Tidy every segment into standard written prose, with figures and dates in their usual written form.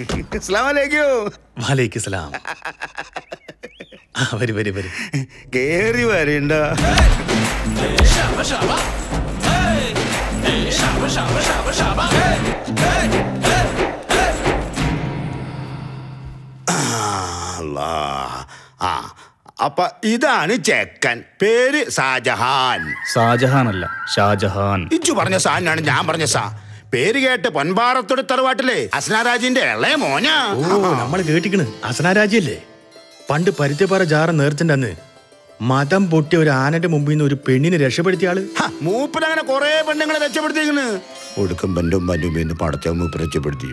വാലേക്കും സലാം. വരി വരി വരി, കേറി വരണ്ട. അപ്പൊ ഇതാണ് ചെക്കൻ. പേര് ഷാജഹാൻ. ഷാജഹാൻ അല്ല, ഷാജഹാൻ. ഇച്ചു പറഞ്ഞ സാനാണ് ഞാൻ പറഞ്ഞ സാ. പേര് കേട്ട് പൊൻപാറത്തോട് തറവാട്ടിലെ അസ്നാരാജിന്റെ ഇളയ മോനാ. ഓ, നമ്മള് കേട്ടിക്കണ്. അസ്നാരാജിയല്ലേ? പണ്ട് പരുത്തിപ്പാറ ജാറ നേർച്ചന്റെ അന്ന് മതം പൊട്ടിയ ഒരു ആനന്റെ മുമ്പിൽ നിന്ന് ഒരു പെണ്ണിനെ രക്ഷപ്പെടുത്തിയ ആള്. മൂപ്പരങ്ങനെ കൊറേ പെണ്ണുങ്ങളെ രക്ഷപ്പെടുത്തിയിരിക്കണ്. ഒടുക്കം പണ്ടും പണ്ടും പടച്ച മൂപ്പ് രക്ഷപ്പെടുത്തി.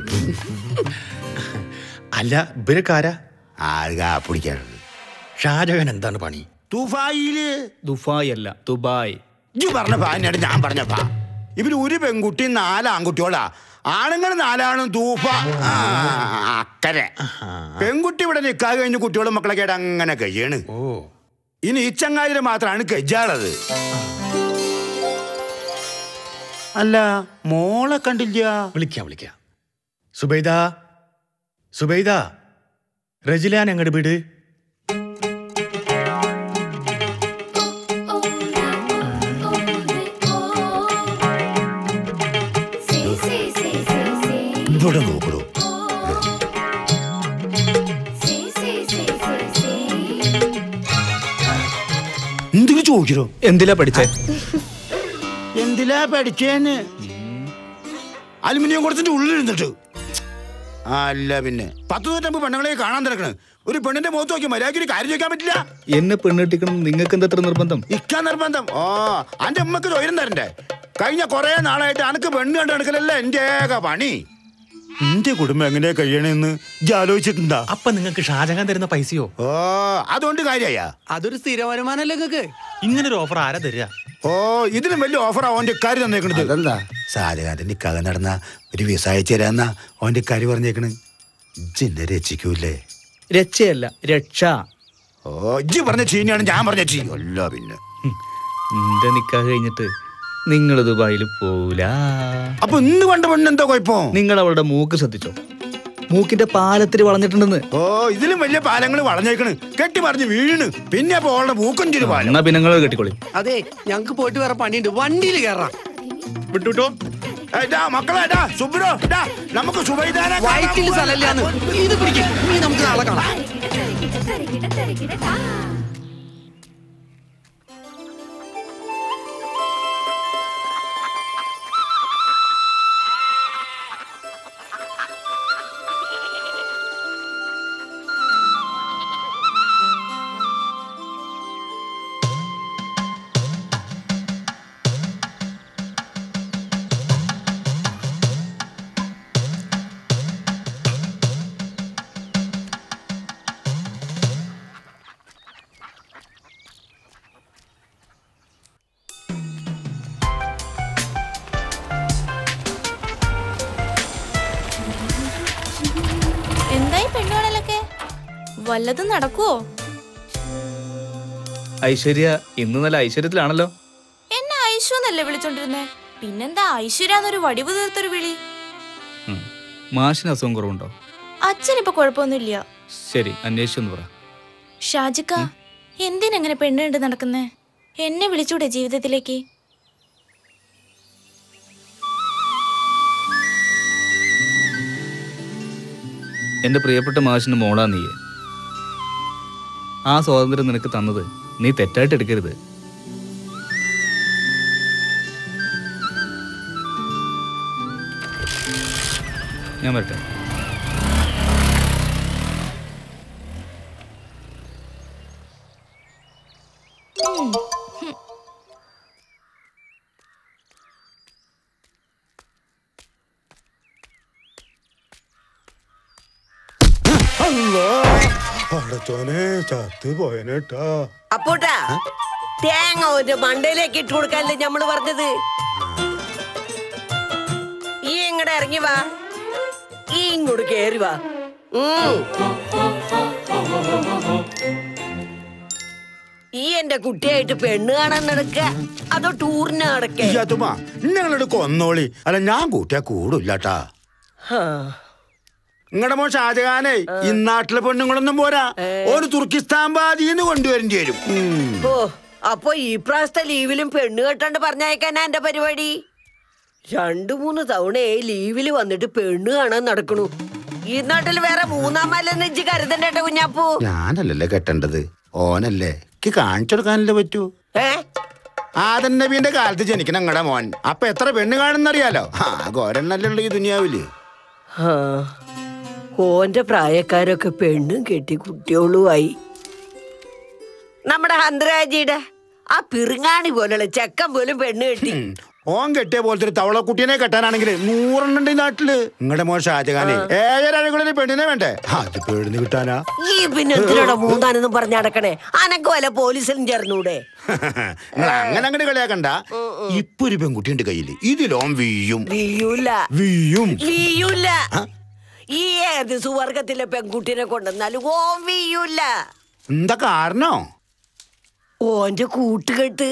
അല്ല, ഇവരക്കാരാ? ആർക്കാ പിടിക്കാനുള്ളത്? ഷാജഹാൻ എന്താണ് പണി? ദുബായില്. ദുബായ് അല്ല, ദുബായ്. ഇജ്ജ് പറഞ്ഞ ഭാനായിട്ട് ഞാൻ പറഞ്ഞ ഭാ. ഇവര് ഒരു പെൺകുട്ടി 4 ആൺകുട്ടിയോളാ. ആണുങ്ങൾ 4 ആണും തൂഫ അക്കരെ. പെൺകുട്ടി ഇവിടെ നിക്കാതെ കഴിഞ്ഞ് കുട്ടികളും മക്കളൊക്കെ ആയിട്ട് അങ്ങനെ കഴിയാണ്. ഇനി ഈ ചങ്ങാതിരെ മാത്രമാണ് ഗജാളത്. അല്ല, മോളെ കണ്ടില്ല. വിളിക്കാം. സുബൈദ, സുബൈദ, റജിലാൻ എങ്ങട് വീട്? ഇവിടെ നോക്കണോ? എന്തിനു ചോദിക്കണോ? എന്തിലാ പഠിച്ചേ? എന്തിലാ പഠിച്ചേന്ന്? അലുമിനിയം കൊടുത്തിട്ട് ഉള്ളിലിരുന്നിട്ട്. അല്ല പിന്നെ 10-150 പെണ്ണുങ്ങളെ കാണാൻ തിരക്കണ്. ഒരു പെണ്ണിന്റെ മുഖത്ത് നോക്കി മര്യാദയ്ക്ക് കാര്യം ചോദിക്കാൻ പറ്റില്ല. എന്നെ പെണ്ണെട്ടിക്കണം നിങ്ങൾക്ക് എന്താ നിർബന്ധം? ഇക്കാ നിർബന്ധം. ഓ, അന്റെ അമ്മക്ക് തൊഴിലും തരണ്ടേ? കഴിഞ്ഞ കൊറേ നാളായിട്ട് അനക്ക് പെണ്ണ് കണ്ട് നടക്കലല്ലേ എന്റെ ഏക പണി. എന്റെ കുടുംബം എങ്ങനെയാ കഴിയണെന്ന് ആലോചിച്ചിട്ടുണ്ടാ? അപ്പൊ നിങ്ങൾക്ക് ഷാജഹാൻ തരുന്ന പൈസയോ? ഓ, അതുകൊണ്ട് കാര്യാ? അതൊരു സ്ഥിര വരുമാനല്ലേ നിങ്ങൾക്ക്? ഇങ്ങനൊരു ഓഫർ ആരാ തരിക? ഓ, ഇതിലും വലിയ ഓഫറാ ഓന്റെ കാര്യം തന്നേക്കണത്. അതെന്താ? ഷാജഹാന്റെ നിക്കാതെ നടന്ന ഒരു വിസ അയച്ചു തരാന്നാ ഓന്റെ കാര്യം പറഞ്ഞേക്കണ്. ഇജ്ജിന്നെ രക്ഷിക്കൂല്ലേ? രക്ഷയല്ല, രക്ഷ. ഓ, ഇജ്ജ് പറഞ്ഞ ചീനിയാണ് ഞാൻ പറഞ്ഞ ചീ. അല്ല പിന്നെ എന്റെ നിക്കാഹ് കഴിഞ്ഞിട്ട് നിങ്ങൾ ദുബായിൽ പോവൂല. അപ്പൊ ഇന്ന് കണ്ട പെണ്ണെന്തോ കുഴപ്പം? നിങ്ങൾ അവളുടെ മൂക്ക് ശ്രദ്ധിച്ചോ? മൂക്കിന്റെ പാലത്തിൽ വളഞ്ഞിട്ടുണ്ടെന്ന്. ഓ, ഇതിലും വലിയ പാലങ്ങൾ വളഞ്ഞേക്കണ്. കെട്ടി മറിഞ്ഞ് വീണ്. പിന്നെ അപ്പൊ അവളുടെ മൂക്കഞ്ചൊരു പാലം. എന്നാ പിന്നെ നിങ്ങൾ കെട്ടിക്കോളി. അതെ, ഞങ്ങക്ക് പോയിട്ട് വേറെ പണിയുണ്ട്. വണ്ടിയിൽ കയറാം. വിട്ടുട്ടോ മക്കളെ, സുബ്രോ, നമുക്ക് സുബൈദാനെ വയറ്റിൽ സ്ഥലമില്ലാന്ന്. ഇത് പിടിക്കും. ഇനി നമുക്ക് നാളെ കാണാം. എന്തായി പെണ്ണുകളൊക്കെ? വല്ലതും നടക്കുവോ? ഐശ്വര്യ ഇന്ന് നല്ല ഐശ്വര്യത്തിലാണല്ലോ. എന്നെ ഐശ്വ എന്നല്ലേ വിളിച്ചോണ്ടിരുന്നേ? പിന്നെന്താ ഐശ്വര്യാന്നൊരു വടിവ് തീർത്തൊരു വിളി? മാഷിന് അസുഖം കുറവുണ്ടോ? അച്ഛനിപ്പൊ കുഴപ്പമൊന്നുമില്ല. ശരി, അന്വേഷിച്ചൊന്ന് പറ. ഷാജിക്ക, എന്തിനെങ്ങനെ പെണ്ണ് കണ്ട് നടക്കുന്നേ? എന്നെ വിളിച്ചൂടെ ജീവിതത്തിലേക്ക്? എന്റെ പ്രിയപ്പെട്ട മാഷിന് മോളാ നീ. ആ സ്വാതന്ത്ര്യം നിനക്ക് തന്നത് നീ തെറ്റായിട്ട് എടുക്കരുത്. ഞാൻ വരട്ടെ. അപ്പോട്ടാ തേങ്ങ ഒരു മണ്ടയിലേക്ക് ഇട്ട് കൊടുക്കാനല്ലേ ഞമ്മള് പറഞ്ഞത്. ഈ ഇങ്ങടെ ഇറങ്ങി വാ. ഈ ഇങ്ങോട്ട് കേറി വാ. ഈ എന്റെ കുട്ടിയായിട്ട് പെണ്ണ് കാണാൻ നടക്ക അതോ ടൂറിന് നടക്കേ? ഞങ്ങളോട് കൊന്നോളി. അല്ല, ഞാൻ കൂട്ടിയാ കൂടില്ലാട്ടാ. നിങ്ങളുടെ മോൻ ഷാജഹാനെ ഇന്നാട്ടിലെ പെണ്ണുങ്ങളൊന്നും പോരാ, ഒരു തുർക്കിസ്ഥാൻ ബാദിന്ന് കൊണ്ടുവരേണ്ടി വരും. ഓ, അപ്പൊ ഈ പ്രാവശ്യത്തെ ലീവിലും പെണ്ണ് കെട്ടാണ്ട് പറഞ്ഞയക്കാനാ എന്റെ പരിപാടി. 2-3 തവണയായി ലീവില് വന്നിട്ട് പെണ്ണ് കാണാൻ നടക്കണു. ഈ നാട്ടിൽ വേറെ മൂന്നാമല്ലെന്ന് ഇജ്ജ് കരുതണ്ടേട്ട കുഞ്ഞാപ്പൂ. ഞാനല്ലല്ലേ കെട്ടേണ്ടത്, ഓനല്ലേ. എനിക്ക് കാണിച്ചു കൊടുക്കാനല്ലേ പറ്റൂ. ആദം നബീന്റെ കാലത്ത് ജനിക്കണം നിങ്ങളുടെ മോൻ. അപ്പൊ എത്ര പെണ്ണ് കാണുന്നറിയാലോ. ഗോരണ്ണല്ലേ ഉള്ളു ഈ ദുനിയാവില്. ഓന്റെ പ്രായക്കാരൊക്കെ പെണ്ണും കെട്ടി കുട്ടികളുമായി. നമ്മുടെ ഹന്ത്രാജിയുടെ ആ പിറുങ്ങാണി പോലുള്ള ചെക്കൻ പോലും പെണ്ണ് കെട്ടി. ഓൻ കെട്ടിയ പോലത്തെ ഒരു തവളക്കുട്ടീനെ കെട്ടാനാണെങ്കിൽ 100 എണ്ണം ഈ നാട്ടില്. നിങ്ങളുടെ മോൻ ഷാജഹാനെ 7 അഴകുകളിൽ പെണ്ണിനെ വേണ്ടേ, അത് പേടിന്ന് കിട്ടാനാ. ഈ പിന്നെ എന്തിനാണോ മൂന്നാനെന്നും പറഞ്ഞടക്കണേ? അനക്ക് വല്ല പോലീസിലും ചേർന്നൂടെ? നിങ്ങൾ അങ്ങനെ അങ്ങോട്ട് കളിയാക്കണ്ട. ഇപ്പൊ ഒരു പെൺകുട്ടിയുണ്ട് കയ്യില്, ഇതിലോൻ വീയും. ഈ ഏത് സുവർഗത്തിലെ പെൺകുട്ടിനെ കൊണ്ടുവന്നാലും ഓൻ വീയൂല. എന്താ കാരണോ? ഓന്റെ കൂട്ടുകെട്ട്.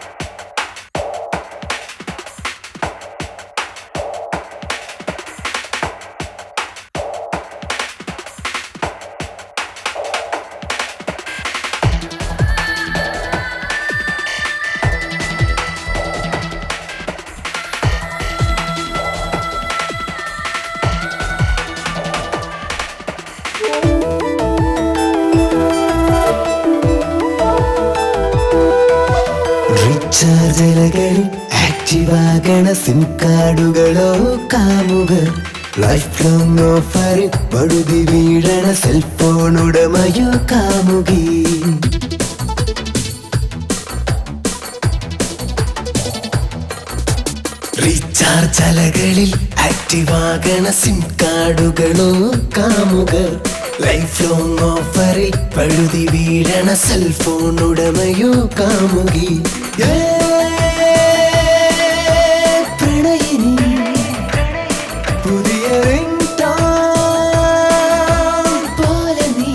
ചാർജറുകൾ ആക്റ്റീവാകണ സിം കാർഡുകളോ കാമുകർ ലൈഫ് ലോങ് ഓഫറിൽ പടുതി വീഴണ സെൽഫോൺ ഉടമയോ കാമുകി. റീചാർജ് അലകളിൽ ആക്റ്റീവാകണ സിം കാർഡുകളോ കാമുകർ ലൈഫ് ലോങ് ഓഫറിൽ പഴുതി വീഴണ സെൽഫോൺ ഉടമയോ കാമുകി. പ്രണയിനി പുതിയ പോലെ നീ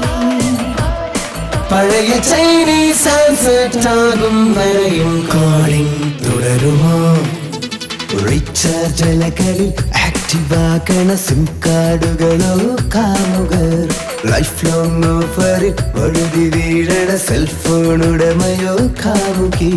പഴയ ചൈനീസ് ആൻസർ ആകും വരെയും കോളിംഗ് തുടരുമോ? റീചാർജ് അലകളിൽ ആക്റ്റീവാകണ സിം കാർഡുകളോ കാമുകർ ലൈഫ് ലോങ് ഓഫറിൽ പഴുതി വീഴണ സെൽഫോൺ ഉടമയോ കാമുകി.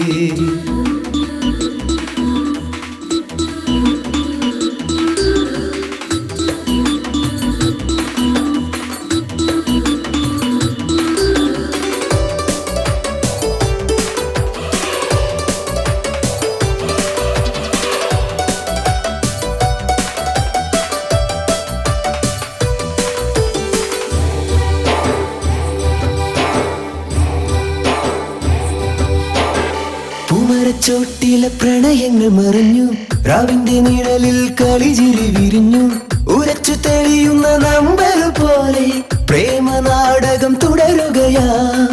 ചോട്ടിലെ പ്രണയങ്ങൾ മറിഞ്ഞു, രാവിന്റെ നിഴലിൽ കളിചിരി വിരിഞ്ഞു. ഉരച്ചു തെളിയുന്ന നമ്പർ പോലെ പ്രേമ നാടകം തുടരുകയാ.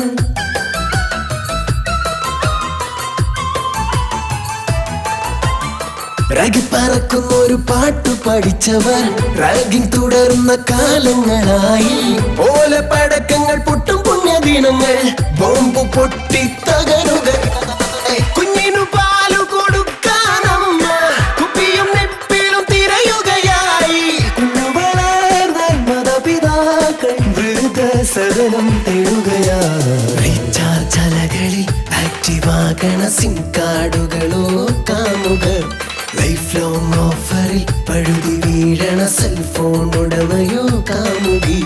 റാഗി പറക്കുന്ന ഒരു പാട്ടു പഠിച്ചവർ റാഗിങ് തുടരുന്ന കാലങ്ങളായി. ഓല പടക്കങ്ങൾ പൊട്ടും പുണ്യദിനങ്ങൾ ബോംബ് പൊട്ടി തകരുക. കുഞ്ഞിനു പാലു കൊടുക്കാനമ്മ കുപ്പിയും നെപ്പിലും തിരയുകയായി. മാതാപിതാക്കൾ വൃദ്ധസദനം തേടുകയാ. റീചാർജ് അലകളിൽ ആക്റ്റീവാകണ സിം കാർഡുകളോ കാമുകർ ലൈഫ് ലോങ് ഓഫറിൽ പഴുതി വീഴണ സെൽഫോൺ ഉടമയോ കാമുകി.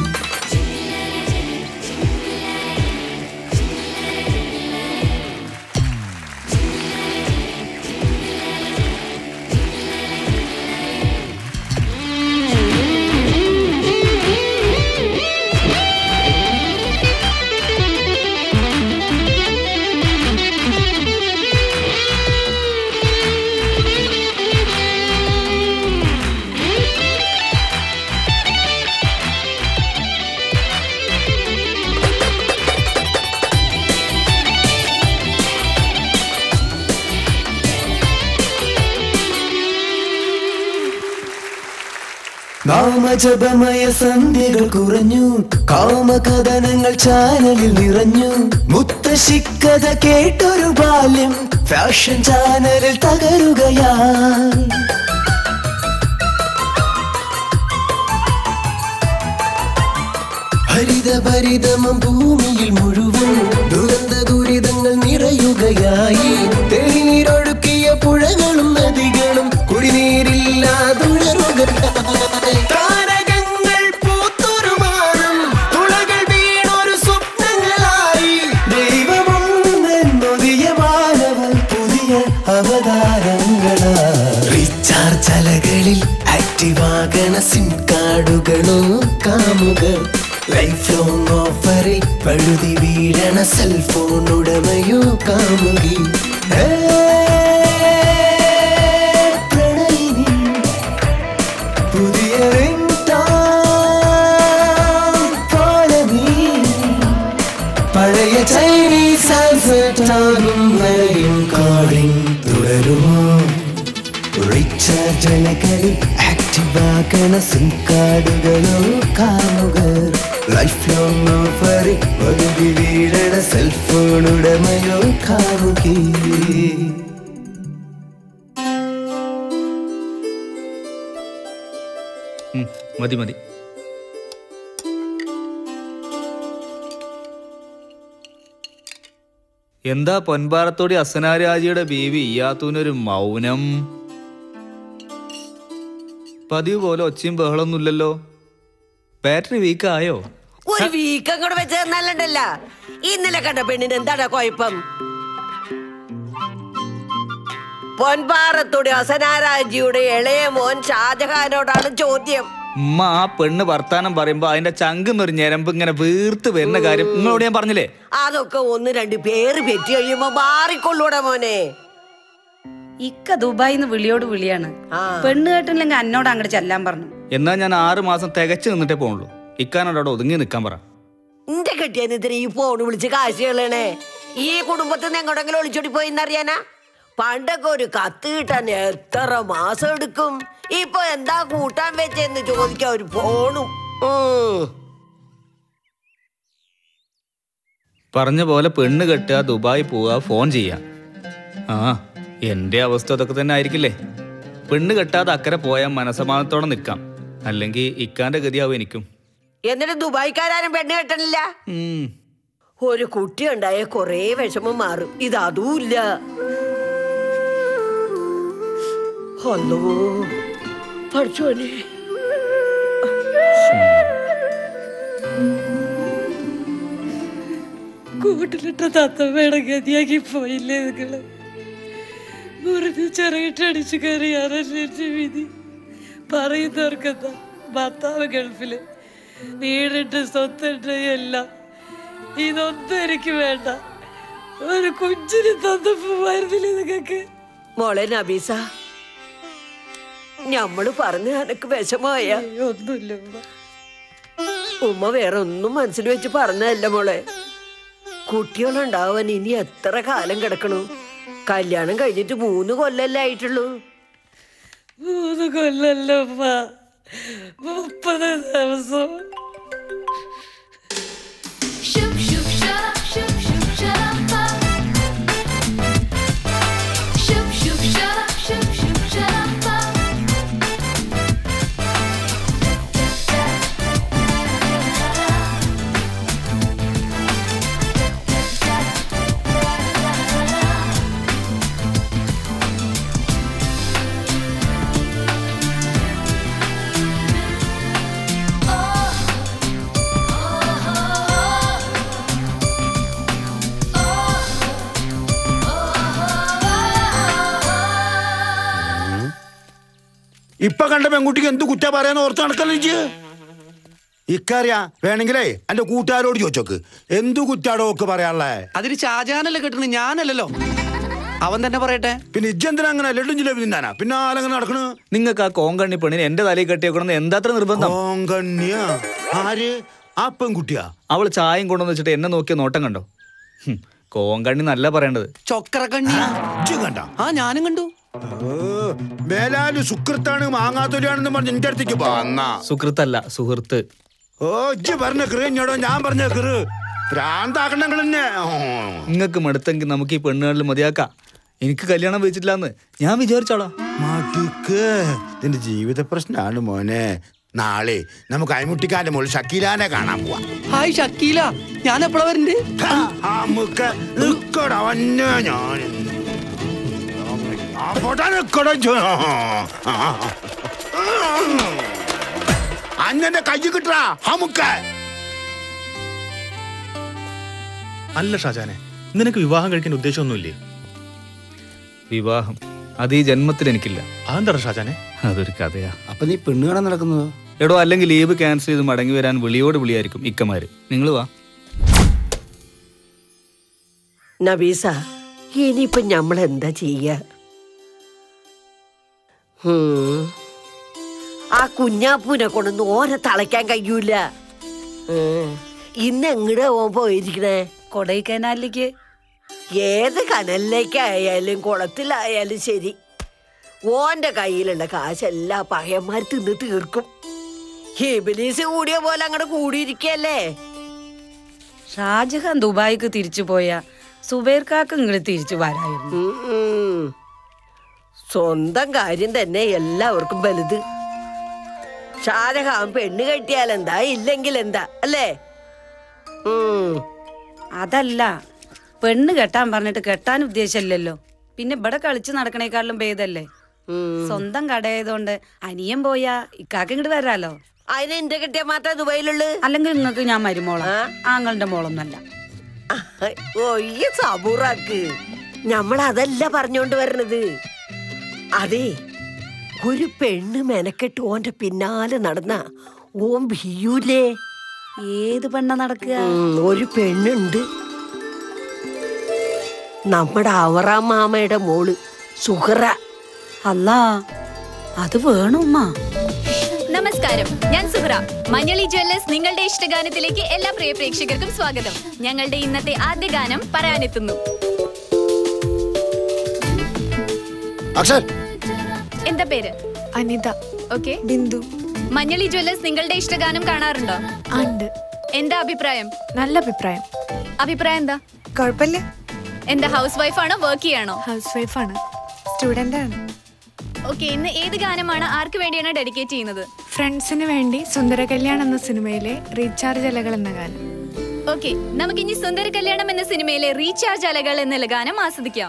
നാമജപമയ സന്ധ്യകൾ കുറഞ്ഞു, കാമകഥനങ്ങൾ ചാനലിൽ നിറഞ്ഞു. മുത്തശ്ശിക്കഥ കേട്ടൊരു ബാല്യം ഫാഷൻ ചാനലിൽ തകരുകയാ. ഹരിതഭരിതമം ഭൂമിയിൽ മുഴുവൻ ദുരന്ത ദുരിതങ്ങൾ നിറയുകയായി. തെളിനീരൊഴുക്കിയ പുഴകളും നദികളും കുടിനീരില്ലാതുഴറുകയായി. താരകങ്ങൾ പൂത്തൊരുമാനം തുളകൾ വീണൊരു സ്വപ്നങ്ങളായി. ദൈവമൊന്നെന്നൊതിയ മാനവർ പുതിയ അവതാരങ്ങളായി. റീചാർജ് അലകളിൽ ആക്റ്റീവാകണ സിം കാർഡുകളോ കാമുകർ. ലൈഫ് ലോങ് ഓഫറിൽ പഴുതി വീഴണ സെൽഫോൺ ഉടമയോ കാമുകി. പ്രണയിനി പുതിയ പഴയ ചൈനീസ് ആൽഫറ്റാകും വരെയും കോളിംഗ് തുടരുമോ? റീചാർജ് അലകളിൽ ആക്റ്റീവാകണ സിം കാർഡുകളോ കാമുകർ. ലൈഫ് ലോങ് ഓഫറിൽ പകുതി വീഴണ സെൽഫോൺ ഉടമയോ കാമുകി. മതി മതി. എന്താ പൊൻപാറത്തോടി അസനാരാജിയുടെ ബീവി ഇയാത്തൂനൊരു മൗനം? പതിവ് പോലെ ഒച്ചയും ബഹളൊന്നുമില്ലല്ലോ. ബാറ്ററി വീക്കായോ? ഒരു വീക്ക് അങ്ങോട്ട് വെച്ചേർന്നല്ലണ്ടല്ല. ഇന്നലെ കണ്ട പെണ്ണിന് എന്താണ് കുഴപ്പം? പൊൻപാറത്തോടെ അസനാരാജിയുടെ ഇളയ മോൻ ഷാജഹാനോടാണ് ചോദ്യം. ഉമ്മ ആ പെണ്ണ് വർത്താനം പറയുമ്പോ അതിന്റെ ചങ്കുന്നൊരു ഞരമ്പ് ഇങ്ങനെ വീർത്ത് വരുന്ന കാര്യം നിങ്ങളോട് ഞാൻ പറഞ്ഞില്ലേ? അതൊക്കെ ഒന്ന് രണ്ട് പേര് പെറ്റി കഴിയുമ്പോ മാറിക്കൊള്ളൂടെ മോനെ. ഇക്ക ദുബായിന്ന് വിളിയോട് വിളിയാണ്. പെണ്ണ് കേട്ടില്ലെങ്കിൽ എന്നോട് അങ്ങോട്ട് ചെല്ലാൻ പറഞ്ഞു. എന്നാ ഞാൻ 6 മാസം തികച്ചു നിന്നിട്ടേ പോണുള്ളൂ. ഇക്കാനോട് അവിടെ ഒതുങ്ങി നിൽക്കാൻ പറ. എന്റെ കെട്ടിയതിന് ഈ ഫോണ് വിളിച്ച് കാശ് കളയണേ. ഈ കുടുംബത്തിൽ നിന്ന് എങ്ങോട്ടെങ്കിലും ഒളിച്ചോടി പോയിന്നറിയാനാ? പണ്ടൊക്കെ ഒരു കത്ത് കിട്ടാൻ എത്ര മാസം എടുക്കും. ഇപ്പൊ എന്താ കൂട്ടാൻ വെച്ചെന്ന് ചോദിക്കാൻ ഒരു ഫോണും. പറഞ്ഞ പോലെ പെണ്ണ് കെട്ടുക, ദുബായി പോവുക, ഫോൺ ചെയ്യാ. ആ എന്റെ അവസ്ഥ അതൊക്കെ തന്നെ ആയിരിക്കില്ലേ? പെണ്ണ് കെട്ടാതെ അക്കരെ പോയാൽ മനസമാനത്തോടെ നിൽക്കാം. അല്ലെങ്കിൽ ഇക്കാന്റെ ഗതിയാവും എനിക്കും. എന്നിട്ട് ദുബായിക്കാരും പെണ്ണ് കെട്ടണില്ല. ഒരു കുട്ടി ഉണ്ടായ കൊറേ വിഷമം മാറും. ഇത് അതുമില്ല. ഹലോ പഠിച്ചോനെ. കൂട്ടിലിട്ട തത്തമ്മയുടെ ഗതിയാക്കി പോയില്ലേ നിങ്ങള്? മുറിഞ്ഞ് ചെറുകിട്ടടിച്ചു കയറിയാറല്ലേ വിധി. പറയുന്നവർക്കെന്താ? ഭർത്താവ് ഗൾഫില്, വീടിട്ട് സ്വത്തുണ്ട്, എല്ലാം. ഇതൊന്നും എനിക്ക് വേണ്ട. ഒരു കുഞ്ചിന് തന്നപ്പോയിരുന്നില്ലേ നിങ്ങക്ക്? മോളെ നബീസ, ഞമ്മള് പറഞ്ഞ എനക്ക് വിഷമായ ഒന്നുമില്ല. ഉമ്മ വേറെ ഒന്നും മനസ്സിൽ വെച്ച് പറഞ്ഞതല്ല മോളെ. കുട്ടികളുണ്ടാവാൻ ഇനി എത്ര കാലം കിടക്കണു? കല്യാണം കഴിഞ്ഞിട്ട് 3 കൊല്ലല്ലേ ആയിട്ടുള്ളൂ. 3 കൊല്ലല്ലോ 30 ദിവസം. ഇപ്പൊ കണ്ട പെൺകുട്ടിക്ക് എന്ത് കുറ്റ പറയാന്ന് ഓർത്ത് നടക്കല്ലോ. ഇക്കറിയാ വേണമെങ്കിലേ എന്റെ കൂട്ടുകാരോട് ചോദിച്ചോക്ക് എന്തു കുറ്റാടോ ഒക്കെ പറയാനുള്ളേ. അതിന് ഷാജഹാനല്ലേ കെട്ടണ, ഞാനല്ലല്ലോ. അവൻ തന്നെ പറയട്ടെ. പിന്നെ ഇജ്ജെന്തിനാ അങ്ങനെ ലഡും ജിലേബി തിന്നാനാ? പിന്നെ ആലങ്ങനെ നടക്കണ്? നിങ്ങൾക്ക് ആ കോങ്കണ്ണി പെണ്ണിന് എന്റെ തലയിൽ കെട്ടിയേക്കണമെന്ന് എന്താത്ര നിർബന്ധം? കോങ്കണ്ണിയാ? ആര്? ആ പെൺകുട്ടിയാ? അവള് ചായം കൊണ്ടുവന്ന് വെച്ചിട്ട് എന്നെ നോക്കിയ നോട്ടം കണ്ടോ? കോങ്കണ്ണി നല്ല പറയേണ്ടത്. ചൊക്കറക്കണ്ണി കണ്ട? ആ ഞാനും കണ്ടു. മേലാല് സുഹൃത്താണ് മാങ്ങാത്തൊലിയാണെന്ന് പറഞ്ഞ് എന്റെ അടുത്തേക്ക് പോന്നാ. സുഹൃത്തല്ല, സുഹൃത്ത്. ഓ ഇജ്ജ് പറഞ്ഞ കൃഞ്ഞോടോ, ഞാൻ പറഞ്ഞ കൃ ഭ്രാന്താക്കണങ്ങൾ തന്നെ. നിങ്ങൾക്ക് മടുത്തെങ്കിൽ നമുക്ക് ഈ പെണ്ണുകളിൽ മതിയാക്കാം. എനിക്ക് കല്യാണം വെച്ചിട്ടില്ലാന്ന് ഞാൻ വിചാരിച്ചോളാം. മടുക്ക്. ഇതിന്റെ ജീവിത പ്രശ്നമാണ് മോനെ. നാളെ നമുക്ക് അയമുട്ടിക്കാന്റെ മോള് ഷക്കീലാനെ കാണാൻ പോവാം. ഹായ് ഷക്കീല, ഞാൻ എപ്പോഴാ വരണ്ടേ? നമുക്ക് അന്നെ കൈ കിട്ടാ നമുക്ക്. അല്ല ഷാജാനെ, നിനക്ക് വിവാഹം കഴിക്കാൻ ഉദ്ദേശമൊന്നുമില്ലേ? വിവാഹം അത് ഈ ജന്മത്തിൽ എനിക്കില്ല. അതെന്താ ഷാജാനെ? അതൊരു കഥയാ. അപ്പൊ നീ പെണ്ണ് കാണാൻ നടക്കുന്നതോ? എടോ, അല്ലെങ്കിൽ ലീവ് ക്യാൻസൽ ചെയ്ത് മടങ്ങി വരാൻ വിളിയോട് വിളിയായിരിക്കും ഇക്കമാര്. നിങ്ങൾ വാ. നബീസ, ഇനിയിപ്പൊ നമ്മളെന്താ ചെയ്യ? ആ കുഞ്ഞാപ്പൂനെ കൊണ്ടൊന്നും ഓനെ തളയ്ക്കാൻ കഴിയൂല. ഇന്ന് എങ്ങടെ ഓൻ പോയിരിക്കണേ? കൊടൈക്കനാലിലേക്ക്. ഏത് കനലിലേക്കായാലും കുളത്തിലായാലും ശരി, ഓന്റെ കയ്യിലുള്ള കാശെല്ലാം പഹയന്മാർ തിന്ന് തീർക്കും. ഹിബിലീസ് കൂടിയ പോലെ അങ്ങോട്ട് കൂടിയിരിക്കല്ലേ. ഷാജഹാൻ ദുബായിക്ക് തിരിച്ചു പോയ സുബൈർക്കാക്ക് ഇങ്ങോട്ട് തിരിച്ചു വരായിരുന്നു. സ്വന്തം കാര്യം തന്നെ എല്ലാവർക്കും വലുത്. ഷാജഹാൻ പെണ്ണ് കെട്ടിയാലെന്താ, ഇല്ലെങ്കിൽ എന്താ, അല്ലേ? അതല്ല, പെണ്ണ് കെട്ടാൻ പറഞ്ഞിട്ട് കെട്ടാൻ ഉദ്ദേശമില്ലല്ലോ. പിന്നെ ഇവിടെ കളിച്ച് നടക്കണേക്കാളും ഭേദല്ലേ. സ്വന്തം കടയായതുകൊണ്ട് അനിയൻ പോയാ ഇക്കാക്ക് ഇങ്ങോട്ട് വരാലോ. അതിന് എന്റെ കെട്ടിയാ മാത്രമേ ദുബായിലുള്ളു. അല്ലെങ്കിൽ നിങ്ങൾക്ക് ഞാൻ മരുമോളാ, ആങ്ങളുടെ മോളൊന്നല്ല. ഒയ്യ സബൂറാക്ക്, നമ്മളതല്ല പറഞ്ഞോണ്ട് വരണത്. അതെ, ഒരു പെണ്ണ് മെനക്കെട്ട് ഓന്റെ പിന്നാലെ നടന്ന ഓൻ ഭീയൂലേ? ഏത് പെണ്ണ നടക്കുക? ഒരു പെണ്ണുണ്ട്, നമ്മുടെ അവറാം മാമയുടെ മോള് സുഹറ. അല്ലാ, അത് വേണുമ്മ. നമസ്കാരം, ഞാൻ സുഹറ. മഞ്ഞളി ജ്വല്ലേഴ്സ് നിങ്ങളുടെ ഇഷ്ടഗാനത്തിലേക്ക് എല്ലാ പ്രിയ പ്രേക്ഷകർക്കും സ്വാഗതം. ഞങ്ങളുടെ ഇന്നത്തെ ആദ്യ ഗാനം പറയാനെത്തുന്നു. എന്താ പേര്? അനിത. ഓക്കെ. ബിന്ദു. മഞ്ഞളി ജ്വല്ലേഴ്സ് നിങ്ങളുടെ ഇഷ്ടഗാനം കാണാറുണ്ടോ? ഉണ്ട്. എന്താ അഭിപ്രായം? നല്ല അഭിപ്രായം. അഭിപ്രായം എന്താ? കുഴപ്പമില്ല. എന്താ ഹൗസ് വൈഫാണോ, വർക്ക് ചെയ്യാണോ? ഹൗസ് വൈഫാണ്, സ്റ്റുഡന്റ് ആണ്. ഓക്കെ, ഇന്ന് ഏത് ഗാനമാണ് ആർക്ക് വേണ്ടിയാണ് ഡെഡിക്കേറ്റ് ചെയ്യുന്നത്? ഫ്രണ്ട്സിന് വേണ്ടി സുന്ദര കല്യാണം എന്ന സിനിമയിലെ റീചാർജ് അലകൾ എന്ന ഗാനം. ഓക്കെ, നമുക്കിനി സുന്ദര കല്യാണം എന്ന സിനിമയിലെ റീചാർജ് അലകൾ എന്ന ഗാനം ആസ്വദിക്കാം.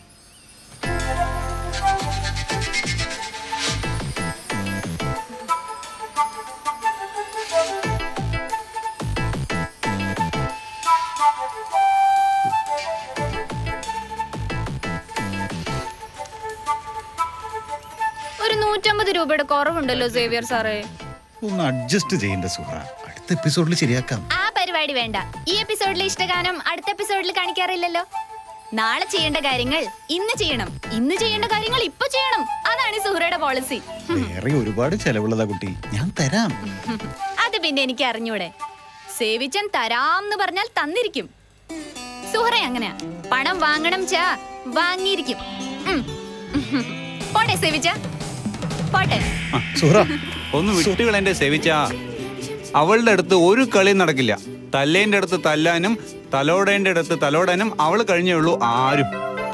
ഒരു 150 രൂപയുടെ കുറവുണ്ടല്ലോ സേവിയർ സാറേ. ഒന്ന് അഡ്ജസ്റ്റ് ചെയ്യേണ്ട സുഹറ, അടുത്ത എപ്പിസോഡിൽ ശരിയാക്കാം. ആ പരിപാടി വേണ്ട. ഈ എപ്പിസോഡിലെ ഇഷ്ടഗാനം അടുത്ത എപ്പിസോഡിൽ കാണിക്കാറില്ലല്ലോ. നാളെ ചെയ്യേണ്ട കാര്യങ്ങൾ ഇന്ന് ചെയ്യണം, ഇന്ന് ചെയ്യേണ്ട കാര്യങ്ങൾ ഇപ്പൊ ചെയ്യണം. അതാണ് സുഹറയുടെ പോളിസി. വേറെ ഒരുപാട് ചെലവുള്ളതാ കുട്ടി, ഞാൻ തരാം. അത് പിന്നെ എനിക്ക് അറിഞ്ഞൂടെ. സേവിച്ചൻ തരാംന്ന് പറഞ്ഞാൽ തന്നിരിക്കും. സുഹറ അങ്ങനെയാ, പണം വാങ്ങണം ചാ വാങ്ങിയിരിക്കും. പോട്ടെ സേവിച്ച, പോട്ടെ. സുഹറ ഒന്ന് വിട്ടുകളെന്റെ സേവിച്ച. അവളുടെ അടുത്ത് ഒരു കളി നടക്കില്ല. തല്ലേന്റെ അടുത്ത് തല്ലാനും തലോടേന്റെ അടുത്ത് തലോടാനും അവള് കഴിഞ്ഞേ ഉള്ളൂ ആരും.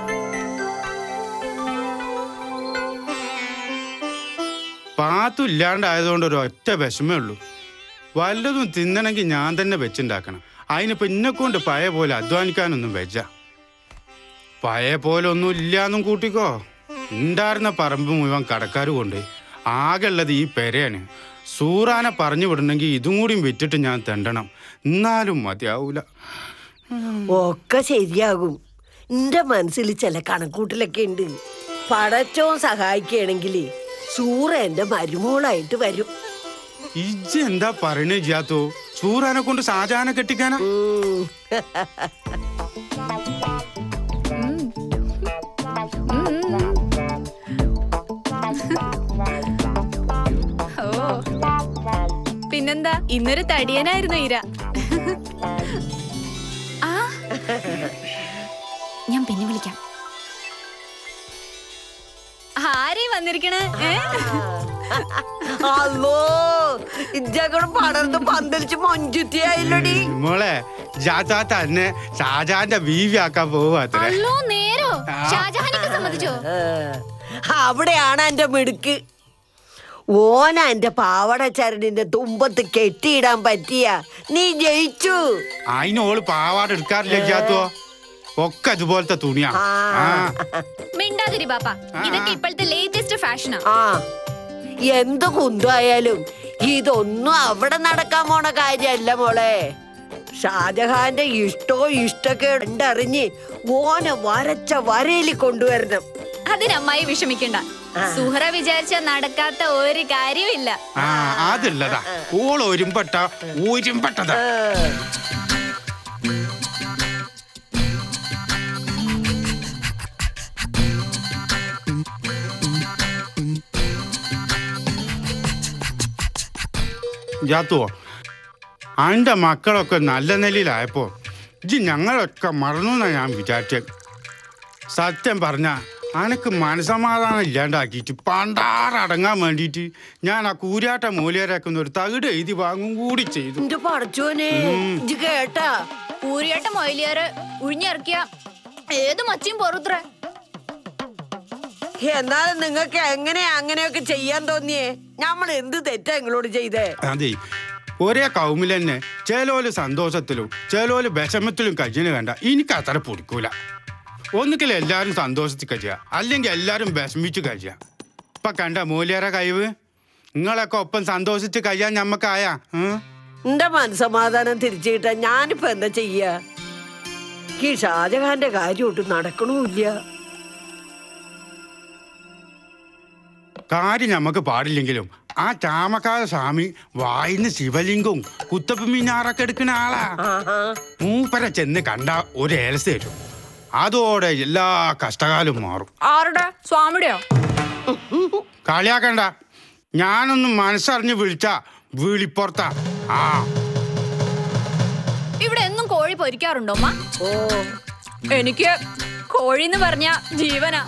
പാത്തുമില്ലാണ്ടായതുകൊണ്ട് ഒരു ഒറ്റ വിഷമേ ഉള്ളൂ. വല്ലതും തിന്നണമെങ്കിൽ ഞാൻ തന്നെ വെച്ചുണ്ടാക്കണം. അതിനിപ്പോ ഇന്നെക്കൊണ്ട് പഴയ പോലെ അധ്വാനിക്കാനൊന്നും വെച്ച. പഴയ പോലെ ഒന്നും ഇല്ലാന്നും കൂട്ടിക്കോ. ഉണ്ടായിരുന്ന പറമ്പ് മുഴുവൻ കടക്കാർ കൊണ്ട് ആകെ ഉള്ളത് ഈ പെരയാണ്. സൂറാനെ പറഞ്ഞു വിടണമെങ്കിൽ ഇതും കൂടിയും വിറ്റിട്ട് ഞാൻ തെണ്ടണം. എന്നാലും മതിയാവൂല. ഒക്കെ ശരിയാകും. എന്റെ മനസ്സിൽ ചില കണക്കൂട്ടിലൊക്കെ ഉണ്ട്. പടച്ചോൻ സഹായിക്കുകയാണെങ്കിൽ സൂറ എന്റെ മരുമോളായിട്ട് വരും. ഇജ്ജ് എന്താ പറയണേ ജിയാത്തോ? സൂറാനെ കൊണ്ട് ഷാജഹാനെ കെട്ടിക്കാനാ? പിന്നെന്താ, ഇന്നൊരു തടിയനായിരുന്നു ഈര. ഞാൻ പിന്നെ വിളിക്കാം. ആരേ വന്നിരിക്കണേ? അല്ലോ, ഇജ്ജകൂടെ പടർന്ന് പന്തലിച്ച് മഞ്ചുത്തിയായില്ലടി മോളെ. ജാത്താ തന്നെ ഷാജഹാന്റെ ബീവി ആക്കാൻ പോവാത്ര. അല്ലോ നേരോ? ഷാജഹാനൊക്കെ സമ്മതിച്ചോ? അവിടെയാണ് എന്റെ മിടുക്ക്. ഓന എന്റെ പാവട ചരടിന്റെ തുമ്പത്ത് കെട്ടിയിടാൻ പറ്റിയ നീ ജയിച്ചു. അതിനോള് പാവാട എടുക്കാറില്ല ജാത്തോ, ഒക്കെ അതുപോലത്തെ തുണിയാ. മിണ്ടാതിരി ബാപ്പ, ഇതൊക്കെ ഇപ്പോഴത്തെ ലേറ്റസ്റ്റ് ഫാഷനാ. ആ എന്ത് കുന്തായാലും ഇതൊന്നും അവിടെ നടക്കാൻ പോണ കാര്യല്ല മോളെ. ഷാജഹാന്റെ ഇഷ്ടമൊക്കെ കണ്ടറിഞ്ഞ് ഓനെ വരച്ച വരയിൽ കൊണ്ടുവരണം. അതിനമ്മായി വിഷമിക്കണ്ട, സുഹറ വിചാരിച്ച നടക്കാത്ത ഒരു കാര്യമില്ല. അതുള്ളതാ, ഓൾ ഒരുമ്പെട്ടതാ. ജാത്തുവോ, അന്റെ മക്കളൊക്കെ നല്ല നിലയിലായപ്പോ ഞങ്ങളൊക്കെ മറന്നു എന്നാ ഞാൻ വിചാരിച്ചത്. സത്യം പറഞ്ഞ അനക്ക് മനസമാധാനം ഇല്ലാണ്ടാക്കിയിട്ട് പണ്ടാറടങ്ങാൻ വേണ്ടിയിട്ട് ഞാൻ ആ കൂരാട്ട മൂല്യരാക്കുന്ന ഒരു തകിട് എഴുതി വാങ്ങും കൂടി ചെയ്തു. കേട്ടാ, കൂരിയാട്ട മൊയിലിയാറ് ഉഴിഞ്ഞിറക്കിയ ഏത് മച്ചിയും പൊറുത്ര. എന്നാലും നിങ്ങൾക്ക് എങ്ങനെയാ അങ്ങനെയൊക്കെ ചെയ്യാൻ തോന്നിയേ? നമ്മൾ എന്ത് തെറ്റാ നിങ്ങളോട് ചെയ്തേ? അതെ, ഒരേ കൗമിൽ തന്നെ ചേലോല് സന്തോഷത്തിലും ചേലോല് വിഷമത്തിലും കഴിഞ്ഞു കണ്ട എനിക്ക് അത്ര പൊടിക്കൂല. ഒന്നുകിൽ എല്ലാരും സന്തോഷത്തിൽ കഴിയുക, അല്ലെങ്കിൽ എല്ലാരും വിഷമിച്ച് കഴിയുക. ഇപ്പൊ കണ്ട മൂല്യര കഴിവ്, നിങ്ങളൊക്കെ ഒപ്പം സന്തോഷിച്ച് കഴിയാൻ ഞമ്മക്കായ. എന്റെ മനസമാധാനം തിരിച്ചു കിട്ടാൻ ഞാനിപ്പോ എന്താ ചെയ്യാ? ഈ ഷാജഹാന്റെ കാര്യം ഒട്ടും നടക്കണമില്ല. കാര്യം ഞമ്മക്ക് പാടില്ലെങ്കിലും ആ ചാമക്കാല സ്വാമി വായിന്ന് ശിവലിംഗവും കുത്തപ്പ് മീനാറൊക്കെ എടുക്കുന്ന ആളാ. മൂപ്പരെ ചെന്ന് കണ്ട ഒരു ഏലസ് തരും, അതോടെ എല്ലാ കഷ്ടകാലം മാറും. ആരുടെ? സ്വാമിയുടെയോ? കളിയാക്കണ്ട, ഞാനൊന്നും മനസ്സറിഞ്ഞ് വിളിച്ച വിളിപ്പുറത്താ. ഇവിടെ എന്നും കോഴി പൊരിക്കാറുണ്ടോ അമ്മ? എനിക്ക് കോഴിന്ന് പറഞ്ഞ ജീവനാ.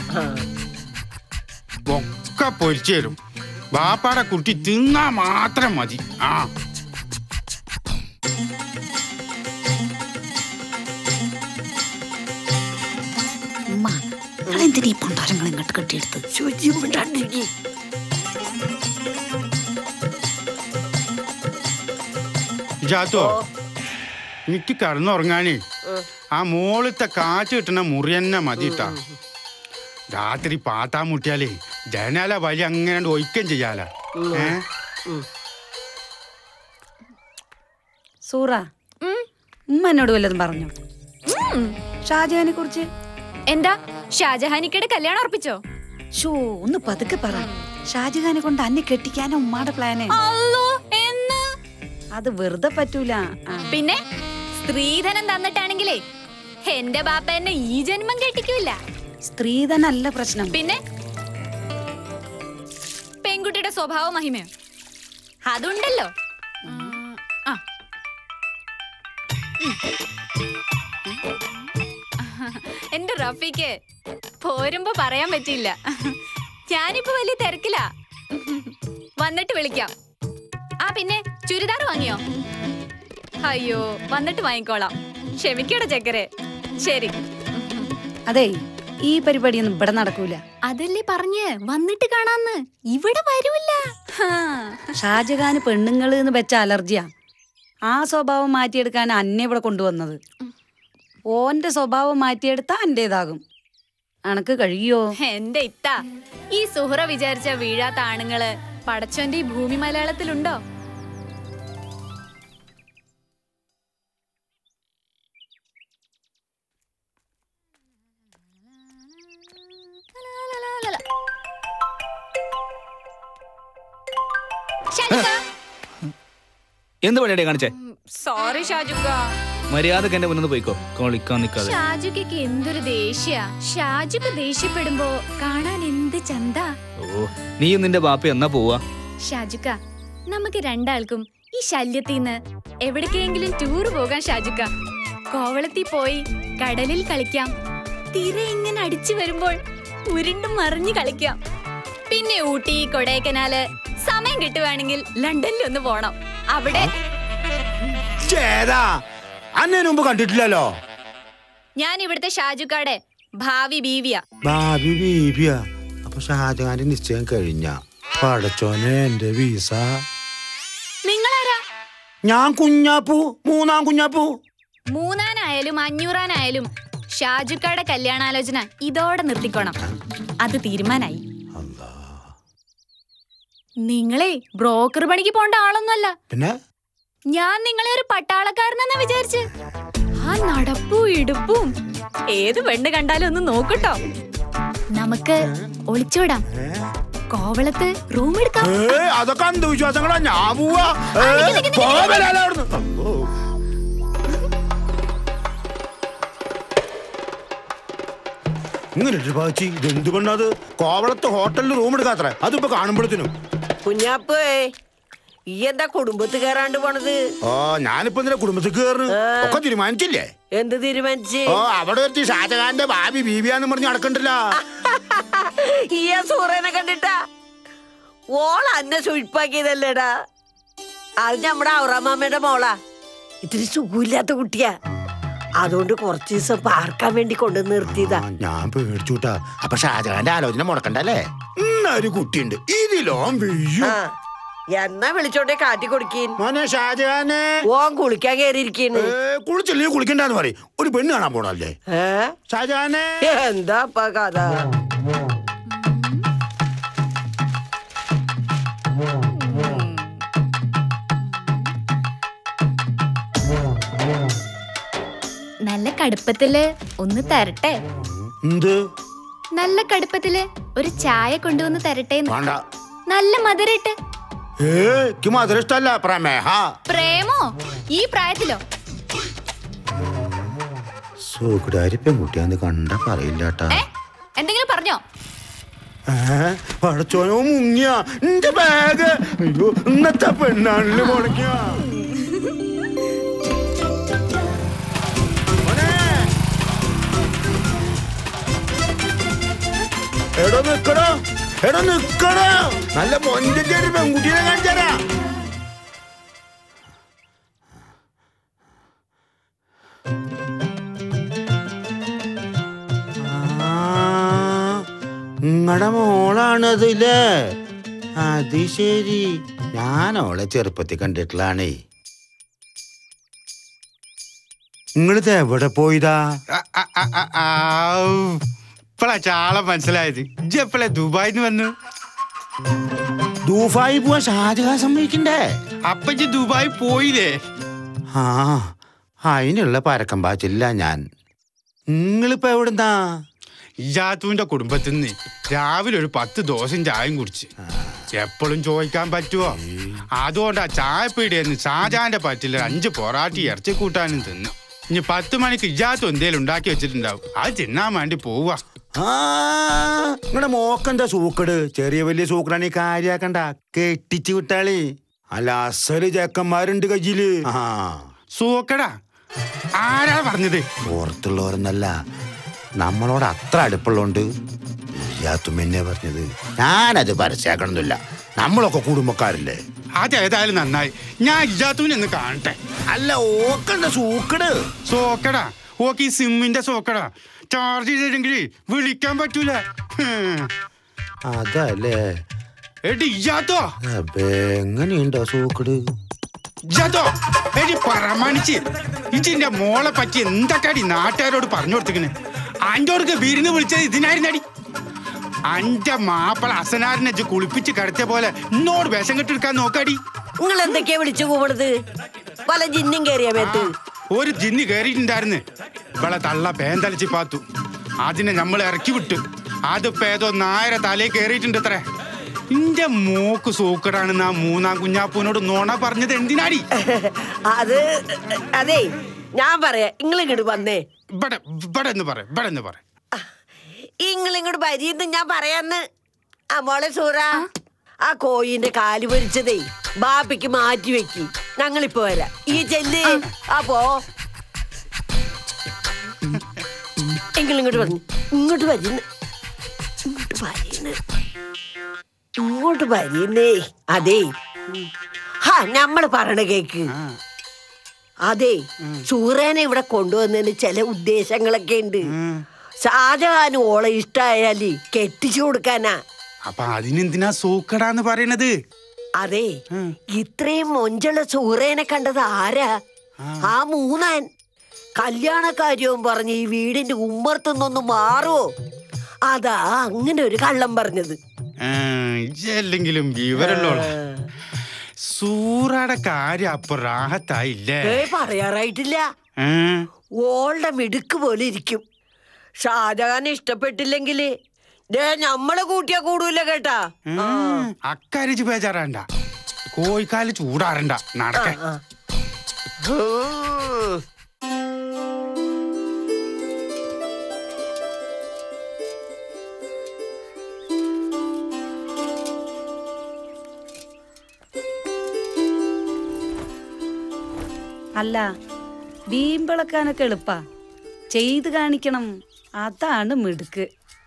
ഒക്കെ പൊരിച്ചു തരും, ബാപ്പാടെ കുട്ടി തിന്നാ മാത്രം മതി. എന്തിനീ പണ്ടാരങ്ങൾ ഇങ്ങോട്ട് കെട്ടിയെടുത്ത്? ജാത്തോ, എനിക്ക് കിടന്നുറങ്ങാനേ ആ മോളത്തെ കാറ്റ് കിട്ടുന്ന മുറി തന്നെ മതിട്ടാ. രാത്രി പാത്താൻ മുട്ടിയാലേ ജനാല വഴി അങ്ങനെ ഒഴിക്കം ചെയ്യാല. സൂറ, ഉമ്മ എന്നോട് വല്ലതും പറഞ്ഞു ഷാജഹാനെ കുറിച്ച്? എന്താ, ഷാജഹാനിക്കടെ കല്യാണം ഉറപ്പിച്ചോ? ഷോ, ഒന്ന് പതുക്കെ പറ. ഷാജഹാനെ കൊണ്ട് അന്നെ കെട്ടിക്കാനാ ഉമ്മാടെ പ്ലാന്. അത് വെറുതെ പറ്റൂല. പിന്നെ സ്ത്രീധനം തന്നിട്ടാണെങ്കിലേ എന്റെ ബാപ്പ എന്നെ ഈ ജന്മം കെട്ടിക്കൂല. സ്ത്രീധനല്ല പ്രശ്നം, പിന്നെ പെൺകുട്ടിയുടെ സ്വഭാവ മഹിമയോ അതുണ്ടല്ലോ. എന്റെ റഫീക്ക് പോരുമ്പോ പറയാൻ പറ്റില്ല, ഞാനിപ്പോ വലിയ തിരക്കിലാ. വന്നിട്ട് വിളിക്കാം. പിന്നെ ചുരിദാർ വാങ്ങിയോ? അയ്യോ, വന്നിട്ട് വാങ്ങിക്കോളാം. ക്ഷമിക്കട ചക്കരെ. ശരി. അതെ, ഈ പരിപാടിയൊന്നും ഇവിടെ നടക്കൂല. അതല്ലേ പറഞ്ഞ് വന്നിട്ട് കാണാന്ന്. ഇവിടെ വരൂല്ല. ഷാജഹാന് പെണ്ണുങ്ങള് എന്ന് വെച്ച അലർജിയാ. ആ സ്വഭാവം മാറ്റിയെടുക്കാൻ അന്നെ ഇവിടെ കൊണ്ടുവന്നത്. ഓന്റെ സ്വഭാവം മാറ്റിയെടുത്താ എന്റേതാകും. അനക്ക് കഴിയോ? എന്റെ ഇത്ത, ഈ സുഹറ വിചാരിച്ച വീഴാത്ത ആണുങ്ങള് പടച്ചോന്റെ ഈ ഭൂമി മലയാളത്തിലുണ്ടോ? എന്ത് പണിയാ കാണിച്ചേ? സോറി ഷാജുക്ക. മര്യാദക്ക് എന്റെ മുന്നിൽ പോയിക്കോ, കളിക്കാൻ നിൽക്കാതെ. ഷാജുക്ക് എന്തൊരു ദേഷ്യ. ഷാജുക്ക് ദേഷ്യപ്പെടുമ്പോ കാണാൻ എന്ത് ചന്ത. ഓ, നീയും നിന്റെ ബാപ്പ എന്നാ പോവാ? ഷാജുക്ക, നമുക്ക് രണ്ടാൾക്കും ഈ ശല്യത്തിന്ന് എവിടേക്കെങ്കിലും ടൂർ പോകാൻ ഷാജുക്ക. കോവളത്തിൽ പോയി കടലിൽ കളിക്കാം. തിര ഇങ്ങനെ അടിച്ചു വരുമ്പോൾ ഉരുണ്ടും മറിഞ്ഞു കളിക്കാം. പിന്നെ ഊട്ടി, കൊടൈക്കനാല്, സമയം കിട്ടുവാണെങ്കിൽ ലണ്ടനിൽ ഒന്ന് പോണം. അവിടെ അന്നേ മുമ്പ് കണ്ടിട്ടില്ലല്ലോ. ഞാൻ ഇവിടുത്തെ ഷാജുക്കാടെ ഭാവി ബീവിയാ. ഭാവി ബീവിയാ? അപ്പൊ ഷാജഹാന്റെ നിശ്ചയം കഴിഞ്ഞ? പടച്ചോനെ എന്റെ വീസ. നിങ്ങളാരാ? ഞാൻ കുഞ്ഞാപ്പു, മൂന്നാം കുഞ്ഞാപ്പു. മൂന്നാനായാലും 500-ആനായാലും ഷാജുക്കാടെ കല്യാണാലോചന ഇതോടെ നിർത്തിക്കോണം. അത് തീരുമാനായി. നിങ്ങളെ ബ്രോക്കർ പണിക്ക് പോണ്ട ആളൊന്നുമല്ല. പിന്നെ ഞാൻ നിങ്ങളെ ഒരു പട്ടാളക്കാരനെന്നാ വിചാരിച്ച്. ആ നടപ്പും ഇടുപ്പും ഏത് പെണ്ണ് കണ്ടാലും ഒന്ന് നോക്കട്ടോ. നമുക്ക് ഒളിച്ചോടാം. കോവളത്ത് റൂം എടുക്കാം. അതൊക്കെ അന്ധവിശ്വാസങ്ങളാ. ഞാൻ പോവാ. ഇങ്ങനെ ഇതെന്ത് പെണ്ണത്? കോവളത്ത് ഹോട്ടലിൽ റൂം എടുക്കാത്ര. അതിപ്പോ കാണുമ്പോഴത്തേനും കുഞ്ഞാപ്പേ ഈ എന്താ കുടുംബത്ത് കേറാണ്ട് പോണത്? ഓ ഞാനിപ്പോ എന്തിനാ കുടുംബത്തിൽ കേറുന്നു? ഒക്കെ തീരുമാനിച്ചില്ലേ? എന്ത് തീരുമാനിച്ച്? ഓ അവിടെ എത്തി ഷാജഹാന്റെ ഭാവി ബീവിയാന്ന് പറഞ്ഞ് നടക്കണ്ടല്ലോ. ഈ സൂറനെ കണ്ടിട്ടാ ഓൾ അന്നെ സുഴിപ്പാക്കിയതല്ലേടാ. അത് നമ്മുടെ ഔറാമാമ്മയുടെ മോളാ. ഇത്തിരി സുഖമില്ലാത്ത കുട്ടിയാ. അതുകൊണ്ട് കുറച്ച് ദിവസം പാർക്കാൻ വേണ്ടി കൊണ്ടു നിർത്തിയതാ. ഞാൻ പേടിച്ചുട്ടാ. അപ്പൊ ഷാജഹാന്റെ ആലോചന മുടക്കണ്ടല്ലേ? ഇന്നൊരു കുട്ടിയുണ്ട് ഇതിലോ വീഴും. എന്നാ വിളിച്ചോണ്ടേ കാട്ടി കൊടുക്കീൻ. മോനെ ഷാജഹാനെ. ഓൻ കുളിക്കാൻ കയറിയിരിക്കുന്നു. കുളിച്ചില്ലേ കുളിക്കണ്ടെന്ന് പറയും. ഒരു പെണ്ണ് കാണാൻ പോണല്ലേ ഷാജഹാനെ. എന്താ കഥ? നല്ല കടുപ്പത്തില് ഒന്ന് തരട്ടെ. എന്ത് നല്ല കടുപ്പത്തില് ഒരു ചായ കൊണ്ടുവന്ന് തരട്ടെ. നല്ല മധുരട്ട്. മധുര ഇഷ്ടല്ല പ്രമേഹ. പ്രേമോ ഈ പ്രായത്തിലോ? സൂക്കുടാരി പെൺകുട്ടിയാന്ന് കണ്ട പറയില്ലാട്ടാ. എന്തെങ്കിലും പറഞ്ഞോ? പടച്ചോനോ മുങ്ങിയ എന്റെ ബാഗ്. അയ്യോ ഇന്നത്തെ പെണ്ണാണല്ലോ മുടങ്ങിയ. എടോ നിക്കടോ, എടോ നിക്കടോ. നല്ല മൊഞ്ചൊരു പെൺകുട്ടീനെ കാണിച്ചാരാ. നിങ്ങടെ മോളാണതില്ലേ? അത് ശരി. ഞാൻ അവളെ ചെറുപ്പത്തിൽ കണ്ടിട്ടുള്ളാണേ. നിങ്ങളിത് എവിടെ പോയതാ? ഇപ്പളാ ചാളം മനസ്സിലായത്. ഇജ്ജെപ്പളെ ദുബായിന്ന് വന്നു? ദുബായി പോവാൻ ഷാജഹാൻ സമ്മതിക്കണ്ടേ? അപ്പൊ ഇജ്ജ് ദുബായി പോയില്ലേ? ആ അതിനുള്ള പരക്കം പാച്ചില്ല ഞാൻ. നിങ്ങളിപ്പോ എവിടുന്നാ? ഇജാത്തുവിന്റെ കുടുംബത്തിൽ നിന്ന് രാവിലെ ഒരു 10 ദോശയും ചായയും കുടിച്ച്. എപ്പോഴും ചോദിക്കാൻ പറ്റുമോ? അതുകൊണ്ടാ ചായപ്പീടിയെന്ന് ഷാജഹാന്റെ പറ്റില്ല 5 പൊറാട്ടി ഇറച്ചി കൂട്ടാനും തിന്നു. ഇനി 10 മണിക്ക് ഇജാത്തു എന്തേലും ഉണ്ടാക്കി വെച്ചിട്ടുണ്ടാവും. അത് തിന്നാൻ വേണ്ടി പോവാ. നിങ്ങളുടെ മോക്കെന്താ സൂക്കട്? ചെറിയ വലിയ സൂക്കടാണ് ഈ കാര്യാക്കണ്ട. കെട്ടിച്ചു വിട്ടാളി. അല്ല അസല് ചേക്കന്മാരുണ്ട് കയ്യില്. സൂക്കടാ ആരാ പറഞ്ഞത്? പുറത്തുള്ളവരെന്നല്ല, നമ്മളോട് അത്ര അടുപ്പുള്ളോണ്ട് ഇജാത്തുമെന്നെ പറഞ്ഞത്. ഞാനത് പരസ്യാക്കണമെന്നില്ല. നമ്മളൊക്കെ കുടുംബക്കാരല്ലേ. അതേതായാലും നന്നായി. ഞാൻ ഇജാത്തുവിനെ ഒന്ന് കാണട്ടെ. അല്ല ഓക്കണ്ട സൂക്കട്. സോക്കടാ ഓക്ക് ഈ സിമ്മിന്റെ സോക്കടാ. ചാർജ് ചെയ്തില്ലെങ്കിൽ വിളിക്കാൻ പറ്റൂല. അതല്ലേ എടി ഇജാത്തോ. എങ്ങനെയുണ്ടോ സൂക്കട്? ഇജാത്തോ എടി പരമാണിച്ച് ഇജിന്റെ മോളെ പറ്റി എന്തൊക്കെയാടി നാട്ടുകാരോട് പറഞ്ഞു കൊടുത്തിക്കണ്? അഞ്ചോർക്ക് വിരുന്ന് വിളിച്ചത് ഇതിനായിരുന്നടി. അന്റെ മാപ്പിള അസനാരിനെ കുളിപ്പിച്ച് കിടത്തിയ പോലെ എന്നോട് വിഷം കെട്ടെടുക്കാൻ നോക്കാടി. നിങ്ങൾ എന്തൊക്കെയാ വിളിച്ചു കൂടത്? പല ജിന്നും കയറിയ മേത്ത്. ഒരു ജിന്ന് കയറിയിട്ടുണ്ടായിരുന്നു. ഇവളെ തള്ള പേന്തലിച്ച് പാത്തു. അതിനെ നമ്മൾ ഇറക്കി വിട്ടു. അതിപ്പോ ഏതോ നായര തലയിൽ കയറിയിട്ടുണ്ട് അത്രേ. ഇന്റെ മോക്ക് സൂക്കടാണെന്ന് ആ മൂന്നാം കുഞ്ഞാപ്പൂനോട് നോണ പറഞ്ഞത് എന്തിനാടി? അത് അതെ ഞാൻ പറയാ. നിങ്ങൾ ഇങ്ങോട്ട് വന്നേ. ഇവിടെ എന്ന് പറ. ഇങ്ങളിങ്ങോട്ട് വരീന്ന് ഞാൻ പറയാന്ന്. ആ മോളെ സൂറ, ആ കോയിന്റെ കാല് പൊരിച്ചതേ ബാപ്പിക്ക് മാറ്റി വെക്കി. ഞങ്ങളിപ്പോ വരാം. ഈ ചെല്ല്. അപ്പോ എങ്കിലിങ്ങോട്ട് പറഞ്ഞു. ഇങ്ങോട്ട് വരുന്നു. ഇങ്ങോട്ട് വരുന്നേ. അതേ നമ്മള് പറയണ കേക്ക്. അതെ സൂറേനെ ഇവിടെ കൊണ്ടുവന്നതിന് ചില ഉദ്ദേശങ്ങളൊക്കെ ഉണ്ട്. ഷാജഹാന് ഓളെ ഇഷ്ടായാല് കെട്ടിച്ചു കൊടുക്കാനാ. അപ്പൊ അതിനെന്തിനാ സൂക്കടാന്ന് പറയണത്? അതെ, ഇത്രയും മൊഞ്ചുള്ള സൂറേനെ കണ്ടത് ആരാ? ആ മൂന്നാൻ. കല്യാണക്കാര്യവും പറഞ്ഞ് ഈ വീടിന്റെ ഉമ്മർത്തുനിന്നൊന്ന് മാറുവോ? അതാ അങ്ങനെ ഒരു കള്ളം പറഞ്ഞത്. അല്ലെങ്കിലും വിവരല്ലോ. സൂറയുടെ കാര്യം അപ്പൊ റാഹത്തായില്ലേ? പറയാറായിട്ടില്ല. ഓളുടെ മിടുക്ക് പോലെ ഇരിക്കും. ഷാജഹാനെ ഇഷ്ടപ്പെട്ടില്ലെങ്കില് നമ്മളെ കൂട്ടിയാ കൂടൂല കേട്ടാ. അക്കാരിച്ച് ബേജാറാണ്ട, കോഴിക്കാല് ചൂടാറണ്ട, നടക്ക. അല്ല, വീമ്പിളക്കാനൊക്കെ എളുപ്പാ, ചെയ്ത് കാണിക്കണം, അതാണ് മിടുക്ക്.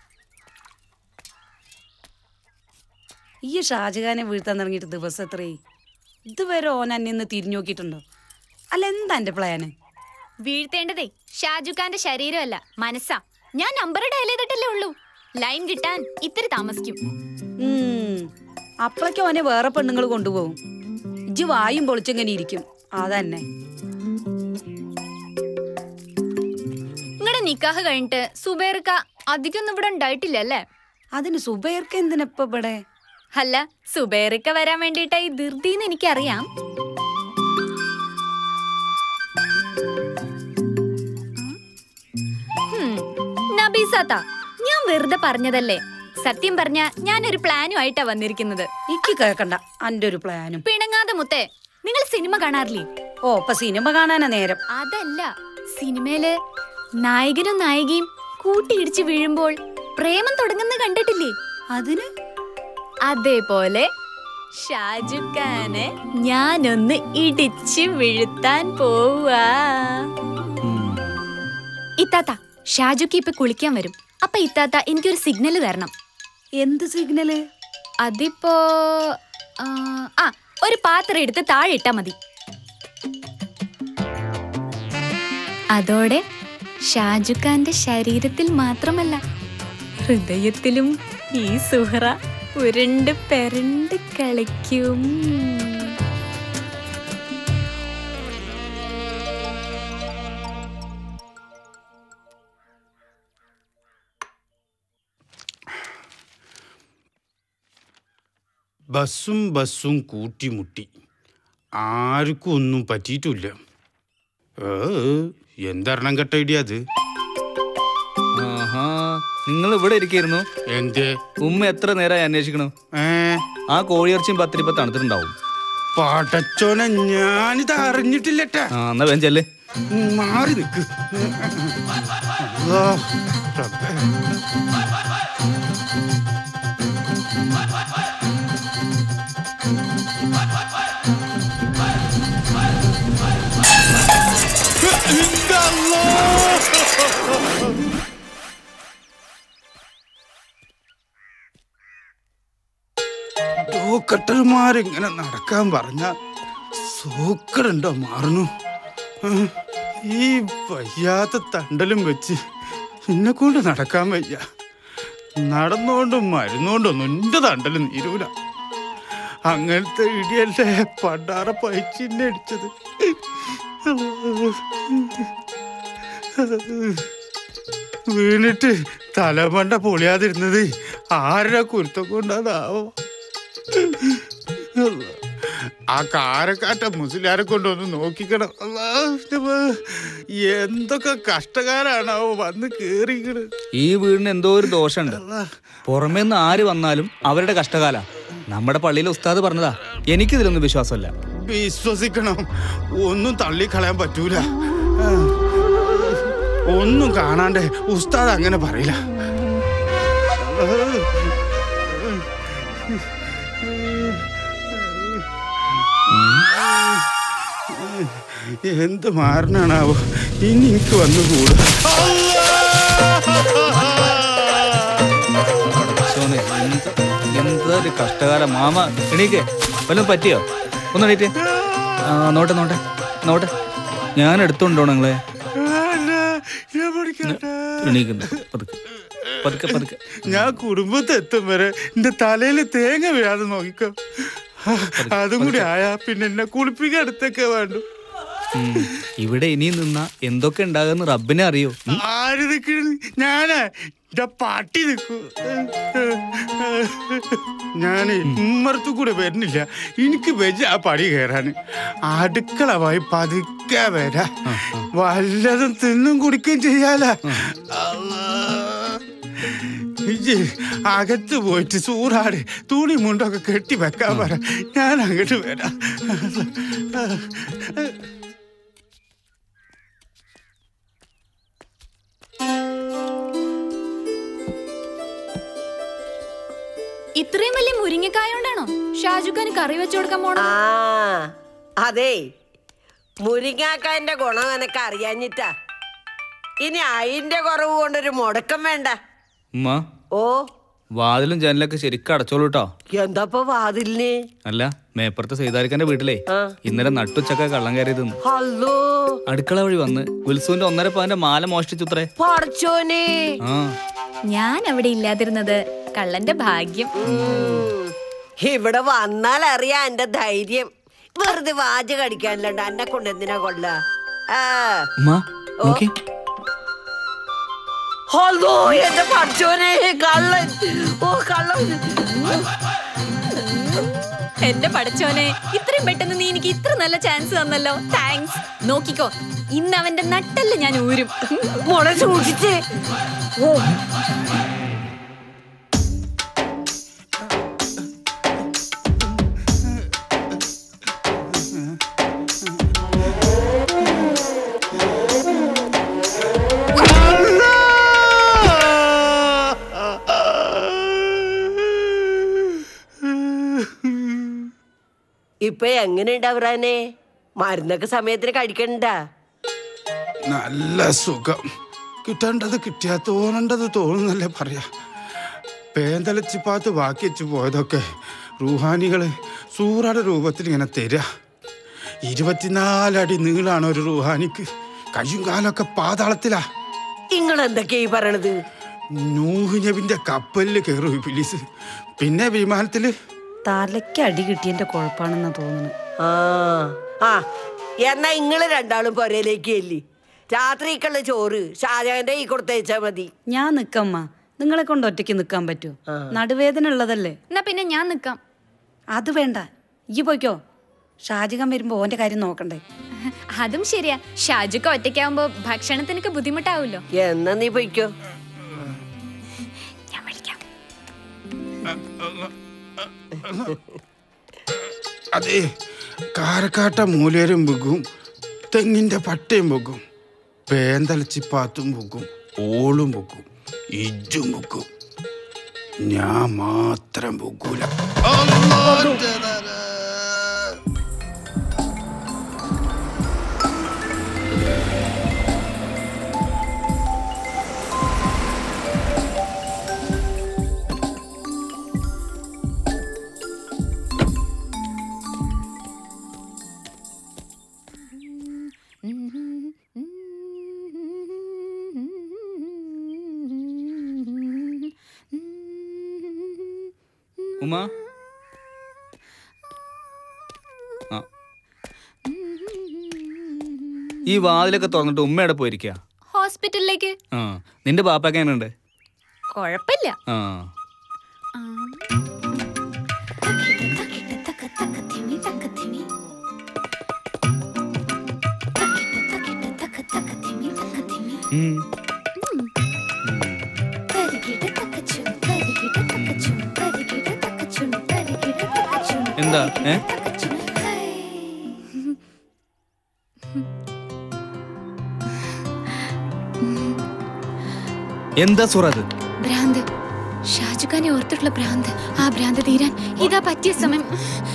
ഈ ഷാജഹാനെ വീഴ്ത്താൻ തുടങ്ങിയിട്ട് ദിവസം എത്രയായി? ഇതുവരെ ഓൻ അന്നെ തിരിഞ്ഞു നോക്കിയിട്ടുണ്ടോ? അല്ല, എന്താ എന്റെ പ്ലാന്? വീഴ്ത്തേണ്ടതേ ഷാജുഖാന്റെ ശരീരമല്ല, മനസ്സാ. ഞാൻ നമ്പർ ഡയൽ ചെയ്തിട്ടല്ലേ ഉള്ളൂ. ലൈൻ കിട്ടാൻ ഇത്തിരി താമസിക്കും. അപ്പളേക്കും ഓനെ വേറെ പെണ്ണുങ്ങൾ കൊണ്ടുപോകും. ഇജ്ജ് വായും പൊളിച്ചെങ്ങനെ ഇരിക്കും, അതന്നെ. നിങ്ങളുടെ നിക്കാഹ് കഴിഞ്ഞിട്ട് സുബൈർക്ക അധികം ഇവിടെ ഉണ്ടായിട്ടില്ല അല്ലേ? അതിന് സുബൈർക്ക് എന്തിനപ്പ ഇവിടെ? അല്ല, സുബൈർക്ക വരാൻ വേണ്ടിട്ടായി ധൃതിന്ന് എനിക്കറിയാം. നബീസാത്ത, ഞാൻ വെറുതെ പറഞ്ഞതല്ലേ. സത്യം പറഞ്ഞ ഞാനൊരു പ്ലാനും ആയിട്ടാ വന്നിരിക്കുന്നത്. എനിക്ക് കേക്കണ്ട അന്റെ ഒരു പ്ലാനും. പിണങ്ങാതെ മുത്തേ, നിങ്ങൾ സിനിമ കാണാറില്ലേ? ഓ, ഇപ്പൊ സിനിമ കാണാനാ നേരം. അതല്ല, സിനിമയില് നായകനും നായികയും കൂട്ടിയിടിച്ച് വീഴുമ്പോൾ പ്രേമം തുടങ്ങുന്ന കണ്ടിട്ടില്ലേ? അതിന് അതേപോലെ ഷാജുഖാനെ ഞാനൊന്ന് ഇടിച്ചു വീഴ്ത്താൻ പോവാ. ഇത്താത്ത, ഷാജുക്ക് ഇപ്പൊ കുളിക്കാൻ വരും. അപ്പൊ ഇത്താത്ത എനിക്കൊരു സിഗ്നല് തരണം. എന്ത് സിഗ്നല്? അതിപ്പോ ഒരു പാത്രം എടുത്ത് താഴെ ഇട്ടാ മതി. അതോടെ ഷാജുഖാന്റെ ശരീരത്തിൽ മാത്രമല്ല ഹൃദയത്തിലും ഈ സുഹറ ഉരുണ്ട് പെരണ്ട് കളിക്കും. ബസ്സും കൂട്ടിമുട്ടി, ആർക്കും ഒന്നും പറ്റിയിട്ടില്ല. എന്തെണ്ണം കെട്ട ഐഡിയ അത്? നിങ്ങൾ ഇവിടെ ഇരിക്കായിരുന്നു. എന്തേ? ഉമ്മ എത്ര നേരമായി അന്വേഷിക്കണം. ആ കോഴിയിറച്ചിയും പത്തിരിപ്പ തണുത്തിട്ടുണ്ടാവും. പടച്ചോനെ, ഞാനിത് അറിഞ്ഞിട്ടില്ലട്ടാ. എന്നാ വേഞ്ചല്ലേ, മാറി നിക്ക്. ഡോക്ടർമാരിങ്ങനെ നടക്കാൻ പറഞ്ഞ സൂക്കറുണ്ടോ മാറുന്നു. ഈ വയ്യാത്ത തണ്ടലും വെച്ച് എന്നെ കൊണ്ട് നടക്കാൻ വയ്യ. നടന്നോണ്ടും മരുന്നോണ്ടൊന്നും എന്റെ തണ്ടലും നീരൂല. അങ്ങനത്തെ ഇടിയല്ലേ പണ്ടാറ പൈച്ചിന്നെ അടിച്ചത്. വീണിട്ട് തലമണ്ട പൊളിയാതിരുന്നത് ആരുടെ കുരുത്തം കൊണ്ടാതാവോ? ആ കാരക്കാറ്റ മുസ്ലിയാരെ കൊണ്ടൊന്ന് നോക്കിക്കണം. എന്തൊക്കെ കഷ്ടകാരാണാവോ വന്ന് കേറിക്കണ്. ഈ വീടിന് എന്തോ ഒരു ദോഷമുണ്ട്. പുറമേന്ന് ആര് വന്നാലും അവരുടെ കഷ്ടകാല. നമ്മുടെ പള്ളിയിലെ ഉസ്താദ് പറഞ്ഞതാ. എനിക്കിതിലൊന്നും വിശ്വാസമല്ല. വിശ്വസിക്കണം, ഒന്നും തള്ളിക്കളയാൻ പറ്റൂല. ഒന്നും കാണാണ്ട് ഉസ്താദ് അങ്ങനെ പറയില്ല. എന്ത് മാറണാണാവോ ഇനി എനിക്ക് വന്നുകൂടാ. എന്തൊരു കഷ്ടകാലം. മാമ എണീക്കേ, വല്ലതും പറ്റിയോ? ഒന്ന് എണീറ്റേ. നോട്ടെ നോട്ടെ നോട്ടെ, ഞാൻ എടുത്തോണ്ടോ നിങ്ങളെ? എണീക്കുന്നു. പതുക്കെ പതുക്കെ. ഞാൻ കുടുംബത്തെത്തും വരെ എന്റെ തലയിൽ തേങ്ങ വീഴാതെ നോക്കിക്കോ. അതും കൂടി ആയാ പിന്നെ എന്നെ കുളിപ്പിക്കാൻ അടുത്തൊക്കെ വേണ്ടു. ഇവിടെ ഇനി നിന്ന എന്തൊക്കെ ഉണ്ടാകുന്ന റബ്ബിനെ അറിയോ? ആര് നിൽക്കണ? ഞാനാ എന്റെ പാട്ടി നിൽക്കൂ. ഞാന് ഉമ്മറത്തു കൂടെ വരുന്നില്ല. എനിക്ക് വെജ ആ പടി കയറാന്. അടുക്കള പോയി പതുക്കെ വരാ. വല്ലതും തിന്നും കുടിക്കുകയും ചെയ്യാല. അകത്ത് പോയിട്ട് സൂറാട് തുണി മുണ്ടൊക്കെ കെട്ടി വെക്കാൻ പറ. ഞാൻ അങ്ങോട്ട് വരാം. ഇത്രയും വലിയ മുരിങ്ങക്കായോണ്ടാണോ ഷാജുഖാന് കറി വെച്ചു കൊടുക്കാൻ പോണത്? അതെ, മുരിങ്ങാക്കാന്റെ ഗുണം എനക്ക് അറിയാഞ്ഞിട്ടാ. ഇനി അതിന്റെ കുറവ് കൊണ്ടൊരു മുടക്കം വേണ്ട. ഓ, വാതിലും ജനലൊക്കെ ശരിക്കും അടച്ചോളൂ കേട്ടോ. എന്താ വാതിലിന്? അല്ല, മേപ്പുറത്തെ സൈതാരിക്കാന്റെ വീട്ടിലേ ഇന്നലെ നട്ടുച്ചക്ക കള്ളം കയറി തിന്നു. അടുക്കള വഴി വന്ന് ഉത്സവന്റെ 1.5 പവന്റെ മാല മോഷ്ടിച്ചുത്രേ. പറച്ചോനെ, ഞാൻ അവിടെ ഇല്ലാതിരുന്നത് കള്ളന്റെ ഭാഗ്യം. ഇവിടെ വന്നാൽ അറിയാ എന്റെ ധൈര്യം. വെറുതെ വാജ് കടിക്കാനില്ലണ്ട. എന്നെ കൊണ്ട് എന്തിനാ കൊള്ള? എന്റെ പഠിച്ചോനെ, കള്ളൻ! ഓ, കള്ളൻ! എന്റെ പഠിച്ചോനെ, ഇത്രയും പെട്ടെന്ന് നീ എനിക്ക് ഇത്ര നല്ല ചാൻസ് തന്നല്ലോ. താങ്ക്സ്. നോക്കിക്കോ, ഇന്ന് അവന്റെ നട്ടല്ല ഞാൻ ഊരും. മോളെ സൂക്ഷിച്ചേ. ഇപ്പൊ എങ്ങനെയുണ്ട് അവറാനെ? മരുന്നൊക്കെ സമയത്തിന് കഴിക്കണ്ട? നല്ല സുഖം. കിട്ടേണ്ടത് കിട്ടിയാ തോന്നേണ്ടത് തോന്നുന്നല്ലേ പറയാ. പേന്തലച്ചിപ്പാത്ത് ബാക്കി വെച്ച് പോയതൊക്കെ റൂഹാനികള് സൂറയുടെ രൂപത്തിൽ ഇങ്ങനെ തരാ. 24 അടി നീളാണ് ഒരു റൂഹാനിക്ക്. കയ്യും കാലൊക്കെ പാതാളത്തിലാ. നിങ്ങളെന്തൊക്കെയാ ഈ പറയണത്? നൂഹ് നബിന്റെ കപ്പലില് കയറും ഇബ്ലീസ്. പിന്നെ വിമാനത്തില് തലയ്ക്ക് അടി കിട്ടിയതിന്റെ കുഴപ്പാണെന്നാ തോന്നുന്നു. എന്നാ നിങ്ങള് രണ്ടാളും പുരയിലേക്ക് ചെല്ലി. രാത്രിക്കുള്ള ചോറ് ഷാജാന്റെ ഈ കൊടുത്തയച്ചാ മതി. ഞാൻ നിക്കമ്മ. നിങ്ങളെ കൊണ്ട് ഒറ്റയ്ക്ക് നിക്കാൻ പറ്റൂ? നടുവേദന ഉള്ളതല്ലേ. എന്നാ പിന്നെ ഞാൻ നിക്കാം. അത് വേണ്ട, ഈ പോയിക്കോ. ഷാജഹാൻ വരുമ്പോ ഓന്റെ കാര്യം നോക്കണ്ടേ? അതും ശരിയാ. ഷാജുക്ക ഒറ്റയ്ക്കാവുമ്പോ ഭക്ഷണത്തിനൊക്കെ ബുദ്ധിമുട്ടാവൂല്ലോ. എന്നാ നീ പോയിക്കോ. ഞാൻ വിളിക്കാം. അതെ, കാരക്കാട്ട മൂലേരും പൊക്കും, തെങ്ങിന്റെ പട്ടയും പൊക്കും, പേന്തലച്ചിപ്പാത്തും പൊക്കും, ഓളും പൊക്കും, ഇജ്ജും പൊക്കും. ഞാൻ മാത്രം പൊക്കൂല. ഉമ്മ, ഈ വാതിലൊക്കെ തുറന്നിട്ട് ഉമ്മയുടെ പോയിരിക്കുക. ഹോസ്പിറ്റലിലേക്ക്. നിന്റെ പാപ്പൊക്കെ എങ്ങനെയുണ്ട്? കൊഴപ്പില്ല. എന്താ എന്താ സുറത്? ഭ്രാന്ത്. ഷാജുഖാനെ ഓർത്തിട്ടുള്ള ഭ്രാന്ത്. ആ ഭ്രാന്ത് തീരാൻ ഇതാ പറ്റിയ സമയം.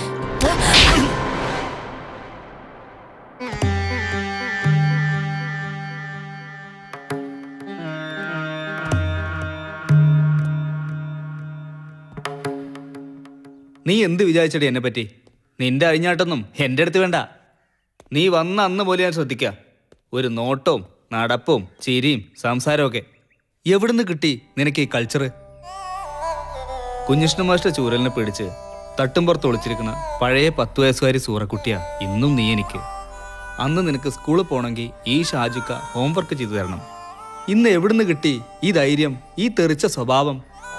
നീ എന്ത് വിചാരിച്ചടി എന്നെ പറ്റി? നിന്റെ അഴിഞ്ഞാട്ടൊന്നും എൻ്റെ അടുത്ത് വേണ്ട. നീ വന്ന അന്ന് പോലെ ഞാൻ ശ്രദ്ധിക്കാം. ഒരു നോട്ടവും നടപ്പും ചിരിയും സംസാരമൊക്കെ. എവിടുന്ന് കിട്ടി നിനക്ക് ഈ കൾച്ചർ? കുഞ്ഞിഷ്ണ മാസ്റ്റർ ചൂരലിനെ പിടിച്ച് തട്ടുംപുറത്ത് ഒളിച്ചിരിക്കുന്ന പഴയ 10 വയസ്സുകാരി സൂറക്കുട്ടിയാ ഇന്നും നീ എനിക്ക്. അന്ന് നിനക്ക് സ്കൂളിൽ പോകണമെങ്കിൽ ഈ ഷാജുക്ക ഹോംവർക്ക് ചെയ്തു തരണം. ഇന്ന് എവിടുന്ന് കിട്ടി ഈ ധൈര്യം, ഈ തെറിച്ച സ്വഭാവം?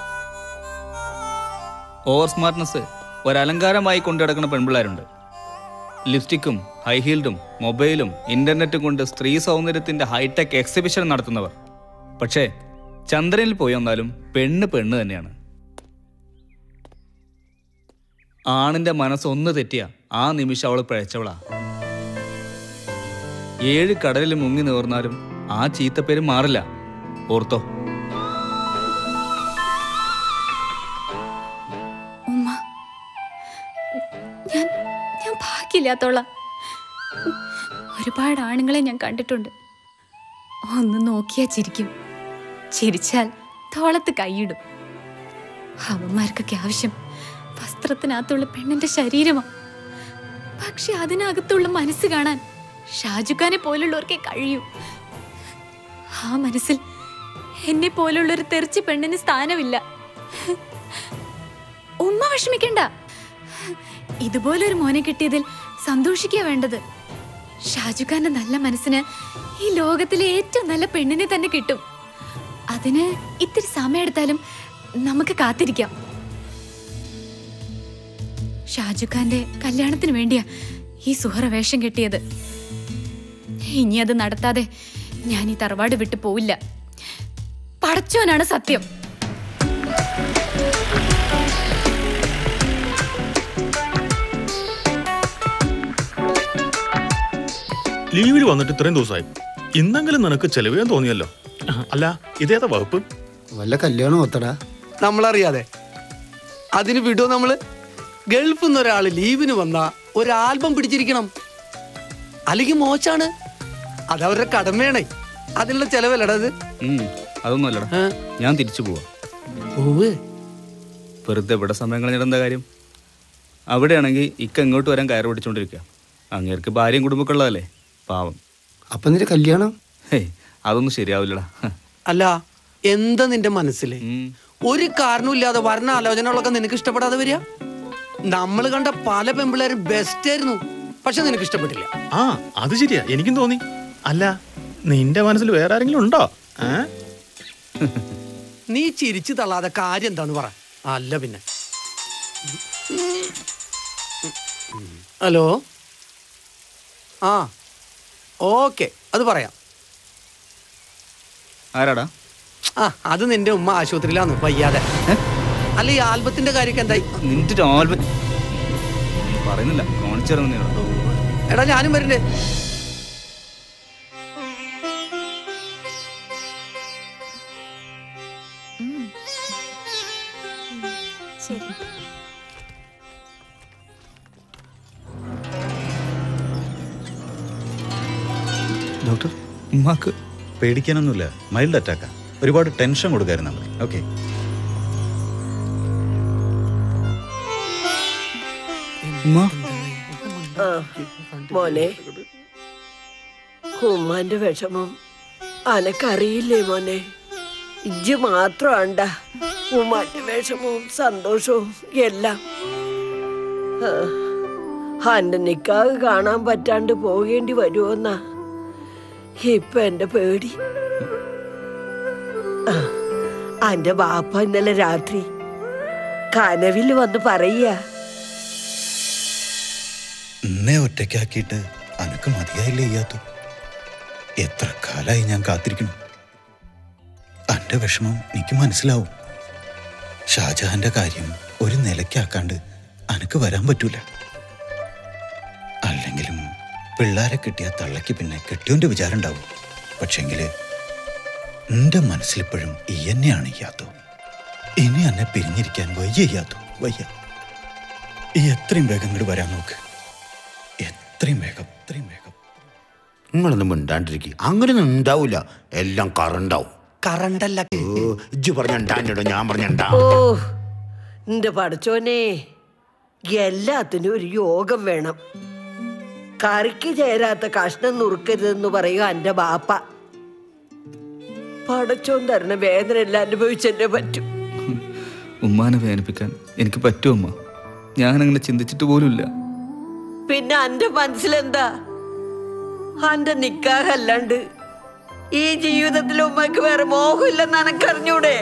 ഓവർ സ്മാർട്ട്നെസ് ഒരലങ്കാരമായി കൊണ്ടുനടക്കുന്ന പെൺപിള്ളേരുണ്ട്. ലിപ്സ്റ്റിക്കും ഹൈ ഹീൽഡും മൊബൈലും ഇന്റർനെറ്റും കൊണ്ട് സ്ത്രീ സൗന്ദര്യത്തിന്റെ ഹൈടെക് എക്സിബിഷൻ നടത്തുന്നവർ. പക്ഷേ ചന്ദ്രനിൽ പോയി വന്നാലും പെണ്ണ് പെണ്ണ് തന്നെയാണ്. ആണിന്റെ മനസ്സൊന്ന് തെറ്റിയ ആ നിമിഷം അവള് പിഴച്ചവളാ. 7 കടലിൽ മുങ്ങി നേർന്നാലും ആ ചീത്തപ്പേര് മാറില്ല, ഓർത്തോ? ഉമ്മ, ഞാൻ ഭാഗ്യമില്ലാത്തോളാം. ഒരുപാട് ആണുങ്ങളെ ഞാൻ കണ്ടിട്ടുണ്ട്. ഒന്ന് നോക്കിയാ ചിരിക്കും, ചിരിച്ചാൽ തോളത്ത് കൈയിടും. അവന്മാർക്കൊക്കെ ആവശ്യം വസ്ത്രത്തിനകത്തുള്ള പെണ്ണിന്റെ ശരീരമാ. പക്ഷെ അതിനകത്തുള്ള മനസ്സ് കാണാൻ ഷാജുഖാനെ പോലുള്ളവർക്കേ കഴിയൂ. ആ മനസ്സിൽ എന്നെ പോലുള്ളൊരു തെറിച്ച പെണ്ണിന് സ്ഥാനമില്ല. ഉമ്മ വിഷമിക്കണ്ട. ഇതുപോലൊരു മോനെ കിട്ടിയതിൽ സന്തോഷിക്കുക വേണ്ടത്. ഷാജുഖാന്റെ നല്ല മനസ്സിന് ഈ ലോകത്തിലെ ഏറ്റവും നല്ല പെണ്ണിനെ തന്നെ കിട്ടും. അതിന് ഇത്തിരി സമയം എടുത്താലും നമുക്ക് കാത്തിരിക്കാം. ഷാജുഖാന്റെ കല്യാണത്തിന് വേണ്ടിയാ ഈ സുഹറ വേഷം കെട്ടിയത്. ഇനി അത് നടത്താതെ ഞാൻ ഈ തറവാട് വിട്ടു പോവില്ല. പടച്ചോനാണ് സത്യം. ലീവിൽ വന്നിട്ട് ഇത്രയും ദിവസമായി, ഇന്നെങ്കിലും നിനക്ക് ചെലവ് ചെയ്യാൻ തോന്നിയല്ലോ. അല്ല, ഇതേതാ വകുപ്പ്? വല്ല കല്യാണം ഒത്തടാ നമ്മളറിയാതെ. അതിന് വിടോ നമ്മള്? ഗൾഫിൽ നിന്ന് ഒരാള് ലീവിന് വന്നാ ഒരു ആൽബം പിടിച്ചിരിക്കണം, അല്ലെങ്കിൽ മോശാണ്. അതവരുടെ കടമയാണേ. അതിനുള്ള ചെലവല്ലടാ അത്. അതൊന്നും അല്ലടാ, ഞാൻ തിരിച്ചു പോവാ. വെറുതെ ഇവിടെ സമയം കളഞ്ഞിട്ട് എന്താ കാര്യം? അവിടെയാണെങ്കിൽ ഇക്ക ഇങ്ങോട്ട് വരാൻ കയറ് പിടിച്ചോണ്ടിരിക്കുക. അങ്ങേർക്ക് ഭാര്യയും കുടുംബമൊക്കെ ഉള്ളതല്ലേ, പാവം. അപ്പൊ നിന്റെ കല്യാണം? അതൊന്നും ശരിയാവില്ലടാ. അല്ല, എന്താ നിന്റെ മനസ്സില്? ഒരു കാരണമില്ലാതെ വരണ ആലോചനകളൊക്കെ നിനക്ക് ഇഷ്ടപ്പെടാതെ വരിക? നമ്മൾ കണ്ട പല പെമ്പിള്ളേരും ബെസ്റ്റ് ആയിരുന്നു, പക്ഷെ നിനക്ക് ഇഷ്ടപ്പെട്ടില്ല. ആ, അത് ശരിയാ, എനിക്കും തോന്നി. അല്ല, നിന്റെ മനസ്സിൽ വേറെ ആരെങ്കിലും ഉണ്ടോ? നീ ചിരിച്ചു തള്ളാതെ കാര്യം എന്താന്ന് പറ. അല്ല പിന്നെ. ഹലോ, ആ ഓക്കെ, അത് പറയാം. ആരാടാ? ആ, അത് നിന്റെ ഉമ്മ ആശുപത്രിയിലാന്ന് വയ്യാതെ. അല്ല, ഈ ആൽബത്തിന്റെ കാര്യമൊക്കെ എന്തായി? നിന്റെ ആൽബം പറയുന്നില്ല, കാണിച്ചിറങ്ങുന്ന. എടാ, ഞാനും വരണ്ടേ? ഡോക്ടർ, ഉമ്മാക്ക് പേടിക്കാനൊന്നുമില്ല, മൈൽഡ് അറ്റാക്കാ. ഒരുപാട് ടെൻഷൻ കൊടുക്കായിരുന്നു നമ്മൾ. ഓക്കെ. മോനെ, ഉമ്മാന്റെ വിഷമം അനക്കറിയില്ലേ മോനെ? ഇജ്ജ് മാത്രമാണ്ട ഉമ്മാന്റെ വിഷമവും സന്തോഷവും എല്ലാം. അന്റെ നിക്കാഹ് കാണാൻ പറ്റാണ്ട് പോകേണ്ടി വരുമോന്നാ ഇപ്പൊ എന്റെ പേടി. അന്റെ ബാപ്പ ഇന്നലെ രാത്രി കനവിൽ വന്ന് പറയാ, എന്നെ ഒറ്റയ്ക്കാക്കിയിട്ട് അനക്ക് മതിയായില്ലേ ചെയ്യാത്തു? എത്ര കാലായി ഞാൻ കാത്തിരിക്കണം. അന്റെ വിഷമം എനിക്ക് മനസ്സിലാവും. ഷാജഹാന്റെ കാര്യം ഒരു നിലയ്ക്കാക്കാണ്ട് അനക്ക് വരാൻ പറ്റൂല. അല്ലെങ്കിലും പിള്ളേരെ കിട്ടിയ തള്ളയ്ക്ക് പിന്നെ കെട്ടിയോന്റെ വിചാരം ഉണ്ടാവും. പക്ഷെങ്കില് എന്റെ മനസ്സിലിപ്പോഴും ഈ എന്നെയാണ് ചെയ്യാത്തോ. ഇനി എന്നെ പിരിഞ്ഞിരിക്കാൻ വയ്യ ചെയ്യാത്തോ, വയ്യ. ഈ എത്രയും വേഗം ഇങ്ങോട്ട് വരാൻ നോക്ക്, എത്രയും വേഗം, എത്രയും വേഗം. നിങ്ങളൊന്നും മിണ്ടാണ്ടിരിക്കും, അങ്ങനെയൊന്നും ഉണ്ടാവൂല, എല്ലാം കറണ്ടാവും. കറണ്ടല്ല, ഇജ്ജ് പറഞ്ഞോ, ഞാൻ പറഞ്ഞ. ഓ എന്റെ പടച്ചോനെ, എല്ലാത്തിനും ഒരു യോഗം വേണം. കറിക്ക് ചേരാത്ത കഷ്ണം നുറുക്കരുതെന്ന് പറയുക എന്റെ ബാപ്പ. പടച്ചോൻ തരണ വേദന എല്ലാം അനുഭവിച്ചെന്നെ പറ്റും. ഉമ്മാനെ വേദനിപ്പിക്കാൻ എനിക്ക് പറ്റുമോ ഉമ്മ? ഞാനങ്ങനെ ചിന്തിച്ചിട്ട് പോലുമില്ല. പിന്നെ അന്റെ മനസ്സിലെന്താ? അന്റെ നിക്കാഹല്ലാണ്ട് ഈ ജീവിതത്തിൽ ഉമ്മക്ക് വേറെ മോഹമില്ലെന്ന് എനക്കറിഞ്ഞൂടെ?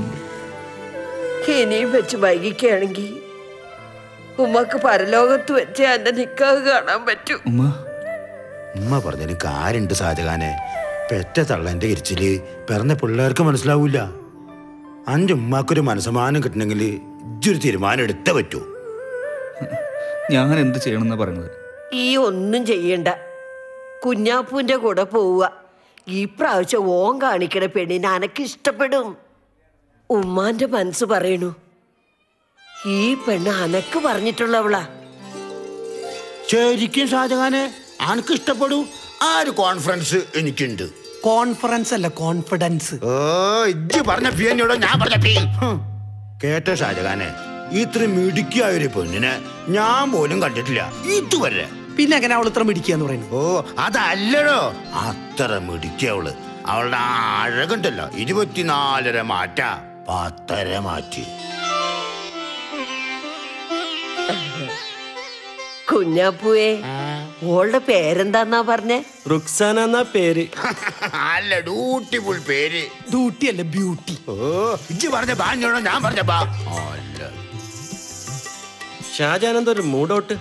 ഇനിയും വെച്ച് വൈകിക്കുകയാണെങ്കിൽ ഉമ്മക്ക് പരലോകത്ത് വെച്ച് എന്റെ നിക്കാഹ് കാണാൻ പറ്റും. ഉമ്മ പറഞ്ഞതിന് കാര്യണ്ട് ഷാജഹാനെ. പെറ്റ തള്ളന്റെ ഇരിച്ചില് പിറന്ന പിള്ളേർക്ക് മനസ്സിലാവൂല. അന്റെ ഉമ്മാക്കൊരു മനസ്സമാനം കിട്ടണമെങ്കിൽ ഇജ്ജൊരു തീരുമാനം എടുത്തേ പറ്റൂ. ഞാൻ എന്ത് ചെയ്യണമെന്നാ പറയുന്നത്? ഈ ഒന്നും ചെയ്യണ്ട, കുഞ്ഞാപ്പൂന്റെ കൂടെ പോവുക. ഈ പ്രാവശ്യം ഓൻ കാണിക്കണ പെണ്ണിനെ അനക്ക് ഇഷ്ടപ്പെടും. ഉമ്മാന്റെ മനസ്സ് പറയണു ഈ പെണ്ണ് അനക്ക് പറഞ്ഞിട്ടുള്ളവളാ. ശരിക്കും ഷാജഹാനെ അനക്ക് ഇഷ്ടപ്പെടൂ. ആ ഒരു കോൺഫിഡൻസ് എനിക്കുണ്ട്. കോൺഫറൻസ് അല്ല, കോൺഫിഡൻസ്. ഓ ഇജ്ജ് പറഞ്ഞ പിന്നോടോ ഞാൻ പറഞ്ഞ പി കേട്ട ഷാജഹാനെ, ഇത്ര മിടുക്കിയായ ഒരു പെണ്ണിനെ ഞാൻ പോലും കണ്ടിട്ടില്ല ഇതുവരെ. പിന്നെ എങ്ങനെ അവൾ ഇത്ര മിടിക്കാന്ന് പറയുന്നു? ഓ അതല്ലടോ, അത്ര മിടുക്കിയവള്. അവളുടെ അഴകുണ്ടല്ലോ 24 മാറ്റ 10 മാറ്റി. കുഞ്ഞാപ്പൂവേ, ഓളുടെ പേരെന്താന്നാ പറഞ്ഞേ? റുക്സാന എന്നാ പേര്. അല്ല, ബ്യൂട്ടിഫുൾ പേര്. ഡ്യൂട്ടി അല്ല, ബ്യൂട്ടി. ഓ ഇജ്ജ് പറഞ്ഞ ബാഞ്ഞോടോ ഞാൻ പറഞ്ഞ ബാ. അല്ല ഷാജാൻ എന്താ ഒരു മൂഡൌട്ട്?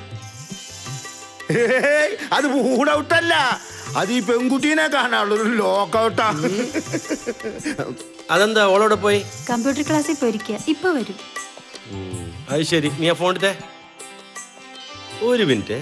അത് മൂഡൌട്ടല്ല, അത് ഈ പെൺകുട്ടീനെ കാണാനുള്ള ഒരു ലോക്കൗട്ടാ. അതെന്താ ഓളോടെ പോയി? കമ്പ്യൂട്ടർ ക്ലാസ്സിൽ പോയിരിക്കുക, ഇപ്പൊ വരും. അത് ശരി, നീ ആ ഫോൺ എടുത്തേ. ഒരു മിനിറ്റ്.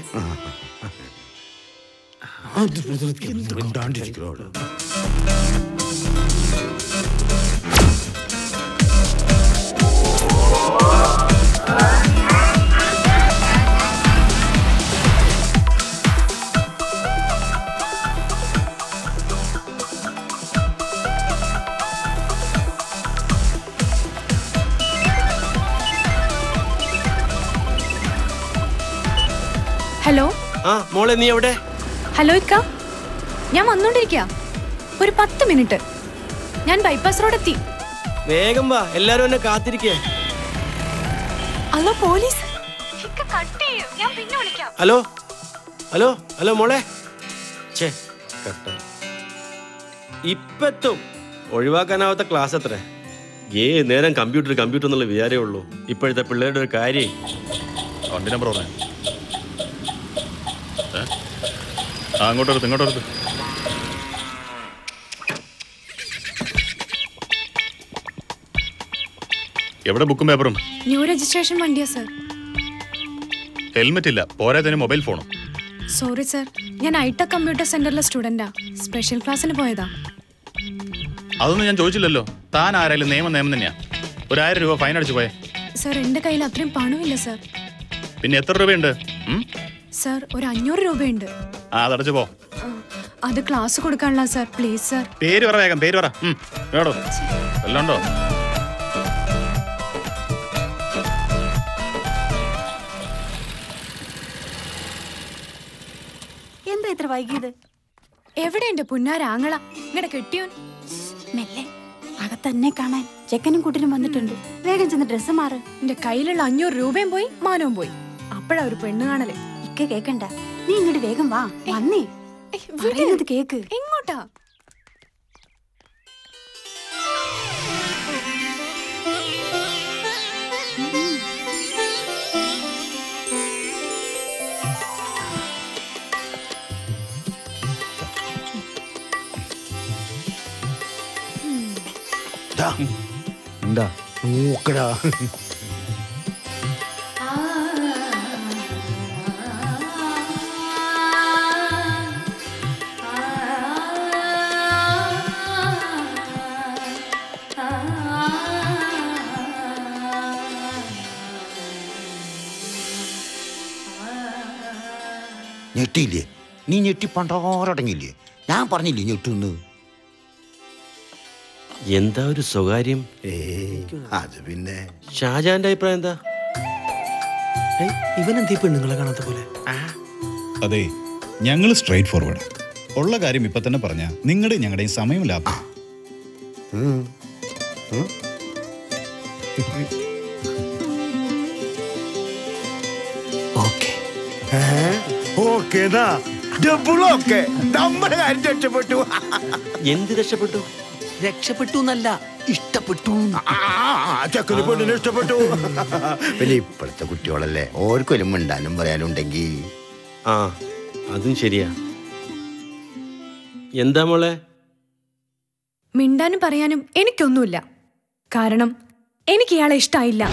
ഹലോ. ആ മോളെ, നീ എവിടെ? ഹലോ ഇക്ക, ഞാൻ വന്നോണ്ടിരിക്കുക. ഒരു 10 മിനിറ്റ്. ഞാൻ ബൈപ്പാസ് റോഡ് എത്തി. വേഗം വാ, എല്ലാരും എന്നെ കാത്തിരിക്കേ. Hello police. ഞാൻ പിന്നെ വിളിക്കാം. ഹലോ ഹലോ ഹലോ മോളെ. ഛേ കട്ടായി. ഇപ്പെത്തും. ഒഴിവാക്കാനാവാത്ത ക്ലാസ് അത്ര. നേരം കമ്പ്യൂട്ടർ കമ്പ്യൂട്ടർ എന്നുള്ള വിചാരമേ ഉള്ളൂ ഇപ്പോഴത്തെ പിള്ളേരുടെ ഒരു കാര്യം. വണ്ടി നമ്പർ പറഞ്ഞേ. അങ്ങോട്ടെടുത്ത് ഇങ്ങോട്ടെടുത്ത്. എവിടെ ബുക്കും പേപ്പറും? ന്യൂ രജിസ്ട്രേഷൻ വണ്ടിയാ സർ. ഹെൽമെറ്റ് ഇല്ല, പോരാത്തതിന് മൊബൈൽ ഫോണും. സോറി സർ, ഞാൻ ഐടെക് കമ്പ്യൂട്ടർ സെന്ററിലെ സ്റ്റുഡന്റാ. സ്പെഷ്യൽ ക്ലാസ്സിന് പോയതാ. അതൊന്നും ഞാൻ ചോദിച്ചില്ലല്ലോ. താൻ ആരായാലും നിയമം തന്നെയാ. 1000 രൂപ ഫൈൻ അടിച്ചു പോയേ. സർ, എന്റെ കയ്യിൽ അത്രയും പണമില്ല സർ. പിന്നെ എത്ര രൂപയുണ്ട്? സർ, ഒരു 500 രൂപയുണ്ട്. അതടച്ചു പോ. അത് ക്ലാസ് കൊടുക്കാനുള്ള സർ, പ്ലീസ് സർ. പേര് പറ, വേഗം പേര് പറ. വേടോ എല്ലാം ഉണ്ടോ? എന്താ ഇത്ര വൈകിയത്? എവിടെ എന്റെ പുന്നാരാങ്ങള? ഇങ്ങടെ കെട്ടിയോൻ? മെല്ലെ അകത്തന്നെ കാണാൻ ചെക്കനും കുട്ടിനും വന്നിട്ടുണ്ട്. വേഗം ചെന്ന് ഡ്രസ്സ് മാറ്. എന്റെ കയ്യിലുള്ള 500 രൂപയും പോയി, മാനവും പോയി. അപ്പഴാ ഒരു പെണ്ണ് കാണല്. ഇക്ക കേക്കണ്ട, നീ ഇങ്ങോട്ട് വേഗം വാ. വന്നേ, പറയുന്നത് കേക്ക്. എങ്ങോട്ടാ? എന്താ മൂക്കടാ? ഞെട്ടിയില്ലേ? നീ ഞെട്ടി പണ്ടോരടങ്ങില്ലേ? ഞാൻ പറഞ്ഞില്ലേ ഞെട്ടുന്ന്? എന്താ ഒരു സ്വകാര്യം? അത് പിന്നെ ഷാജാന്റെ അഭിപ്രായം എന്താ? ഇവനെന്തീ പെണ്ണുങ്ങളെ കാണാത്ത പോലെ? അതെ, ഞങ്ങൾ സ്ട്രൈറ്റ് ഫോർവേഡ്. ഉള്ള കാര്യം ഇപ്പൊ തന്നെ പറഞ്ഞ നിങ്ങളുടെ ഞങ്ങളുടെയും സമയം ലാഭം. നമ്മുടെ കാര്യം രക്ഷപ്പെട്ടു. എന്ത് രക്ഷപ്പെട്ടു? രക്ഷപ്പെട്ടു എന്നല്ല, ഇഷ്ടപ്പെട്ടു. ചക്കന് പെണ്ണിനെ ഇഷ്ടപ്പെട്ടു. പിന്നെ ഇപ്പോഴത്തെ കുട്ടികളല്ലേ, ഓർക്കൊരു മിണ്ടാനും പറയാനും ഉണ്ടെങ്കിൽ. ആ അതും ശരിയാ. എന്താ മോളെ? മിണ്ടാനും പറയാനും എനിക്കൊന്നുമില്ല. കാരണം എനിക്ക് ഇയാളെ ഇഷ്ടായില്ല.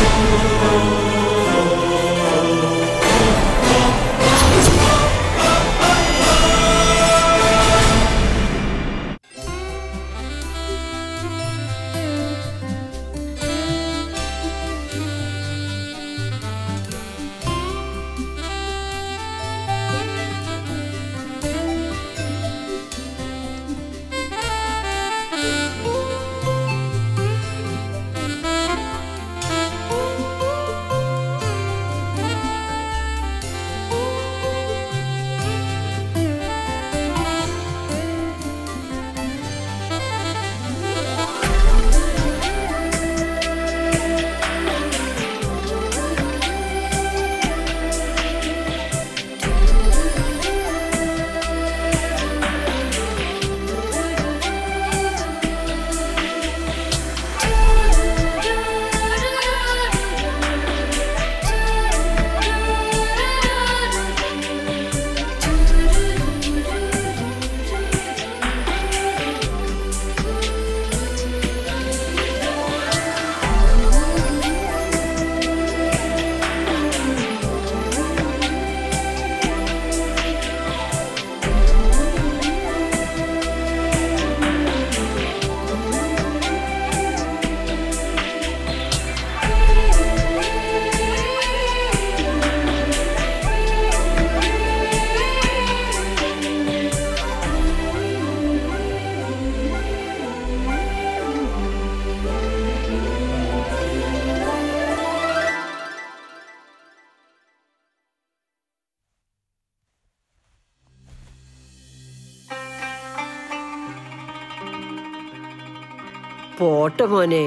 പോട്ടെ മോനെ,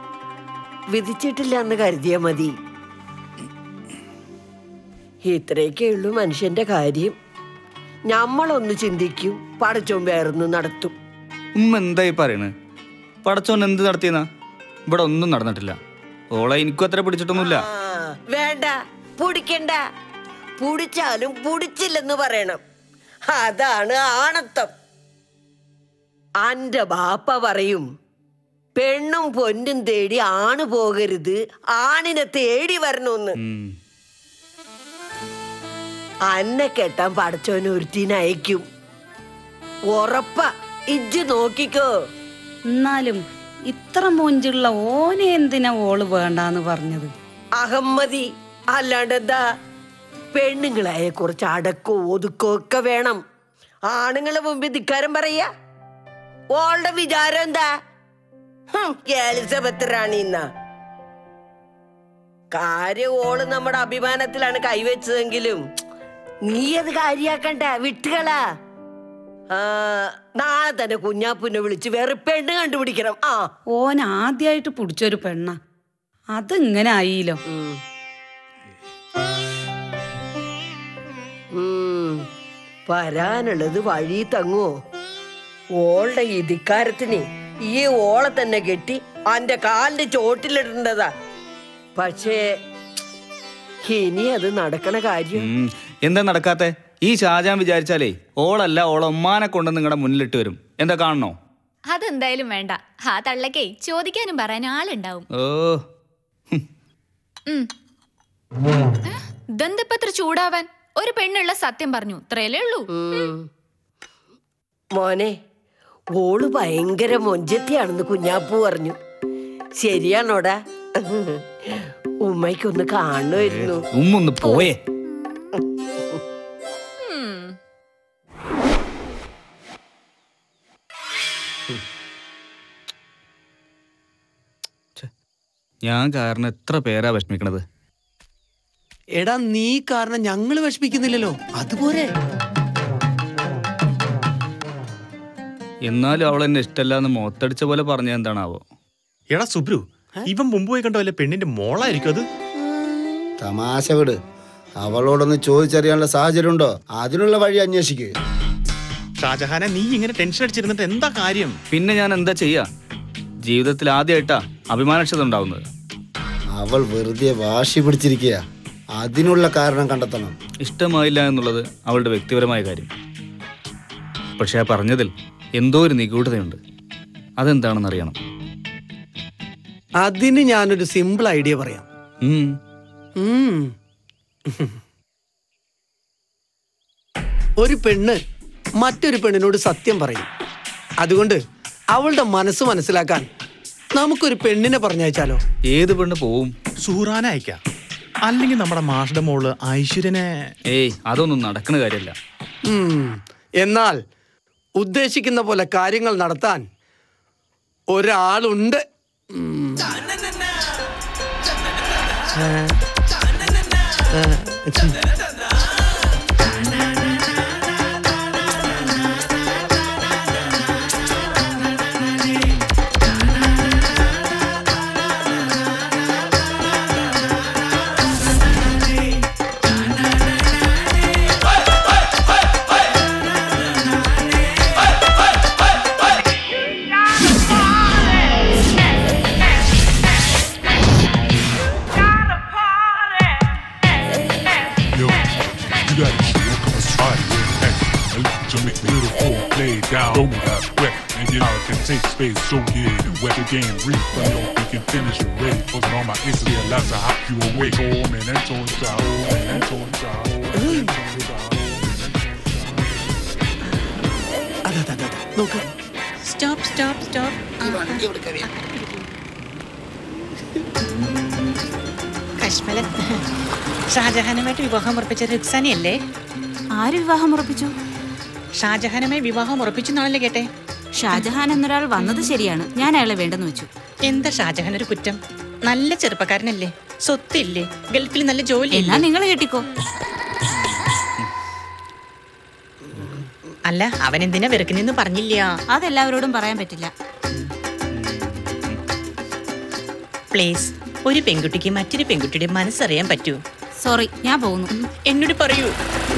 വിധിച്ചിട്ടില്ല എന്ന് കരുതിയാ മതി. ഇത്രയൊക്കെ ഉള്ളൂ മനുഷ്യന്റെ കാര്യം. ഞമ്മളൊന്ന് ചിന്തിക്കും, പടച്ചോൻ വേറൊന്നും നടത്തും. എന്തായി പറയണ്? പടച്ചോൻ എന്ത് നടത്തിയെന്നാ? ഇവിടെ ഒന്നും നടന്നിട്ടില്ല. ഓളെ എനിക്കും അത്ര പിടിച്ചിട്ടൊന്നുമില്ല. വേണ്ട, പുടിക്കണ്ട. പുടിച്ചാലും പുടിച്ചില്ലെന്ന് പറയണം. അതാണ് ആണത്തം. അന്റെ ബാപ്പ പറയും, പെണ്ണും പൊന്നും തേടി ആണ് പോകരുത്, ആണിനെ തേടി വരണമെന്ന്. അന്നെ കെട്ടാൻ പടച്ചോന് ഒരുത്തിനയക്കും, ഉറപ്പാ. ഇജ്ജ് നോക്കിക്കോ. എന്നാലും ഇത്ര മൊഞ്ചുള്ള ഓനെ എന്തിനാ ഓള് വേണ്ടാന്ന് പറഞ്ഞത്? അഹമ്മദി അല്ലാണ്ടെന്താ? പെണ്ണുങ്ങളായ കുറച്ച് അടക്കോ ഒതുക്കോ ഒക്കെ വേണം. ആണുങ്ങളെ മുമ്പിൽ ധിക്കാരം പറയാ. ഓളുടെ വിചാരം എന്താ? എലിസബത്ത് റാണി എന്നാ. കാര്യം ഓള് നമ്മുടെ അഭിമാനത്തിലാണ് കൈവച്ചതെങ്കിലും നീ അത് കാര്യാക്കണ്ട, വിട്ടുകളാ. നാളെ തന്നെ കുഞ്ഞാപ്പുനെ വിളിച്ച് വേറെ പെണ്ണ് കണ്ടുപിടിക്കണം. ഓൻ ആദ്യായിട്ട് പിടിച്ചൊരു പെണ്ണ, അതിങ്ങനെ ആയില്ലോ. വരാനുള്ളത് വഴി തങ്ങുവോ? ഓളുടെ ഈ ധിക്കാരത്തിന് ഈ ഓളെ തന്നെ കെട്ടി അന്റെ കാലിന്റെ ചോട്ടിലിടേണ്ടതാ. പക്ഷേ ഇനി അത് നടക്കണ കാര്യം എന്താ നടക്കാത്തെ? ഈ ഷാജാൻ വിചാരിച്ചാലേ ഓളല്ല ഓളൊമ്മാനെ കൊണ്ട് നിങ്ങളുടെ മുന്നിലിട്ട് വരും. എന്താ കാണണോ? അതെന്തായാലും വേണ്ട. ആ തള്ളക്കേ ചോദിക്കാനും പറയാനും ആളുണ്ടാവും. ഇതെന്തിപ്പത്ര ചൂടാവാൻ? ഒരു പെണ്ണുള്ള സത്യം പറഞ്ഞു, ഇത്രയല്ലേ ഉള്ളൂ. മോനെ, ഓള് ഭയങ്കര മൊഞ്ചത്തിയാണെന്ന് കുഞ്ഞാപ്പു പറഞ്ഞു. ശരിയാണോടാ? ഉമ്മയ്ക്കൊന്ന് കാണുമായിരുന്നു. ഉമ്മൊന്ന് പോയേ. ഞാൻ കാരണം എത്ര പേരാ വിഷമിക്കണത്. എടാ, നീ കാരണം ഞങ്ങള് വിഷമിക്കുന്നില്ലല്ലോ, അതുപോലെ. എന്നാലും അവൾ എന്നെ ഇഷ്ടമല്ല എന്ന് മുഖത്തടിച്ച പോലെ പറഞ്ഞ എന്താണാവോ? എടാ സുബ്രു, ഇവൻ മുമ്പ് പോയി കണ്ടോ അല്ലെ പെണ്ണിന്റെ മോളായിരിക്കും അത്? തമാശ വിട്. അവളോടൊന്ന് ചോദിച്ചറിയാനുള്ള സാഹചര്യം ഉണ്ടോ? അതിനുള്ള വഴി അന്വേഷിക്കുക. ഷാജഹാനെ, നീ ഇങ്ങനെ ടെൻഷൻ അടിച്ചിരുന്നിട്ട് എന്താ കാര്യം? പിന്നെ ഞാൻ എന്താ ചെയ്യാ? ജീവിതത്തിൽ ആദ്യമായിട്ടാ അഭിമാനക്ഷത ഉണ്ടാവുന്നത്. അവൾ വെറുതെ വാശി പിടിച്ചിരിക്കുക. അതിനുള്ള കാരണം കണ്ടെത്തണം. ഇഷ്ടമായില്ല എന്നുള്ളത് അവളുടെ വ്യക്തിപരമായ കാര്യം. പക്ഷെ ആ പറഞ്ഞതിൽ എന്തോ ഒരു നിഗൂഢതയുണ്ട്. അതെന്താണെന്ന് അറിയണം. അതിന് ഞാനൊരു സിമ്പിൾ ഐഡിയ പറയാം. ഒരു പെണ്ണ് മറ്റൊരു പെണ്ണിനോട് സത്യം പറയും. അതുകൊണ്ട് അവളുടെ മനസ്സ് മനസ്സിലാക്കാൻ നമുക്കൊരു പെണ്ണിനെ പറഞ്ഞയച്ചാലോ? ഏത് പെണ്ണ് പോവും? സൂറാനെ അയക്കാം. അല്ലെങ്കിൽ നമ്മുടെ മാഷുടെ മോള് ഐശ്വര്യനെ. ഏയ്, അതൊന്നും നടക്കുന്ന കാര്യമല്ല. എന്നാൽ ഉദ്ദേശിക്കുന്ന പോലെ കാര്യങ്ങൾ നടത്താൻ ഒരാളുണ്ട്. Take space, so yeah, wet the game, reef, but no, we can finish it ready. Posting on my Insta, yeah, lots of hop you away. Oh, man, that's on style, oh, man, that's on style, Stop, stop, stop. കശ്മല, ഷാജഹാനുമായിട്ട് വിവാഹം ഉറപ്പിച്ച റുക്സാനയല്ലേ? ആര് വിവാഹം ഉറപ്പിച്ചു? ഷാജഹാനുമായി വിവാഹം ഉറപ്പിച്ചു എന്നാണല്ലേ കേട്ടെ? ഷാജഹാൻ എന്നൊരാൾ വന്നത് ശരിയാണ്. ഞാൻ അയാളെ വേണ്ടെന്ന് വെച്ചു. എന്താ ഷാജഹാൻ ഒരു കുറ്റം? നല്ല ചെറുപ്പക്കാരനല്ലേ, സ്വത്തില്ലേ, ഗൾഫിൽ നല്ല ജോലി. എന്നാ നിങ്ങൾ കേട്ടിക്കോ. അല്ല, അവൻ എന്തിനാ വെറുക്കുന്നെന്ന് പറഞ്ഞില്ല. അതെല്ലാവരോടും പറയാൻ പറ്റില്ല. പ്ലീസ്, ഒരു പെൺകുട്ടിക്ക് മറ്റൊരു പെൺകുട്ടിയുടെ മനസ്സറിയാൻ പറ്റൂ? സോറി, ഞാൻ പോകുന്നു. എന്നോട് പറയൂ.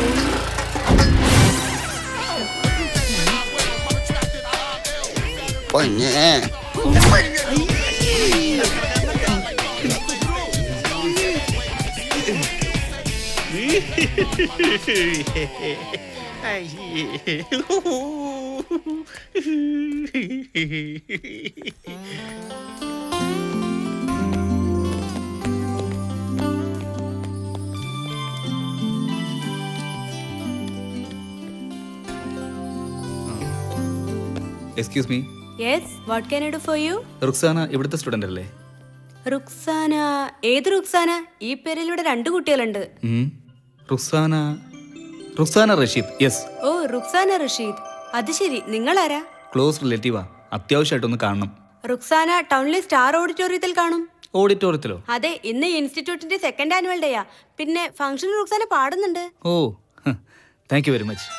Excuse me. Yes, what can I do for you? Ruksana ഇവിടുത്തെ സ്റ്റുഡന്റ് അല്ലേ? റുക്സാന? ഏത് റുക്സാന? ഈ പേരിലൂടെ 2 കുട്ടികളുണ്ട്. റുക്സാന, റുക്സാന റഷീദ്. യെസ്. ഓ, റുക്സാന റഷീദ്. അത് ശരി, നിങ്ങൾ ആരാ? ക്ലോസ് റിലേറ്റീവാ. അത്യാവശ്യമായിട്ടൊന്ന് കാണണം. റുക്സാന ടൗണിലെ സ്റ്റാർ ഓഡിറ്റോറിയത്തിൽ കാണും. ഓഡിറ്റോറിയത്തിലോ? അതെ, ഇന്ന് ഇൻസ്റ്റിറ്റ്യൂട്ടിന്റെ 2nd ആനുവൽ ഡേയാ. പിന്നെ ഫംഗ്ഷൻ റുക്സാന പാടുന്നുണ്ട്. ഓ, താങ്ക് യു വെരി മച്ച്.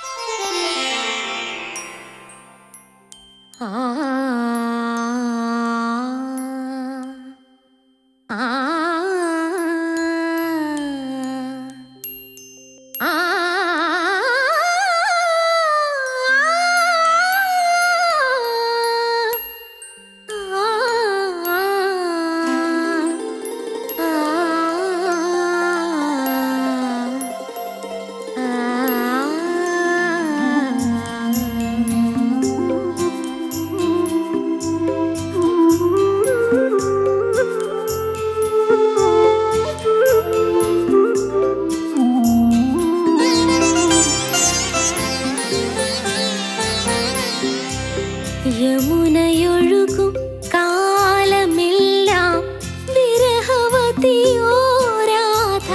യമുനയൊഴുകും കാലമെല്ലാം വിരഹവതിയോ രാധ.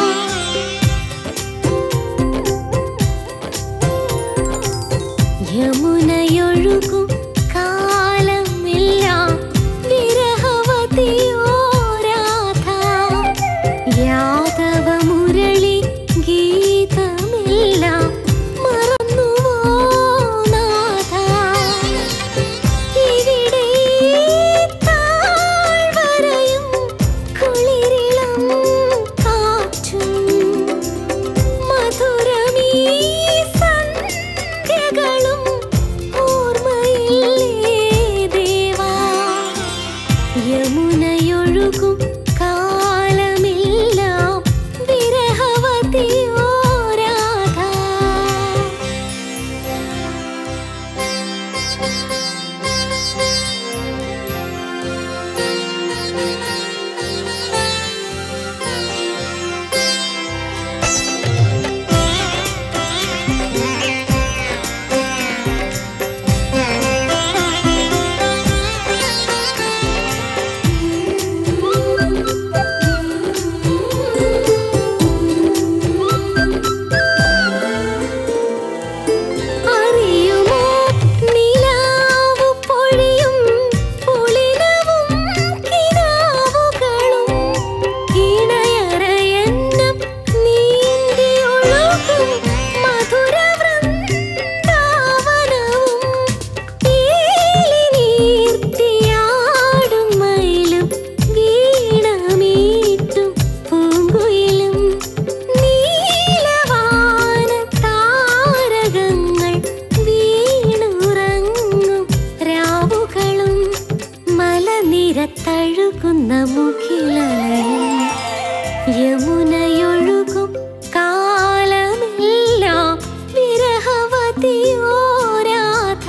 യമുനയൊഴുകും കാലമെല്ലാം വിരഹവതിയോ രാധ. യാദവ മുരളി ഗീതമെല്ലാം മറന്നുവോ നാഥ. വിരഹവതിയോ Radha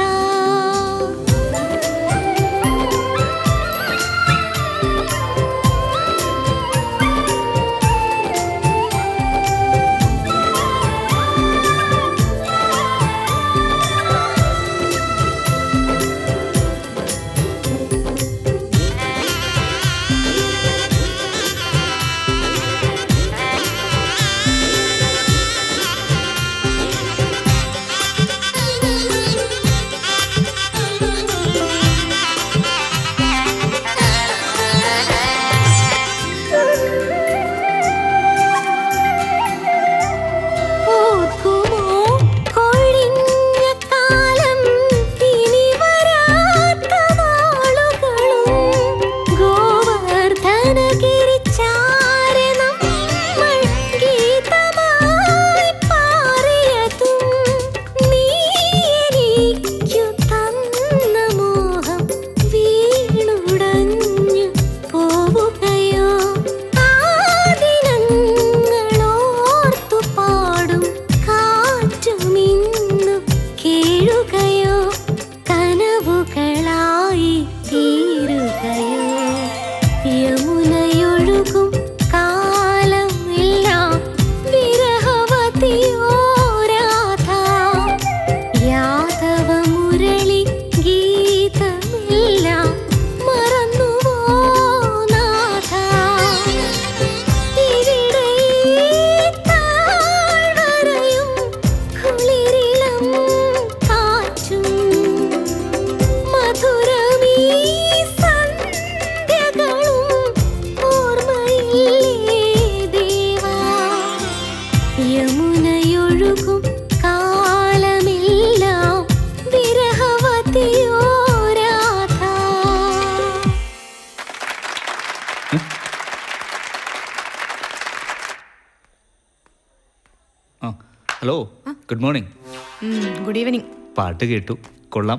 hello, good morning. Good evening. പാട്ട് കേട്ടു, കൊള്ളാം.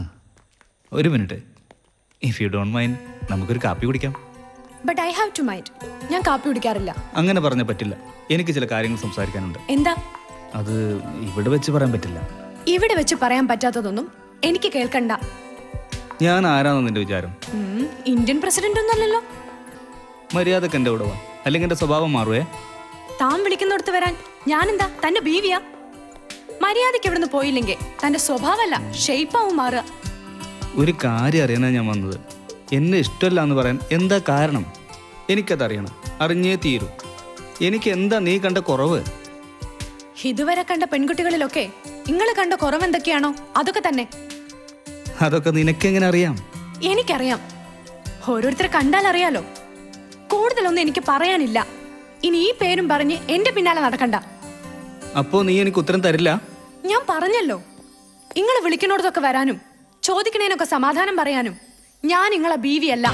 ഒരു minute, if you don't mind നമുക്കൊരു കാപ്പി കുടിക്കാം. But I have to mind. ഞാൻ കാപ്പി കുടിക്കാറില്ല. അങ്ങനെ പറഞ്ഞാൽ പറ്റില്ല, എനിക്ക് ചില കാര്യങ്ങൾ സംസാരിക്കാനുണ്ട്. എന്താ? അത് ഇവിടെ വെച്ച് പറയാൻ പറ്റില്ല. ഇവിടെ വെച്ച് പറയാൻ പറ്റാത്തതൊന്നും എനിക്ക് കേൾക്കണ്ട. ഞാൻ ആരാണെന്ന് നിന്റെ വിചാരം? ഇന്ത്യൻ പ്രസിഡന്റ് ഒന്നല്ലല്ലോ. മര്യാദക്ക് എന്റെ കൂടെ വാ, അല്ലെങ്കിൽ എന്റെ സ്വഭാവം മാറുവേ. താൻ വിളിക്കുന്നിടത്ത് വരാൻ ഞാനെന്താ തന്റെ ബീവിയാ? മര്യാദക്ക് ഇവിടുന്ന് പോയില്ലെങ്കിൽ തന്റെ സ്വഭാവമല്ല ഷേപ്പാവും മാറുക. ഒരു കാര്യം അറിയാനാ ഞാൻ വന്നത്. എന്നെ ഇഷ്ടമല്ല എന്ന് പറയാൻ എന്താ കാരണം? എനിക്കതറിയണം, അറിഞ്ഞേ തീരൂ. എനിക്ക് എന്താ നീ കണ്ട കുറവ്? ഇതുവരെ കണ്ട പെൺകുട്ടികളിലൊക്കെ നിങ്ങൾ കണ്ട കുറവ് എന്തൊക്കെയാണോ അതൊക്കെ തന്നെ. അതൊക്കെ നിനക്കെങ്ങനെ അറിയാം? എനിക്കറിയാം. ഓരോരുത്തരെ കണ്ടാൽ അറിയാലോ. കൂടുതലൊന്നും എനിക്ക് പറയാനില്ല. ഇനി ഈ പേരും പറഞ്ഞ് എന്റെ പിന്നാലെ നടക്കണ്ട. അപ്പോ നീ എനിക്ക് ഉത്തരം തരില്ല? ഞാൻ പറഞ്ഞല്ലോ, നിങ്ങൾ വിളിക്കണോടത്തൊക്കെ വരാനും ചോദിക്കണേനൊക്കെ സമാധാനം പറയാനും ഞാൻ നിങ്ങളെ ബീവിയല്ല.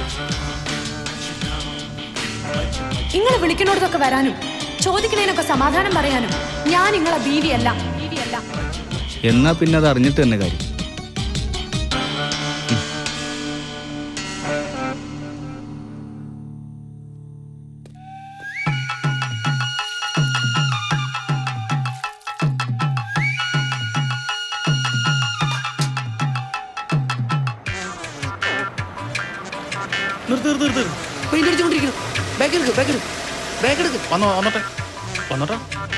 നിങ്ങൾ വിളിക്കണോടത്തൊക്കെ വരാനും ചോദിക്കണേനൊക്കെ സമാധാനം പറയാനും ഞാൻ നിങ്ങളെ ബീവിയല്ല. എന്നാ പിന്നെ അത് അറിഞ്ഞിട്ട് തന്നെ കാര്യം. വന്നോട്ടെ.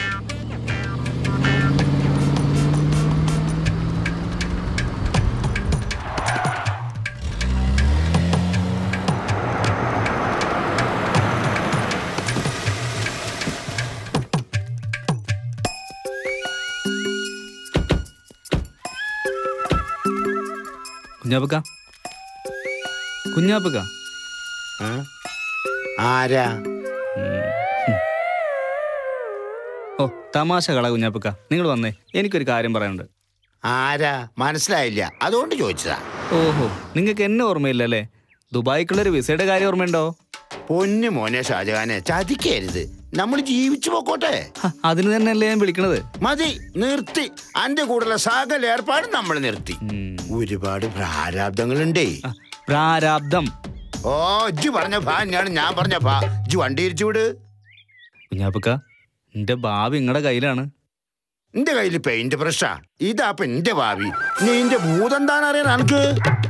കുഞ്ഞാപ്പക്ക, കുഞ്ഞാപ്പക്ക. ആരാ? ഓ, തമാശ കള കുഞ്ഞാപ്പക്ക. നിങ്ങൾ വന്നേ, എനിക്കൊരു കാര്യം പറയാനുണ്ട്. ആരാ? മനസ്സിലായില്ല, അതുകൊണ്ട് ചോദിച്ചതാ. ഓഹോ, നിങ്ങൾക്ക് എന്നെ ഓർമ്മയില്ലല്ലേ? ദുബായിക്കുള്ളൊരു വിസയുടെ കാര്യം ഓർമ്മയുണ്ടോ? പൊന്നു മോനെ ഷാജഹാനെ, ചതിക്കരുത്. നമ്മൾ ജീവിച്ചു പോക്കോട്ടെ. അതിന് തന്നെയല്ലേ ഞാൻ വിളിക്കണത്. മതി, നിർത്തി. അന്റെ കൂടെയുള്ള സകല ഏർപ്പാട് നമ്മൾ നിർത്തി. ഒരുപാട് പ്രാരാബ്ദങ്ങളുണ്ടേ. പ്രാരാബ്ദം? ഓ, ഇജ്ജ് പറഞ്ഞ ഭാ തന്നെയാണ് ഞാൻ പറഞ്ഞ ഭാ. ഇജ്ജ് വണ്ടി ഇരിച്ചു വിട്. കുഞ്ഞാപ്പക്ക, എന്റെ ഭാവി നിങ്ങളുടെ കയ്യിലാണ്. എന്റെ കയ്യിൽ പെയിന്റ് ബ്രഷാ. ഇതാപ്പൊ എന്റെ ഭാവി. നീ എന്റെ ഭൂതം എന്താണെന്നറിയാൻ എനിക്ക്.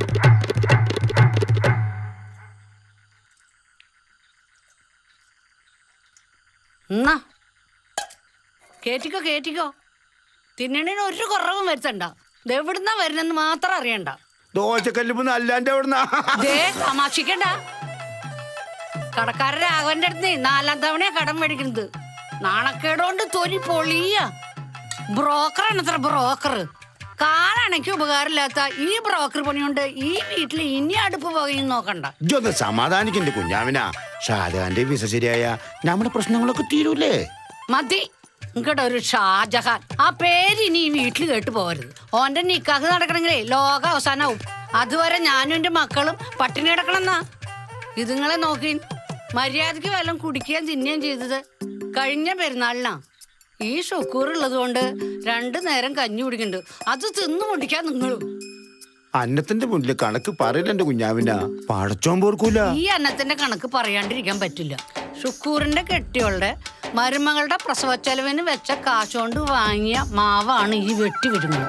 എന്നാ കേറ്റിക്കോ കേറ്റിക്കോ. തിന്നണിന് ഒരു കുറവും വരുത്തണ്ട. ഇതെവിടുന്നാ വരുന്നെന്ന് മാത്രം അറിയണ്ട. ദോശക്കല്ലിപ്പ് നല്ലാന്റെ അവിടുന്ന് തമാശിക്കണ്ട. കടക്കാരൻ രാഘവന്റെ അടുത്ത് 4ാം തവണയാ കടം മേടിക്കുന്നത്. നാണക്കേടുകൊണ്ട് തൊലി പൊളിയ. ബ്രോക്കറാണ് അത്ര ബ്രോക്കർ. കാലാണെനിക്ക് ഉപകാരമില്ലാത്ത ഈ ബ്രോക്കർ പണിയുണ്ട് ഈ വീട്ടിൽ ഇനി അടുപ്പ് പകയും നോക്കണ്ട. ഇതൊന്ന് സമാധാനിക്കണ്ടേ കുഞ്ഞാമിന. ഷാജഹാന്റെ വിസ ശരിയായ നമ്മുടെ പ്രശ്നങ്ങളൊക്കെ തീരൂലേ? മതി ഇങ്ങടെ ഒരു ഷാജഹാൻ. ആ പേര് ഇനി ഈ വീട്ടിൽ കേട്ടു പോകരുത്. ഓന്റെ നിക്കാഹ് നടക്കണമെങ്കിലേ ലോക അവസാനാവും. അതുവരെ ഞാനും എന്റെ മക്കളും പട്ടിണി കിടക്കണമെന്നാ. ഇതുങ്ങളെ നോക്കി മര്യാദക്ക് വല്ലതും കുടിക്കുകയും തിന്നുകയും ചെയ്തത് കഴിഞ്ഞ പെരുന്നാളിനാ. ഈ ഷുക്കൂർ ഉള്ളത് കൊണ്ട് 2 നേരം കഞ്ഞി കുടിക്കുന്നുണ്ട്. അത് തിന്നു മുടിക്കാൻ നിങ്ങളും. അന്നത്തിന്റെ മുന്നിൽ കണക്ക് പറയില്ല എന്റെ കുഞ്ഞാമിന. പടച്ചോൻ പോർക്കൂല. ഈ അന്നത്തിന്റെ കണക്ക് പറയാണ്ടിരിക്കാൻ പറ്റില്ല. ഷുക്കൂറിന്റെ കെട്ടിയോളുടെ മരുമകളുടെ പ്രസവച്ചെലവിന് വെച്ച കാശുകൊണ്ട് വാങ്ങിയ മാവാണ് ഈ വെട്ടി വരുന്നത്.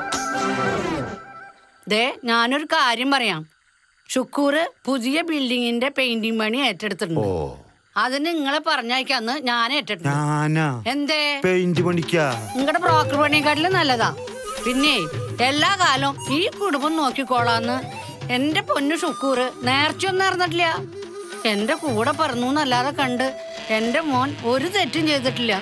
ദേ ഞാനൊരു കാര്യം പറയാം. ഷുക്കൂർ പുതിയ ബിൽഡിങ്ങിന്റെ പെയിന്റിംഗ് പണി ഏറ്റെടുത്തിട്ടുണ്ട്. അതിന് നിങ്ങളെ പറഞ്ഞയക്കാന്ന് ഞാൻ ഏറ്റെടുത്തു. എന്തേ നിങ്ങളുടെ ബ്രോക്കർ പണിയെക്കാട്ടിലും നല്ലതാ. പിന്നെ എല്ലാ കാലവും ഈ കുടുംബം നോക്കിക്കോളാന്ന് എന്റെ പൊന്നു ഷുക്കൂർ നേർച്ചയൊന്നും നടന്നിട്ടില്ല. എന്റെ കൂടെ പറഞ്ഞു എന്നല്ലാതെ കണ്ട് എന്റെ മോൻ ഒരു തെറ്റും ചെയ്തിട്ടില്ല.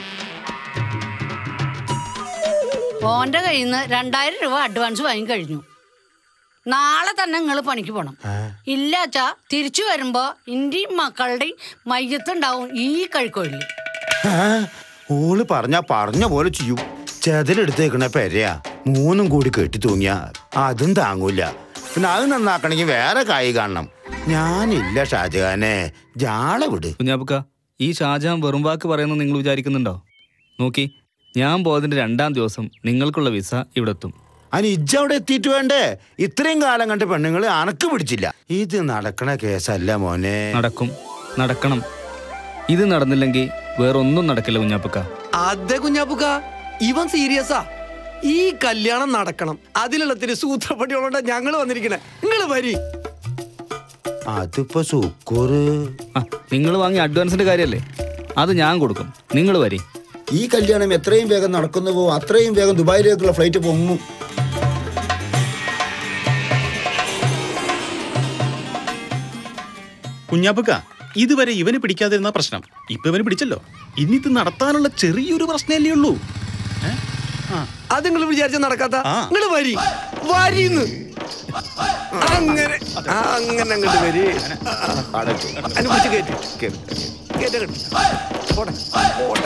മോന്റെ കയ്യിൽ നിന്ന് 2000 രൂപ അഡ്വാൻസ് വാങ്ങി കഴിഞ്ഞു. നാളെ തന്നെ നിങ്ങൾ പണിക്ക് പോണം. ഇല്ലാച്ചാ തിരിച്ചു വരുമ്പോ ഇന്ത്യയും മക്കളുടെയും മയ്യത്തുണ്ടാവും ഈ കഴിക്കൊഴില്. ഓള് പറഞ്ഞ പോലെ ചെയ്യും. ചെതലെടുത്തേക്കണ പെരയാ 3 കൂടി കെട്ടി തൂങ്ങിയ അതും താങ്ങൂല. പിന്നെ അത് നന്നാക്കണമെങ്കിൽ വേറെ കായ് കാണണം. ഞാനില്ല ഷാജഹാനെ, ജാള വിട്. കുഞ്ഞാപ്പുക്ക, ഈ ഷാജഹാൻ വെറും വാക്ക് പറയുന്നത് നിങ്ങൾ വിചാരിക്കുന്നുണ്ടോ? നോക്കി, ഞാൻ പോയതിന്റെ 2ാം ദിവസം നിങ്ങൾക്കുള്ള വിസ ഇവിടെ എത്തും. അതിന് ഇജ്ജ അവിടെ എത്തിയിട്ട് വേണ്ടേ? ഇത്രയും കാലം കണ്ട് പെണ്ണുങ്ങൾ അണക്ക് പിടിച്ചില്ല. ഇത് നടക്കണ കേസല്ല മോനെ. നടക്കണം. ഇത് നടന്നില്ലെങ്കിൽ വേറൊന്നും നടക്കില്ല കുഞ്ഞാപ്പുക്ക. അതെ കുഞ്ഞാപ്പുക്ക, ഇവൻ സീരിയസാ. ഈ കല്യാണം നടക്കണം. അതിനുള്ളത്തിന് സൂത്രപ്പടിയോടെ ഞങ്ങൾ വന്നിരിക്കണേ. നിങ്ങൾ വരി. അതിപ്പോ സുക്കൂറ് നിങ്ങൾ വാങ്ങിയ അഡ്വാൻസിന്റെ കാര്യല്ലേ, അത് ഞാൻ കൊടുക്കും. നിങ്ങൾ വരി. ഈ കല്യാണം എത്രയും വേഗം നടക്കുന്നു പോകും അത്രയും വേഗം ദുബായിലേക്കുള്ള ഫ്ലൈറ്റ് പൊങ്ങും. കുഞ്ഞാപ്പുക്ക, ഇതുവരെ ഇവന് പിടിക്കാതിരുന്ന പ്രശ്നം ഇപ്പൊ ഇവന് പിടിച്ചല്ലോ. ഇനി ഇത് നടത്താനുള്ള ചെറിയൊരു പ്രശ്നമല്ലേ ഉള്ളൂ. അത് നിങ്ങൾ വിചാരിച്ച നടക്കാത്ത. നിങ്ങൾ വരി വരിന്ന് അങ്ങനെ അങ്ങോട്ട് വരി. അനുഭവിച്ച് കേട്ട് പോട്ടെ പോട്ടെ.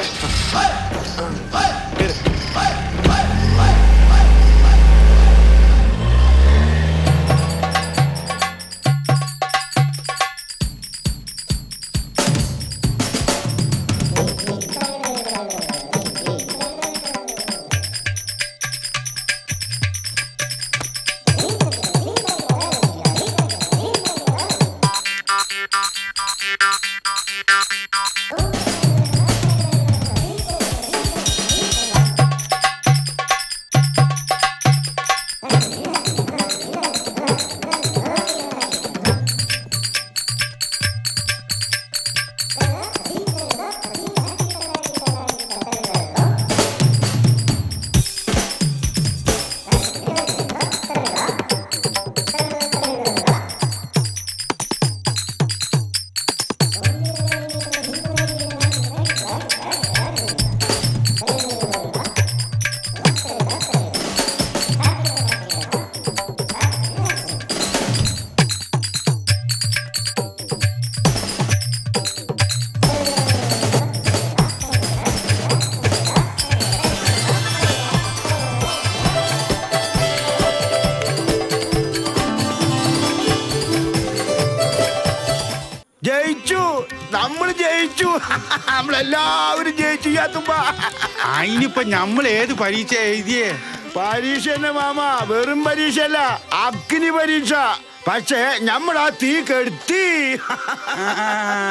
നമ്മളെല്ലാവരും ജയിച്ചു. അതിനിപ്പോ നമ്മൾ ഏത് പരീക്ഷ എഴുതിയേ? പരീക്ഷ തന്നെ മാമ, വെറും പരീക്ഷ അല്ല, അഗ്നി പരീക്ഷ. പക്ഷേ നമ്മൾ ആ തീ കെടുത്തി.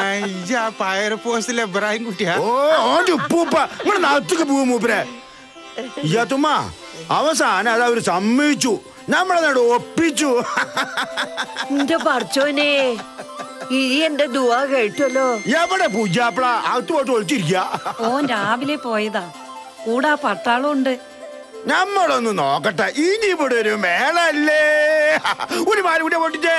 പയർ പോസ്റ്റിലെ ഇബ്രാഹിം കുട്ടിയാ. ഓന്റെ ഉപ്പൂപ്പ നിങ്ങളുടെ നാളത്തേക്ക് പോവും മൂപ്പരെ. ഇയ്യാത്തുമ്മ അവസാനം അത് അവര് സമ്മതിച്ചു, നമ്മളതോട് ഒപ്പിച്ചു. എന്റെ പറച്ചോനെ, ഈ എന്റെ ദുആ കേട്ടല്ലോ. എവിടെ പൂജാപ്പള അകത്ത് പോയിട്ട് ഒളിച്ചിരിക്ക. ഓൻ രാവിലെ പോയതാ, കൂടാ പട്ടാളം ഉണ്ട്. നമ്മളൊന്ന് നോക്കട്ടെ, ഇനി ഇവിടെ ഒരു മേളല്ലേ. ഒരു മാറി കൂടെ പൊട്ടിച്ചേ.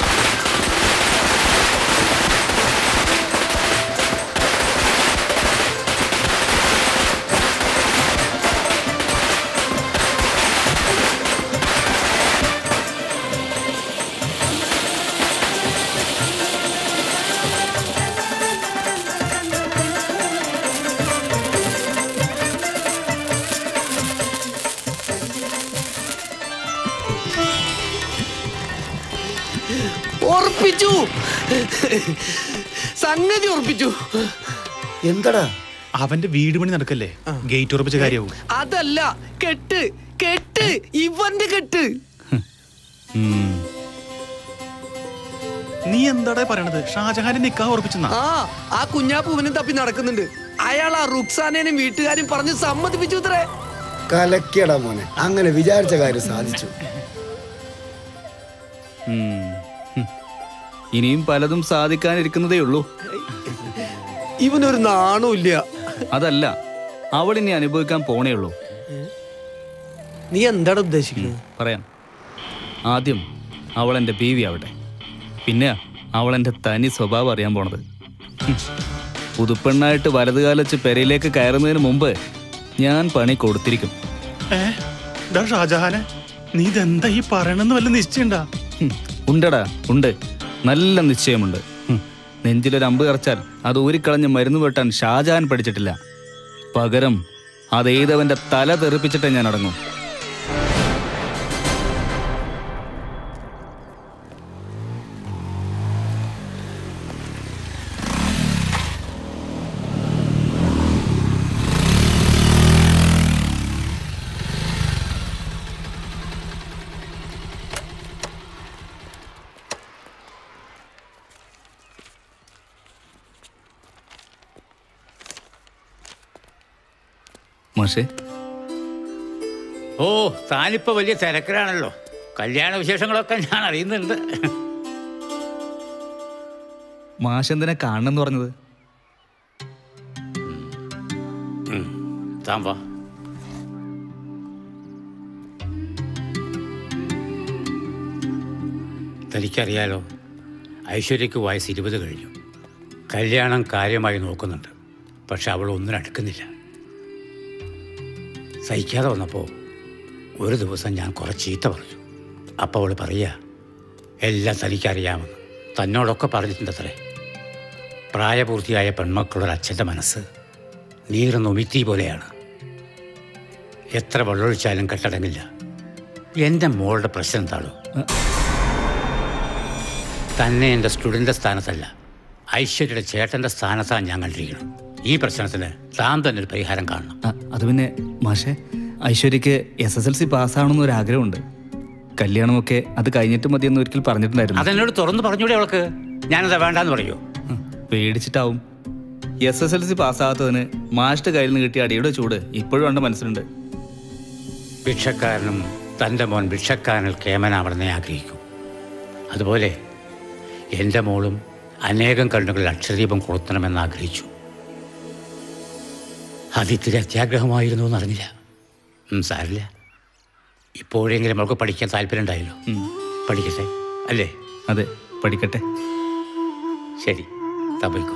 ഉറപ്പിച്ചു, സംഗതി ഉറപ്പിച്ചു. എന്താടാ അവന്റെ വീട് പണി നടക്കല്ലേ, ഗേറ്റ് ഉറപ്പിച്ച കാര്യവും. അതല്ല, കെട്ട് കെട്ട്, ഇവന്റെ കെട്ട്. നീ എന്താടാ പറയണത്? ഷാജഹാനെ നിക്കാഹ് ഉറപ്പിച്ചെന്നാ? ആ കുഞ്ഞാപ്പൂവനും തപ്പി നടക്കുന്നുണ്ട്. അയാൾ ആ റുക്സാനേനും വീട്ടുകാരും പറഞ്ഞ് സമ്മതിപ്പിച്ചു. ഇത്രേ കലക്കിയടാ മോനെ, അങ്ങനെ വിചാരിച്ച കാര്യം സാധിച്ചു. ഇനിയും പലതും സാധിക്കാനിരിക്കുന്നതേ ഉള്ളൂ. ഇവനൊരു നാണമില്ല. അതല്ല, അവൾ ഇനി അനുഭവിക്കാൻ പോണേ ഉള്ളൂ. നീ എന്താണ് ഉദ്ദേശിക്കുന്നത്? പറയാം. ആദ്യം അവൾ എൻ്റെ ബീവി ആവട്ടെ, പിന്നെ അവൾ എൻ്റെ തനി സ്വഭാവം അറിയാൻ പോണത്. പുതുപ്പെണ്ണായിട്ട് വലതുകാലച്ച് പെരയിലേക്ക് കയറുന്നതിന് മുമ്പ് ഞാൻ പണി കൊടുത്തിരിക്കും. ഷാജഹാനെ, നീ ഇതെന്താ ഈ പറയണെന്ന് വല്ല നിശ്ചയണ്ടാ? ഉണ്ടടാ, ഉണ്ട്, നല്ല നിശ്ചയമുണ്ട്. നെഞ്ചിലൊരു അമ്പ് കറച്ചാൽ അത് ഊരിക്കളഞ്ഞ് മരുന്ന് വെട്ടാൻ ഷാജഹാൻ പഠിച്ചിട്ടില്ല. പകരം അതെയ്തവന്റെ തല തെറിപ്പിച്ചിട്ടേ ഞാൻ അടങ്ങും. മാഷേ, ഓ താനിപ്പോ വലിയ തിരക്കിലാണല്ലോ. കല്യാണ വിശേഷങ്ങളൊക്കെ ഞാൻ അറിയുന്നുണ്ട്. മാഷെന്തിനാ കാണണമെന്ന് പറഞ്ഞത്? താൻ വാ. തനിക്കറിയാലോ, ഐശ്വര്യക്ക് വയസ്സ് 20 കഴിഞ്ഞു. കല്യാണം കാര്യമായി നോക്കുന്നുണ്ട്. പക്ഷെ അവൾ ഒന്നും അടുക്കുന്നില്ല. സഹിക്കാതെ വന്നപ്പോൾ ഒരു ദിവസം ഞാൻ കുറച്ച് ചീത്ത പറഞ്ഞു. അപ്പോൾ അവൾ പറയുക, എല്ലാം തനിക്കറിയാമെന്ന്. തന്നോടൊക്കെ പറഞ്ഞിട്ടുണ്ടത്രേ. പ്രായപൂർത്തിയായ പെൺമക്കളുടെ അച്ഛൻ്റെ മനസ്സ് നീറുന്ന ഉമിത്തി പോലെയാണ്. എത്ര വെള്ളമൊഴിച്ചാലും കെട്ടടങ്ങില്ല. എൻ്റെ മോളുടെ പ്രശ്നം എന്താണോ? തന്നെ എൻ്റെ സ്റ്റുഡൻ്റെ സ്ഥാനത്തല്ല, ഐശ്വര്യയുടെ ചേട്ടൻ്റെ സ്ഥാനത്താണ് ഞാൻ കണ്ടിരിക്കണം. ഈ പ്രശ്നത്തിന് താൻ തന്നെ ഒരു പരിഹാരം കാണണം. അത് പിന്നെ മാഷെ, ഐശ്വര്യക്ക് SSLC പാസ്സാവണമെന്ന് ഒരു ആഗ്രഹമുണ്ട്. കല്യാണമൊക്കെ അത് കഴിഞ്ഞിട്ട് മതിയെന്ന് ഒരിക്കൽ പറഞ്ഞിട്ടുണ്ടായിരുന്നു. അതെന്നോട് തുറന്ന് പറഞ്ഞൂടെ അവൾക്ക്? ഞാനതാ വേണ്ടാന്ന് പറയൂ? പേടിച്ചിട്ടാവും. SSLC പാസ്സാകാത്തതിന് മാഷിന്റെ കയ്യിൽ നിന്ന് കിട്ടിയ അടിയുടെ ചൂട് ഇപ്പോഴും എൻ്റെ മനസ്സിലുണ്ട്. ഭിക്ഷക്കാരനും തൻ്റെ മോൻ ഭിക്ഷക്കാരനിൽ കേമനാവണമെന്നേ ആഗ്രഹിക്കൂ. അതുപോലെ എൻ്റെ മോളും അനേകം കണ്ണുകളിൽ അക്ഷരദീപം കൊളുത്തണമെന്ന് ആഗ്രഹിച്ചു. അതിത്തിരി അത്യാഗ്രഹമായിരുന്നു എന്നറിഞ്ഞില്ല. സാരില്ല, ഇപ്പോഴെങ്കിലും അവൾക്ക് പഠിക്കാൻ താല്പര്യം ഉണ്ടായല്ലോ. പഠിക്കട്ടെ അല്ലേ? അതെ, പഠിക്കട്ടെ. ശരി, തപോയിക്കോ.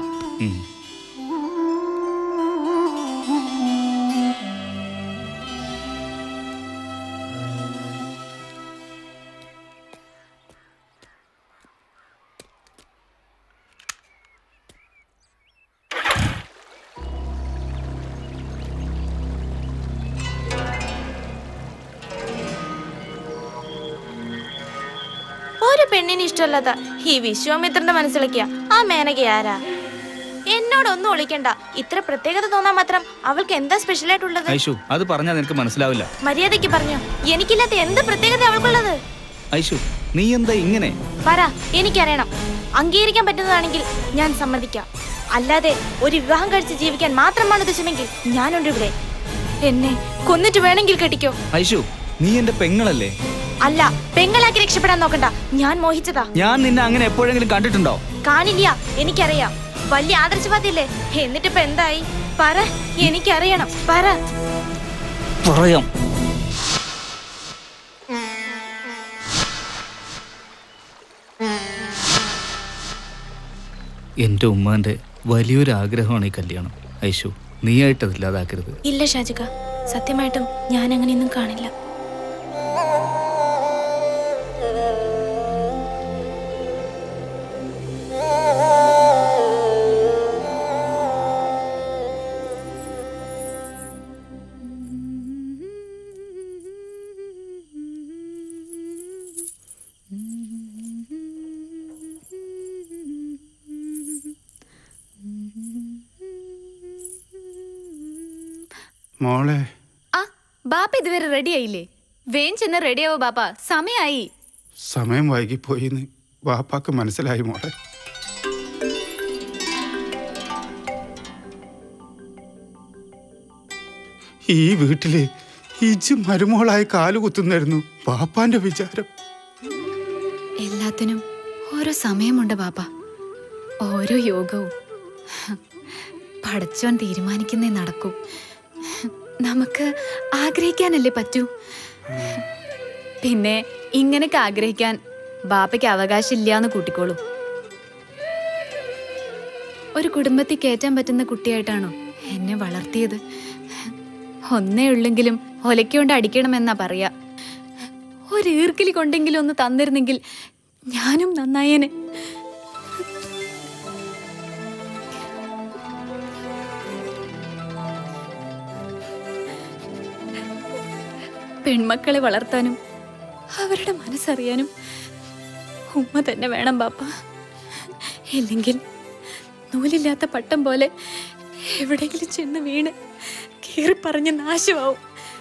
ഒരു പെണ്ണിന് ഇഷ്ടമല്ലാത്ത ഈ വിശ്വാമിത്രന്റെ മനസ്സിലേക്കാ ആ മേനക ആരാ? എന്നോടൊന്നും ഒളിക്കണ്ട. ഇത്ര പ്രത്യേകത തോന്നാൻ മാത്രം അവൾക്ക് എന്താ സ്പെഷ്യൽ ആയിട്ടുള്ളത്? ഐഷു, അത് പറഞ്ഞാൽ നിനക്ക് മനസ്സിലാവില്ല. മര്യാദയ്ക്ക് പറഞ്ഞു, എനിക്കില്ലാത്ത എന്ത് പ്രത്യേകത അവൾക്കുള്ളത്? ഐഷു, നീ എന്താ ഇങ്ങനെ? പറ, എനിക്കറിയണം. അംഗീകരിക്കാൻ പറ്റുന്നതാണെങ്കിൽ ഞാൻ സമ്മതിക്കാം. അല്ലാതെ ഒരു വിവാഹം കഴിച്ച് ജീവിക്കാൻ മാത്രമാണ് ഉദ്ദേശമെങ്കിൽ ഞാനുണ്ട് ഇവിടെ. എന്നെ കൊന്നിട്ട് വേണമെങ്കിൽ കെട്ടിക്കോ. ഐഷു, നീ എന്റെ പെങ്ങളല്ലേ? അല്ല, പെങ്ങളാക്കി രക്ഷപ്പെടാൻ നോക്കണ്ട. ഞാൻ മോഹിച്ചതാ. ഞാൻ നിന്നെ അങ്ങനെ എപ്പോഴെങ്കിലും കണ്ടിട്ടുണ്ടോ? കാണില്ല, എനിക്കറിയാം. വലിയ ആദർശവാദിയല്ലേ. എന്നിട്ടിപ്പോ എന്തായി? പറ, എനിക്കറിയണം. പറ. പറയാം. എന്റെ ഉമ്മാന്റെ വലിയൊരു ആഗ്രഹമാണ് ഈ കല്യാണം. ഐഷു, നീയായിട്ടതില്ലാതാക്കരുത്. ഇല്ല ഷാജിക, സത്യമായിട്ടും ഞാൻ അങ്ങനെയൊന്നും കാണില്ല. മോളെ, ആ ബാപ്പ ഇതുവരെ റെഡി ആയില്ലേ? വേഗം ചെന്ന് റെഡിയാവോ ബാപ്പ, സമയായി. സമയം വൈകിപ്പോയിന്ന് വാപ്പാക്ക് മനസ്സിലായി മോളെ. ഈ വീട്ടില് ഇജ് മരുമോളായി കാലുകുത്തുന്നായിരുന്നു വാപ്പാന്റെ വിചാരം. എല്ലാത്തിനും ഓരോ സമയമുണ്ട് ബാപ്പ, ഓരോ യോഗവും. പടച്ചോൻ തീരുമാനിക്കുന്നേ നടക്കൂ. നമുക്ക് ആഗ്രഹിക്കാനല്ലേ പറ്റൂ. പിന്നെ ഇങ്ങനെയൊക്കെ ആഗ്രഹിക്കാൻ ബാപ്പയ്ക്ക് അവകാശമില്ലാന്ന് കൂട്ടിക്കോളൂ. ഒരു കുടുംബത്തിൽ കയറ്റാൻ പറ്റുന്ന കുട്ടിയായിട്ടാണോ എന്നെ വളർത്തിയത്? ഒന്നേ ഉള്ളെങ്കിലും ഒലക്കൊണ്ട് അടിക്കണമെന്നാ പറയാ. ഒരു ഈർക്കിലി കൊണ്ടെങ്കിലും ഒന്ന് തന്നിരുന്നെങ്കിൽ ഞാനും നന്നായേനെ. പെൺമക്കളെ വളർത്താനും അവരുടെ മനസ്സറിയാനും ഉമ്മ തന്നെ വേണം ബാപ്പ. ഇല്ലെങ്കിൽ നൂലില്ലാത്ത പട്ടം പോലെ എവിടെയെങ്കിലും ചെന്ന് വീണ് കീറി പറഞ്ഞ് നാശമാവും.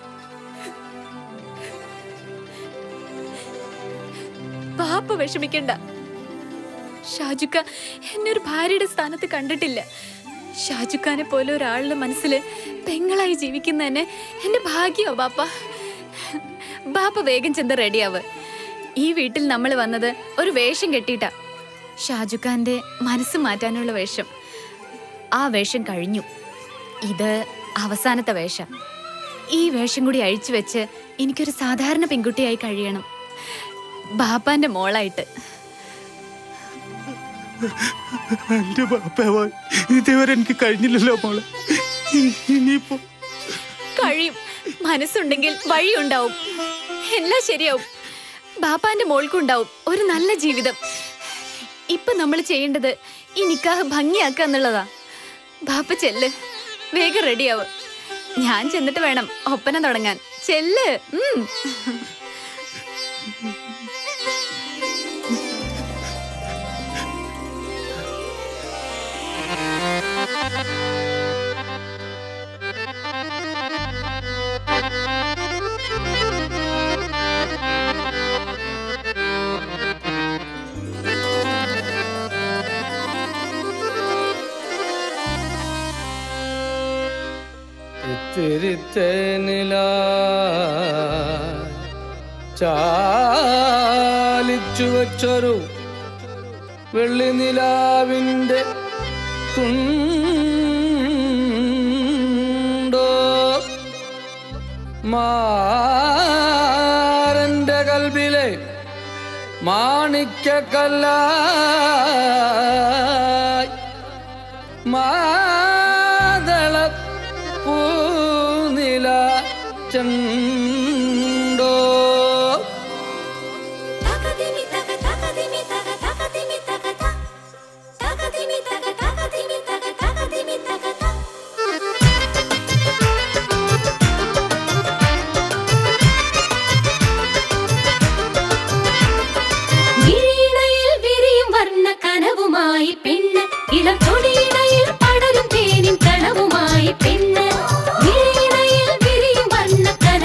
ബാപ്പ വിഷമിക്കണ്ട. ഷാജുക്ക എന്നെ ഒരു ഭാര്യയുടെ സ്ഥാനത്ത് കണ്ടിട്ടില്ല. ഷാജുക്കാനെ പോലെ ഒരാളുടെ മനസ്സിൽ പെങ്ങളായി ജീവിക്കുന്നതന്നെ എന്റെ ഭാഗ്യമോ ബാപ്പ. ബാപ്പ വേഗം ചെന്ന് റെഡിയാവ്. ഈ വീട്ടിൽ നമ്മൾ വന്നത് ഒരു വേഷം കെട്ടിയിട്ടാ. ഷാജുഖാന്റെ മനസ്സ് മാറ്റാനുള്ള വേഷം. ആ വേഷം കഴിഞ്ഞു. ഇത് അവസാനത്തെ വേഷം. ഈ വേഷം കൂടി അഴിച്ചു വെച്ച് എനിക്കൊരു സാധാരണ പെൺകുട്ടിയായി കഴിയണം, ബാപ്പാന്റെ മോളായിട്ട്. എന്റെ ബാപ്പാവാൻ ഇതുവരെ എനിക്ക് കഴിഞ്ഞില്ലല്ലോ മോളെ. ഇനിയിപ്പോ കഴിയും. മനസ്സുണ്ടെങ്കിൽ വഴിയുണ്ടാവും, എല്ലാം ശരിയാവും. ബാപ്പാന്റെ മോൾക്കുണ്ടാവും ഒരു നല്ല ജീവിതം. ഇപ്പൊ നമ്മൾ ചെയ്യേണ്ടത് ഈ നിക്കാഹ് ഭംഗിയാക്കുക എന്നുള്ളതാ. ബാപ്പ ചെല്ല്, വേഗം റെഡിയാവ്. ഞാൻ ചെന്നിട്ട് വേണം ഒപ്പന തുടങ്ങാൻ. ചെല്ല്. ചാലിച്ചു വച്ചൊരു വെള്ളി നിലാവിൻ്റെ തുണ്ടോ മാരന്റെ കൽബിലെ മാണിക്യക്കല്ലായി മാതള പൂനില ചണ്ടോ കനവുമായി പെണ്ണ് ഇളം തൊടിയിടയിൽ പടരും തേനിൻ കനവുമായി പെണ്ണ് വീണയിൽ വിരിയും വർണ്ണ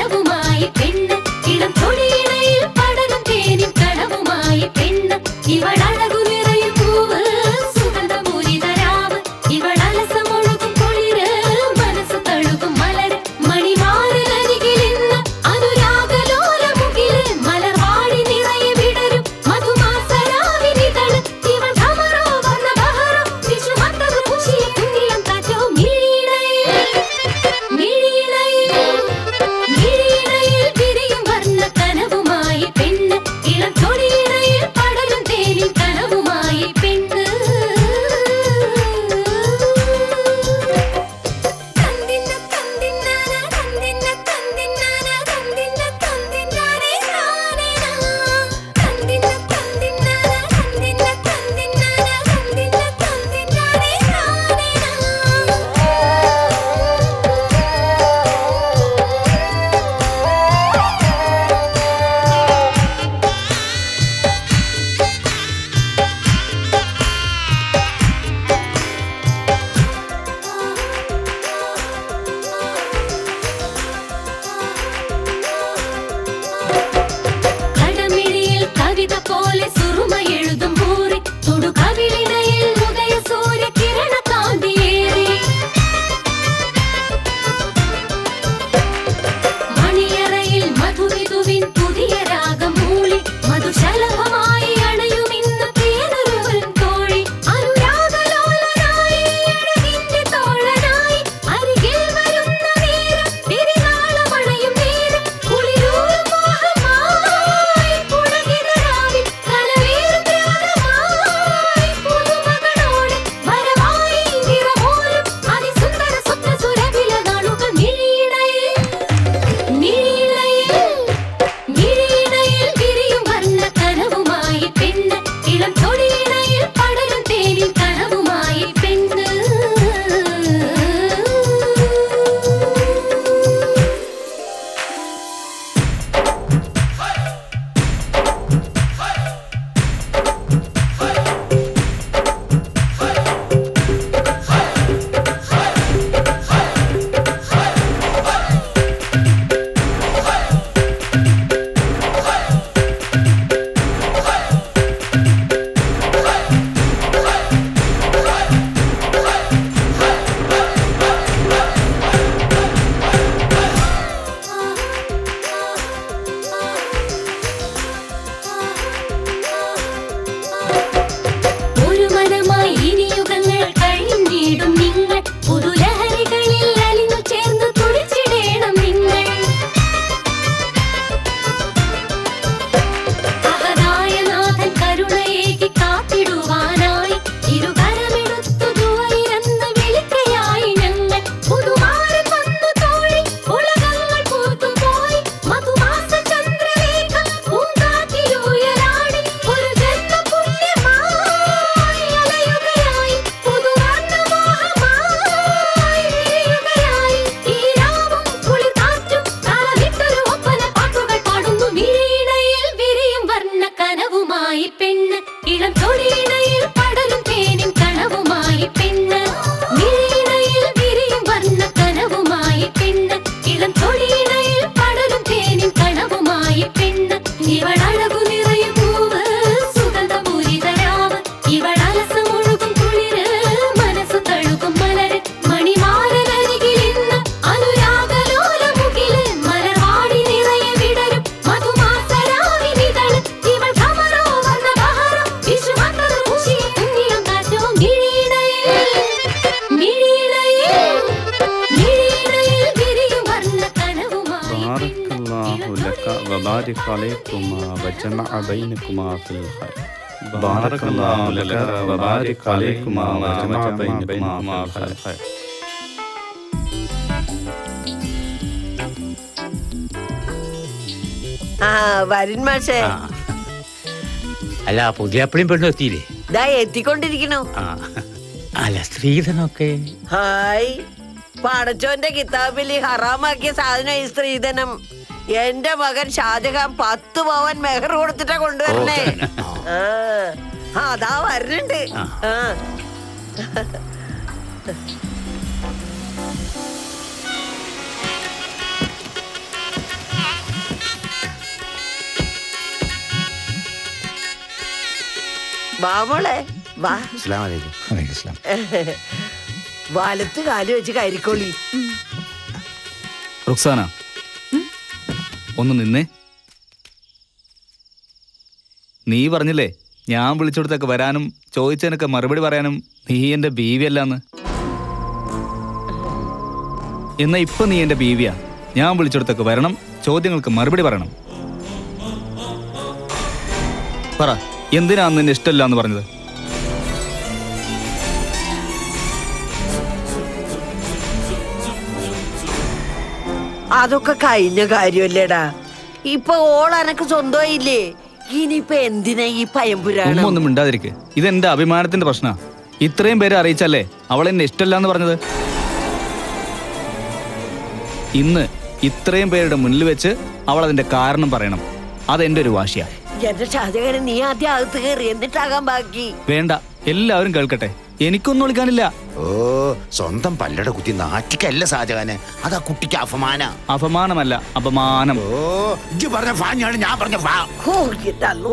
പെണ്ണ് ഇളം തൊടിയിണയിൽ പടരും തേനിൻ കനവുമായി പെണ്ണ് മിഴിയിണയിൽ വിരിയും വർണ്ണ കനവുമായി പെണ്ണ് ഇളം തൊടിയിണയിൽ പടരും തേനിൻ കനവുമായി പെണ്ണ് ഇവളഴകു നിറയും പൂവ് സുഗന്ധപൂരിതരാവ് ഇവളലസമൊഴുകും കുളിര് മനസ്സു തഴുകും മലര് മണിമാരനരികിൽ ഇന്ന് അനുരാഗലോലമുകില് മലർവാടി നിറയെ വിടരും മധുമാസരാവിനിതള് ഇവൾ ഖമറോ വർണ്ണ ബഹറോ വിശ്വമന്ത്രം പൂശിയ കുഞ്ഞിളം കാറ്റോ മിഴിയിണയിൽ വിരിയും വർണ്ണ കനവുമായി ബാറക്കല്ലാഹു ലക വബാരിക അലൈക്കുമാ വജമഅ ബൈനകുമാ ഫിൽ ഖൈർ. ബാറക്കല്ലാഹു ലക വബാരിക അലൈക്കുമാ വജമഅ ബൈനകുമാ ഫിൽ ഖൈർ. ആ വരുൺ മാഷേ അല്ല പുതിയ അപ്പളിയും പെണ്ണും എത്തിയില്ലേ? ദാ എത്തിക്കൊണ്ടിരിക്കണു. ആ അല്ല സ്ത്രീധനമൊക്കെ ഹായ് പടച്ചോന്റെ കിതാബിൽ ഹറാമാക്കിയ സാധനം ഈ സ്ത്രീധനം. എന്റെ മകൻ ഷാജഹാൻ 10 പവൻ മെഹർ കൊടുത്തിട്ടാ കൊണ്ടുവരണേ. ആ അതാ വരുന്നുണ്ട്. ആ വാ മോളെ വാ. വലത്ത് കാല് വെച്ച് കരിക്കോളി. റുക്സാന ഒന്ന് നിന്നേ. നീ പറഞ്ഞില്ലേ ഞാൻ വിളിച്ചെടുത്തൊക്കെ വരാനും ചോദിച്ചതിനൊക്കെ മറുപടി പറയാനും നീ എന്റെ ബീവിയല്ലാന്ന്. എന്നാ ഇപ്പൊ നീ എന്റെ ബീവിയാ. ഞാൻ വിളിച്ചെടുത്തൊക്കെ വരണം, ചോദ്യങ്ങൾക്ക് മറുപടി പറയണം. പറ, എന്തിനാ നിന്നെ ഇഷ്ടമല്ല എന്ന് പറഞ്ഞത്? അതൊക്കെ കഴിഞ്ഞ കാര്യമല്ലേടാ. ഇപ്പൊ ഓളനക്ക് സ്വന്തമായില്ലേ. ഇനിയിപ്പൊ എന്തിനാ ഈ പയമ്പുരാണം? ഒന്നും മിണ്ടാതിരിക്കെ. ഇതെന്റെ അഭിമാനത്തിന്റെ പ്രശ്ന. ഇത്രയും പേരെ അറിയിച്ചല്ലേ അവൾ എന്നെ ഇഷ്ടമല്ല എന്ന് പറഞ്ഞത്. ഇന്ന് ഇത്രയും പേരുടെ മുന്നിൽ വെച്ച് അവൾ അതിന്റെ കാരണം പറയണം. അതെന്റെ ഒരു വാശിയാ. എന്റെ ഷാജഹാനെ നീ ആദ്യം അകത്ത് കയറി എന്നിട്ടാകാൻ ബാക്കി. വേണ്ട, എല്ലാവരും കേൾക്കട്ടെ. എനിക്കൊന്നും വിളിക്കാനില്ല. ഓ സ്വന്തം പല്ലട കുത്തി നാറ്റിക്കല്ല ഷാജഹാനെ. അതാ കുട്ടിക്ക് അപമാന. അപമാനമല്ല, അപമാനം. ഓ ഇജ്ജ് പറഞ്ഞ ഫാഞ്ഞാണ് ഞാൻ പറഞ്ഞ ഫാ. ഹോ കിട്ടല്ലോ.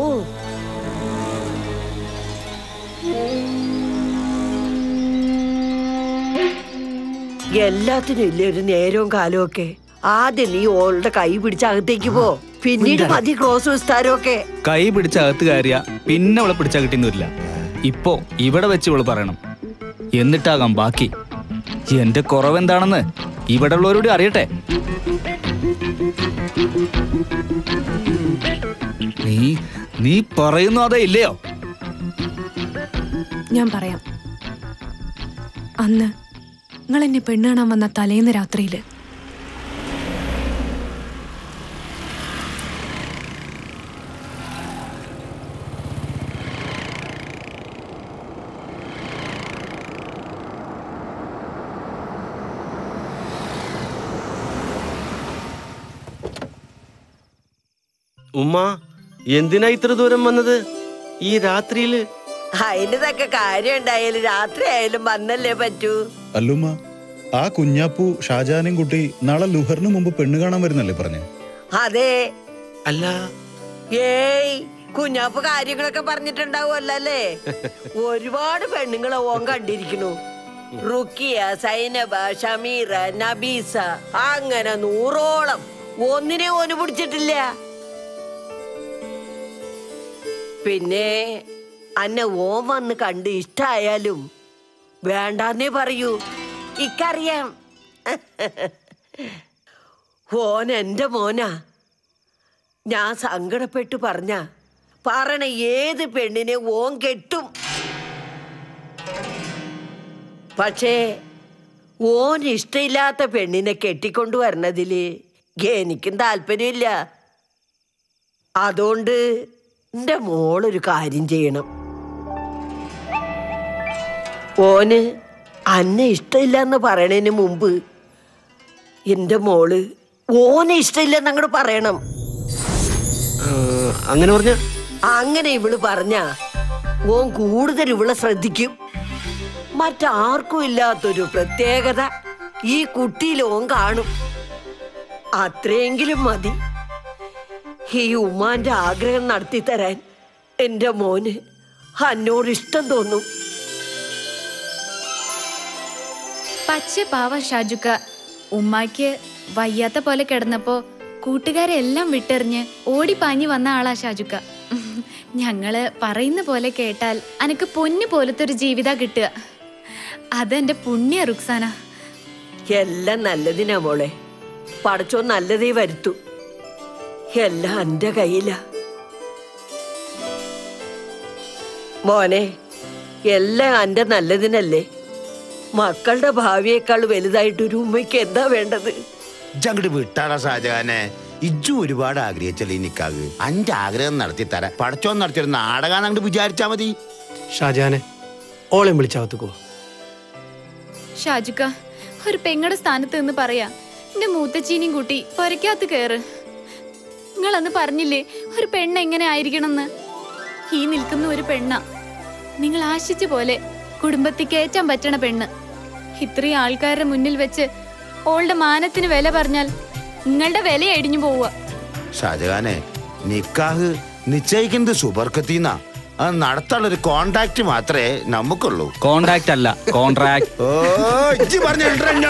എല്ലാത്തിനും ഇല്ലേ ഒരു നേരവും കാലവും ഒക്കെ. ആദ്യം നീ ഓളുടെ കൈ പിടിച്ച അകത്തേക്ക് പോ. പിന്നീട് മതി ക്രോസ് വിസ്താരമൊക്കെ. കൈ പിടിച്ച അകത്ത് കയറിയ പിന്നെ അവളെ പിടിച്ചാ കിട്ടുന്നില്ല. ഇപ്പോ ഇവിടെ വെച്ച് ഇവള് പറയണം, എന്നിട്ടാകാം ബാക്കി. എന്റെ കുറവെന്താണെന്ന് ഇവിടെ ഉള്ളവരോട് അറിയട്ടെ. നീ പറയുന്നു അതേ ഇല്ലയോ? ഞാൻ പറയാം. അന്ന് നിങ്ങൾ എന്നെ പെണ്ണ് കാണാൻ വന്ന തലേന്ന് രാത്രിയില് ഉമ്മ എന്തിനാ ഇത്ര ദൂരം വന്നത് ഈ രാത്രിയില്? അതിൻ്റെതൊക്കെ കാര്യം ഉണ്ടായാലും രാത്രി ആയാലും വന്നല്ലേ പറ്റൂ. അല്ലുമ്മ, ആ കുഞ്ഞാപ്പു ഷാജാനും കുട്ടി നാളെ ലുഹറിന് മുമ്പ് പെണ്ണ് കാണാൻ വരുന്നല്ലേ പറഞ്ഞു? അതെ. അല്ല ഏയ് കുഞ്ഞാപ്പ് കാര്യങ്ങളൊക്കെ പറഞ്ഞിട്ടുണ്ടാവുമല്ലോ അല്ലേ. ഒരുപാട് പെണ്ണുങ്ങളെ ഓൻ കണ്ടിരിക്കണു. റുക്കിയ, സൈനബ, ഷമീറ, നബീസ, അങ്ങനെ 100ഓളം. ഒന്നിനെ ഓന് പിടിച്ചിട്ടില്ല. പിന്നെ അന്നെ ഓൻ വന്ന് കണ്ട് ഇഷ്ടായാലും വേണ്ടാന്നേ പറയൂ. ഇക്കറിയാം. ഓൻ എന്റെ മോനാ. ഞാൻ സങ്കടപ്പെട്ടു പറയണ ഏത് പെണ്ണിനെ ഓൻ കെട്ടും. പക്ഷേ ഓൻ ഇഷ്ടമില്ലാത്ത പെണ്ണിനെ കെട്ടിക്കൊണ്ടു വരണതില് എനിക്കും താല്പര്യമില്ല. അതുകൊണ്ട് എന്റെ മോളൊരു കാര്യം ചെയ്യണം. ഓന് അന്നെ ഇഷ്ടമില്ലെന്ന് പറയണതിന് മുമ്പ് എന്റെ മോള് ഓനെ ഇഷ്ടമില്ലെന്ന് അങ്ങോട്ട് പറയണം. അങ്ങനെ പറഞ്ഞ അങ്ങനെ ഇവള് പറഞ്ഞ ഓൻ കൂടുതൽ ഇവളെ ശ്രദ്ധിക്കും. മറ്റാർക്കും ഇല്ലാത്തൊരു പ്രത്യേകത ഈ കുട്ടിയിൽ ഓൻ കാണും. അത്രയെങ്കിലും മതി ഈ ഉമ്മാന്റെ ആഗ്രഹം നടത്തി തരാൻ. എന്റെ മോന് എന്നോട് ഇഷ്ടം തോന്നും. പച്ച പാവ ഷാജുക്ക. ഉമ്മാക്ക് വയ്യാത്ത പോലെ കിടന്നപ്പോ കൂട്ടുകാരെ എല്ലാം വിട്ടെറിഞ്ഞ് ഓടിപ്പാഞ്ഞു വന്ന ആളാ ഷാജുക്ക. ഞങ്ങള് പറയുന്ന പോലെ കേട്ടാൽ അനക്ക് പൊന്നു പോലത്തെ ഒരു ജീവിത കിട്ടുക. അതെന്റെ പുണ്യ റുക്സാന. എല്ലാം നല്ലതിനാ മോളെ. പടച്ചോ നല്ലതേ വരുത്തു. എല്ലാം എന്റെ കയ്യിലാ മോനെ. എല്ലാം എന്റെ നല്ലതിനല്ലേ. മക്കളുടെ ഭാവിയേക്കാൾ വലുതായിട്ടൊരു ഉമ്മയ്ക്ക് എന്താ വേണ്ടത്? ഇജ്ജങ്ങോട്ട് വിട്ടാടാ ഷാജഹാനെ. ഇജ്ജു ഒരുപാട് ആഗ്രഹിച്ചല്ലേ നിക്കാക്. അന്റെ ആഗ്രഹം നടത്തി തരാം. പടച്ചോൻ നടത്തിയൊരു നാടകം അങ്ങോട്ട് വിചാരിച്ചാ മതി. ഷാജഹാനെ ഓളെ വിളിച്ചാവത്തുക്കോ. ഷാജുക്ക, ഒരു പെങ്ങടെ സ്ഥാനത്ത് നിന്ന് പറയാ എന്റെ മൂത്തച്ചീനിയും കൂട്ടി പൊരക്കകത്ത് കയറ്. നിങ്ങളന്ന് പറഞ്ഞില്ലേ ഒരു പെണ്ണ് എങ്ങനെ ആയിരിക്കണമെന്ന്? ഈ നിൽക്കുന്ന ഒരു പെണ്ണ നിങ്ങൾ ആശിച്ച പോലെ കുടുംബത്തിൽ കയറ്റാൻ പറ്റണ പെണ്ണ്. ഇത്രയും ആൾക്കാരുടെ മുന്നിൽ വെച്ച് ഓളുടെ മാനത്തിന് വില പറഞ്ഞാൽ നിങ്ങളുടെ വില അടിഞ്ഞു പോവുക. ഷാജഹാനെ, നിക്കാഹ് നിശ്ചയിക്കുന്നത് സുബർക്കത്തിന്നാ. അത് നടത്താനുള്ളൊരു കോണ്ടാക്ട് മാത്രമേ നമുക്കുള്ളൂ. കോണ്ടാക്ട് അല്ല, കോൺട്രാക്ട്. ഓ ഇജ്ജ് പറഞ്ഞ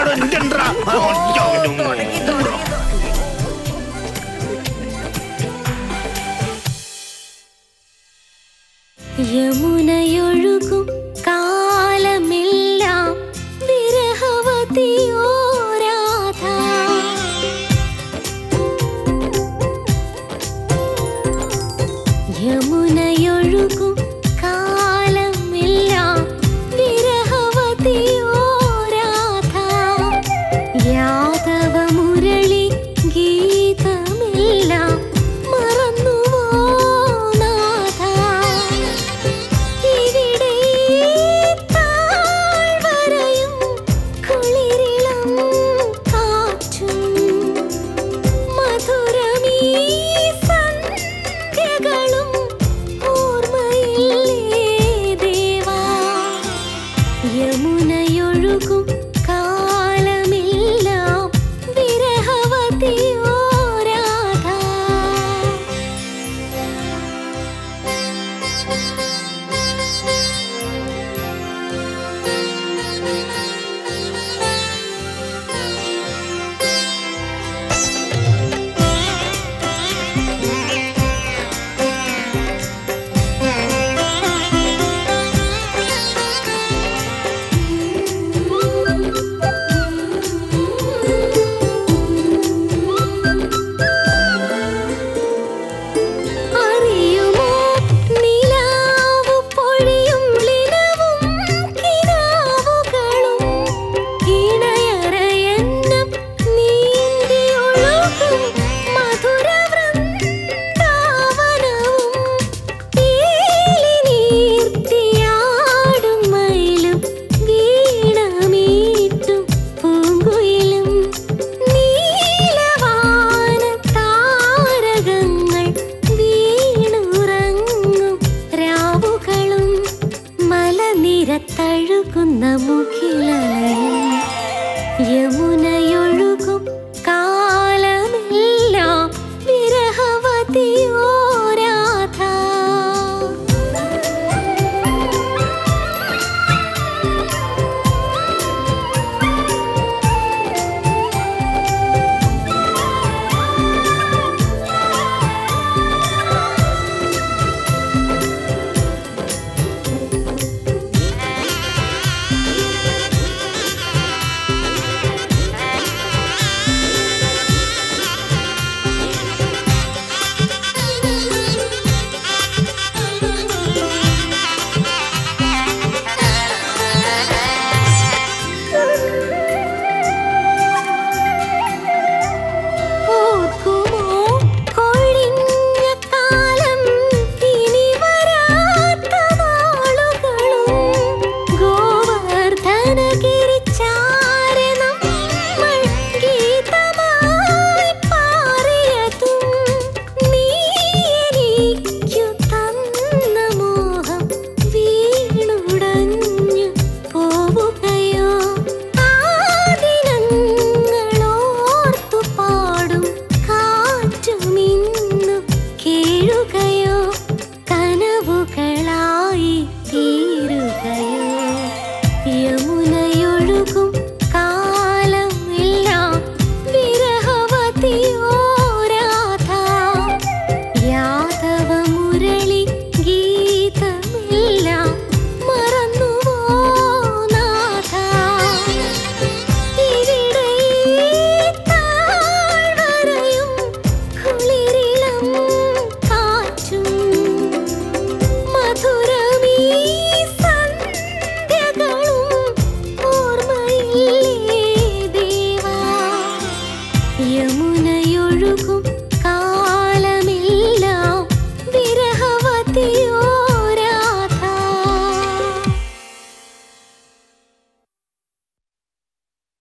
യമുനയൊഴുകും കാലമെല്ലാം വിരഹവതിയോ രാധ. യമുനയൊഴുകും